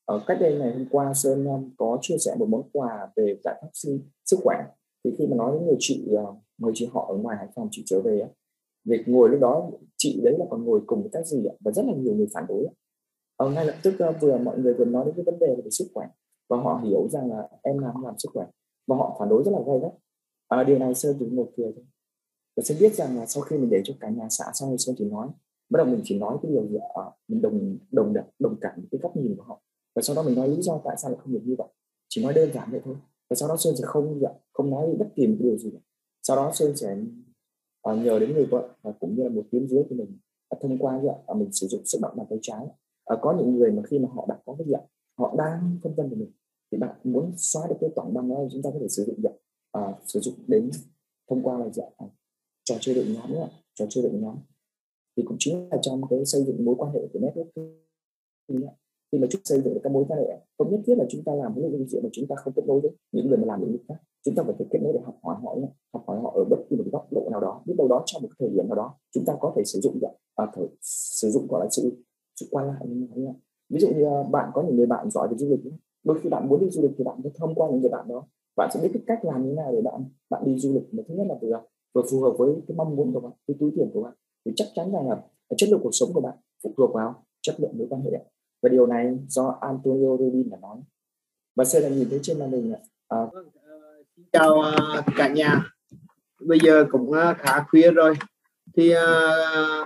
Ở cách đây ngày hôm qua Sơn um, có chia sẻ một món quà về giải pháp sinh sức khỏe. Thì khi mà nói đến người chị uh, mời chị họ ở ngoài Hải Phòng chị trở về, việc ngồi lúc đó chị đấy là còn ngồi cùng với các gì và rất là nhiều người phản đối. Ở ngay lập tức uh, vừa mọi người vừa nói đến cái vấn đề về sức khỏe và họ hiểu rằng là em làm làm sức khỏe và họ phản đối rất là gay gắt. À, điều này Sơn chỉ một cười thôi. Và Sơn biết rằng là sau khi mình để cho cả nhà xã xong rồi Sơn chỉ nói, bắt đầu mình chỉ nói cái điều gì à, mình đồng đồng đồng, đồng cảm với cái góc nhìn của họ, và sau đó mình nói lý do tại sao lại không được như vậy, chỉ nói đơn giản vậy thôi. Và sau đó Sơn sẽ không không nói bất kỳ một điều gì cả. Sau đó Sơn sẽ uh, nhờ đến người vợ và cũng như là một tuyến dưới của mình uh, thông qua vậy uh, mình sử dụng sức mạnh bàn tay trái. Uh, có những người mà khi mà họ đã có cái dạng họ đang phân vân của mình thì bạn muốn xóa được cái tảng băng đó, chúng ta có thể sử dụng vậy uh, sử dụng đến thông qua là dạng uh, trò chơi đội nhóm nữa. Trò chơi đội nhóm thì cũng chính là trong cái xây dựng mối quan hệ của network. Khi mà chúng xây dựng được các mối quan hệ, không nhất thiết là chúng ta làm những cái chuyện mà chúng ta không kết nối với những người mà làm những việc khác. Chúng ta phải kết nối để học hỏi họ, học hỏi họ ở bất kỳ một góc độ nào đó, biết đâu đó trong một thời điểm nào đó chúng ta có thể sử dụng à, thử, sử dụng gọi là sự sự quan lại. Ví dụ như bạn có những người bạn giỏi về du lịch, đôi khi bạn muốn đi du lịch thì bạn phải thông qua những người bạn đó, bạn sẽ biết cái cách làm như thế nào để bạn bạn đi du lịch mà thứ nhất là vừa vừa phù hợp với cái mong muốn của bạn, cái túi tiền của bạn, thì chắc chắn rằng là chất lượng cuộc sống của bạn phụ thuộc vào chất lượng mối quan hệ. Và điều này do Antonio Robbins đã nói. Và Sơn đã nhìn thấy trên màn hình. À, Xin chào uh, cả nhà. Bây giờ cũng uh, khá khuya rồi. Thì uh,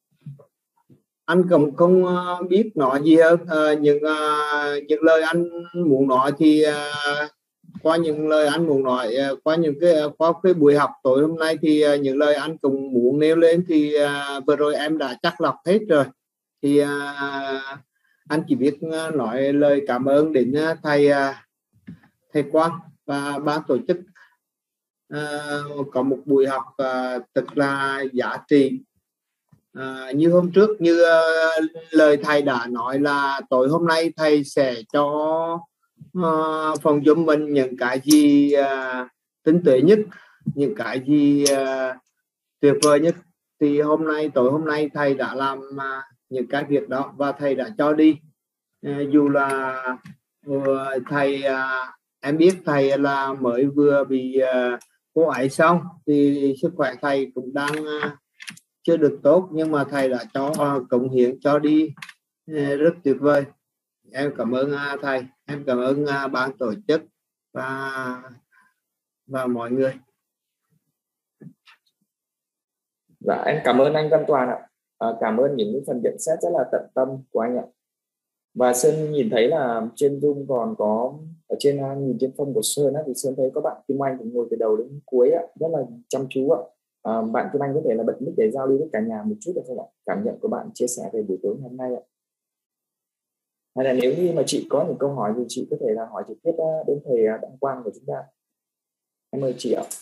anh cũng không uh, biết nói gì hơn. Uh, những uh, những lời anh muốn nói thì uh, qua những lời anh muốn nói uh, qua những cái uh, qua cái buổi học tối hôm nay thì uh, những lời anh cũng muốn nêu lên thì uh, vừa rồi em đã chắc lọc hết rồi. Thì uh, anh chỉ biết nói lời cảm ơn đến thầy thầy Quang và ban tổ chức uh, có một buổi học uh, thật là giá trị. Uh, như hôm trước như uh, lời thầy đã nói là tối hôm nay thầy sẽ cho uh, phòng Zoom mình những cái gì uh, tinh tế nhất, những cái gì uh, tuyệt vời nhất. Thì hôm nay tối hôm nay thầy đã làm uh, những cái việc đó và thầy đã cho đi. Uh, dù là uh, thầy uh, em biết thầy là mới vừa bị uh, cô ấy xong thì sức khỏe thầy cũng đang uh, chưa được tốt, nhưng mà thầy đã cho uh, cống hiến cho đi uh, rất tuyệt vời. Em cảm ơn uh, thầy, em cảm ơn uh, ban tổ chức và và mọi người. Dạ em cảm ơn anh Văn Toàn ạ. À, cảm ơn những cái phần nhận xét rất là tận tâm của anh ạ. Và Sơn nhìn thấy là trên Zoom còn có ở trên nhìn trên phông của Sơn á, thì Sơn thấy có bạn Kim Anh cũng ngồi từ đầu đến cuối á, rất là chăm chú ạ. À, bạn Kim Anh có thể là bật mic để giao lưu với cả nhà một chút được không ạ? Cảm nhận của bạn chia sẻ về buổi tối hôm nay ạ. Hay là nếu như mà chị có những câu hỏi thì chị có thể là hỏi trực tiếp đến thầy Đặng Quang của chúng ta. Em mời chị ạ.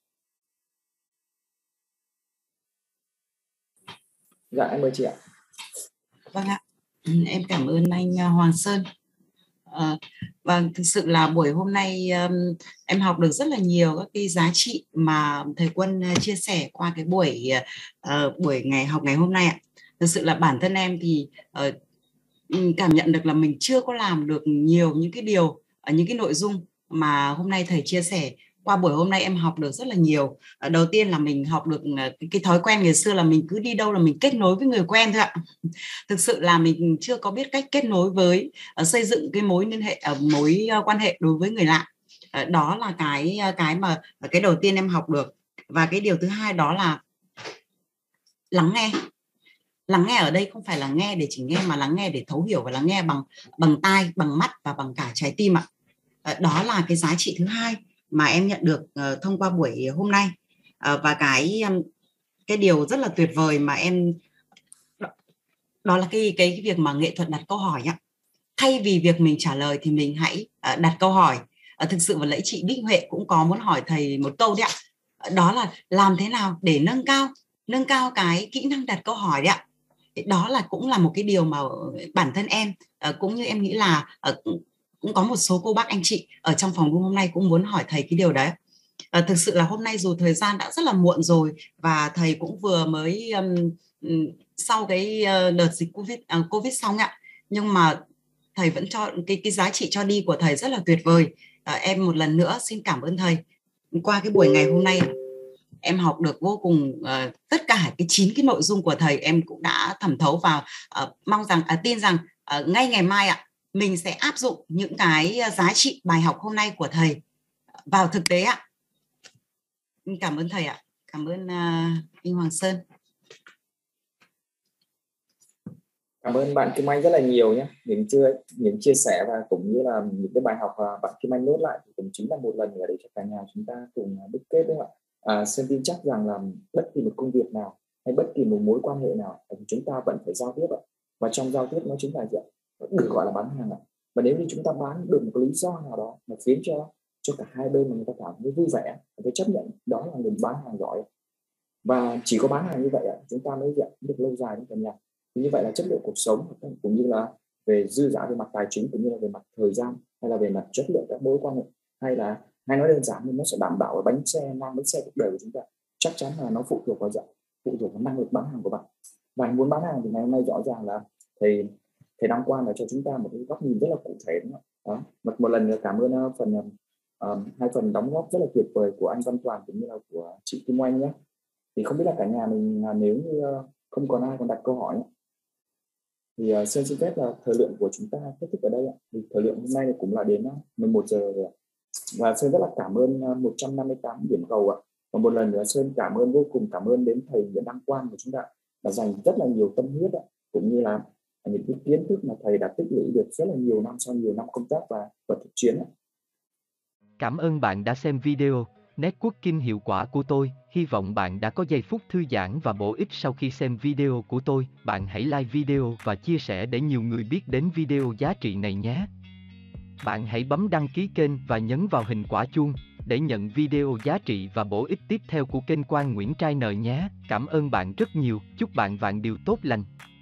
Dạ em mời chị ạ. Vâng ạ, em cảm ơn anh Hoàng Sơn. À, và thực sự là buổi hôm nay um, em học được rất là nhiều các cái giá trị mà thầy Quân chia sẻ qua cái buổi uh, buổi ngày học ngày hôm nay ạ. Thực sự là bản thân em thì uh, cảm nhận được là mình chưa có làm được nhiều những cái điều, uh, những cái nội dung mà hôm nay thầy chia sẻ. Qua buổi hôm nay em học được rất là nhiều. À, đầu tiên là mình học được cái, cái thói quen ngày xưa là mình cứ đi đâu là mình kết nối với người quen thôi ạ. Thực sự là mình chưa có biết cách kết nối với uh, xây dựng cái mối liên hệ, uh, mối uh, quan hệ đối với người lạ. Uh, đó là cái uh, cái mà uh, cái đầu tiên em học được. Và cái điều thứ hai đó là lắng nghe. Lắng nghe ở đây không phải là nghe để chỉ nghe, mà lắng nghe để thấu hiểu và lắng nghe bằng bằng tai, bằng mắt và bằng cả trái tim ạ. Uh, đó là cái giá trị thứ hai mà em nhận được uh, thông qua buổi hôm nay. Uh, và cái um, cái điều rất là tuyệt vời mà em đó, đó là cái, cái cái việc mà nghệ thuật đặt câu hỏi ạ. Thay vì việc mình trả lời thì mình hãy uh, đặt câu hỏi. Uh, thực sự và lấy chị Bích Huệ cũng có muốn hỏi thầy một câu đấy ạ. Uh, đó là làm thế nào để nâng cao nâng cao cái kỹ năng đặt câu hỏi đấy ạ. Đó là cũng là một cái điều mà bản thân em uh, cũng như em nghĩ là uh, cũng có một số cô bác anh chị ở trong phòng room hôm nay cũng muốn hỏi thầy cái điều đấy. À, thực sự là hôm nay dù thời gian đã rất là muộn rồi và thầy cũng vừa mới um, sau cái uh, đợt dịch Covid uh, Covid xong ạ, nhưng mà thầy vẫn cho cái cái giá trị cho đi của thầy rất là tuyệt vời. À, em một lần nữa xin cảm ơn thầy. Qua cái buổi ngày hôm nay em học được vô cùng uh, tất cả cái chín cái nội dung của thầy em cũng đã thẩm thấu vào. Uh, mong rằng uh, tin rằng uh, ngay ngày mai ạ, mình sẽ áp dụng những cái giá trị bài học hôm nay của thầy vào thực tế ạ. Cảm ơn thầy ạ. Cảm ơn uh, anh Hoàng Sơn. Cảm ơn bạn Kim Anh rất là nhiều nhé. Những chưa những chia sẻ và cũng như là những cái bài học bạn Kim Anh nốt lại thì cũng chính là một lần nữa để cho cả nhà chúng ta cùng đúc kết đấy ạ. À, Sơn tin chắc rằng là bất kỳ một công việc nào hay bất kỳ một mối quan hệ nào thì chúng ta vẫn phải giao tiếp ạ. Và trong giao tiếp nó chính là gì ạ? Được gọi là bán hàng ạ. Và nếu như chúng ta bán được một lý do nào đó mà khiến cho cho cả hai bên mà người ta cảm thấy vui vẻ, người ta chấp nhận đó là người bán hàng giỏi. Và chỉ có bán hàng như vậy ạ, chúng ta mới được lâu dài với cả nhà. Như vậy là chất lượng cuộc sống cũng như là về dư giả về mặt tài chính cũng như là về mặt thời gian hay là về mặt chất lượng các mối quan hệ, hay là hay nói đơn giản thì nó sẽ đảm bảo ở bánh xe mang bánh xe cuộc đời của chúng ta. Chắc chắn là nó phụ thuộc vào dạng phụ thuộc vào năng lực bán hàng của bạn. Và muốn bán hàng thì ngày hôm nay rõ ràng là thầy thầy đăng quang là cho chúng ta một cái góc nhìn rất là cụ thể đó. Đó. Một, một lần nữa cảm ơn uh, phần uh, hai phần đóng góp rất là tuyệt vời của anh Văn Toàn cũng như là của chị Kim Oanh nhé. Thì không biết là cả nhà mình uh, nếu như uh, không còn ai còn đặt câu hỏi thì uh, Sơn xin phép là thời lượng của chúng ta kết thúc ở đây ạ. Thì thời lượng hôm nay cũng là đến mười một giờ rồi ạ. Và Sơn rất là cảm ơn uh, một trăm năm mươi tám điểm cầu ạ. Và một lần nữa Sơn cảm ơn vô cùng cảm ơn đến thầy Nguyễn Đăng Quang của chúng ta đã dành rất là nhiều tâm huyết ạ, cũng như là những cái kiến thức mà thầy đã tích lũy được rất là nhiều năm sau nhiều năm công tác và, và thực chiến ạ. Cảm ơn bạn đã xem video Networking hiệu quả của tôi. Hy vọng bạn đã có giây phút thư giãn và bổ ích sau khi xem video của tôi. Bạn hãy like video và chia sẻ để nhiều người biết đến video giá trị này nhé. Bạn hãy bấm đăng ký kênh và nhấn vào hình quả chuông để nhận video giá trị và bổ ích tiếp theo của kênh Quang Nguyễn Trai N nhé. Cảm ơn bạn rất nhiều. Chúc bạn vạn điều tốt lành.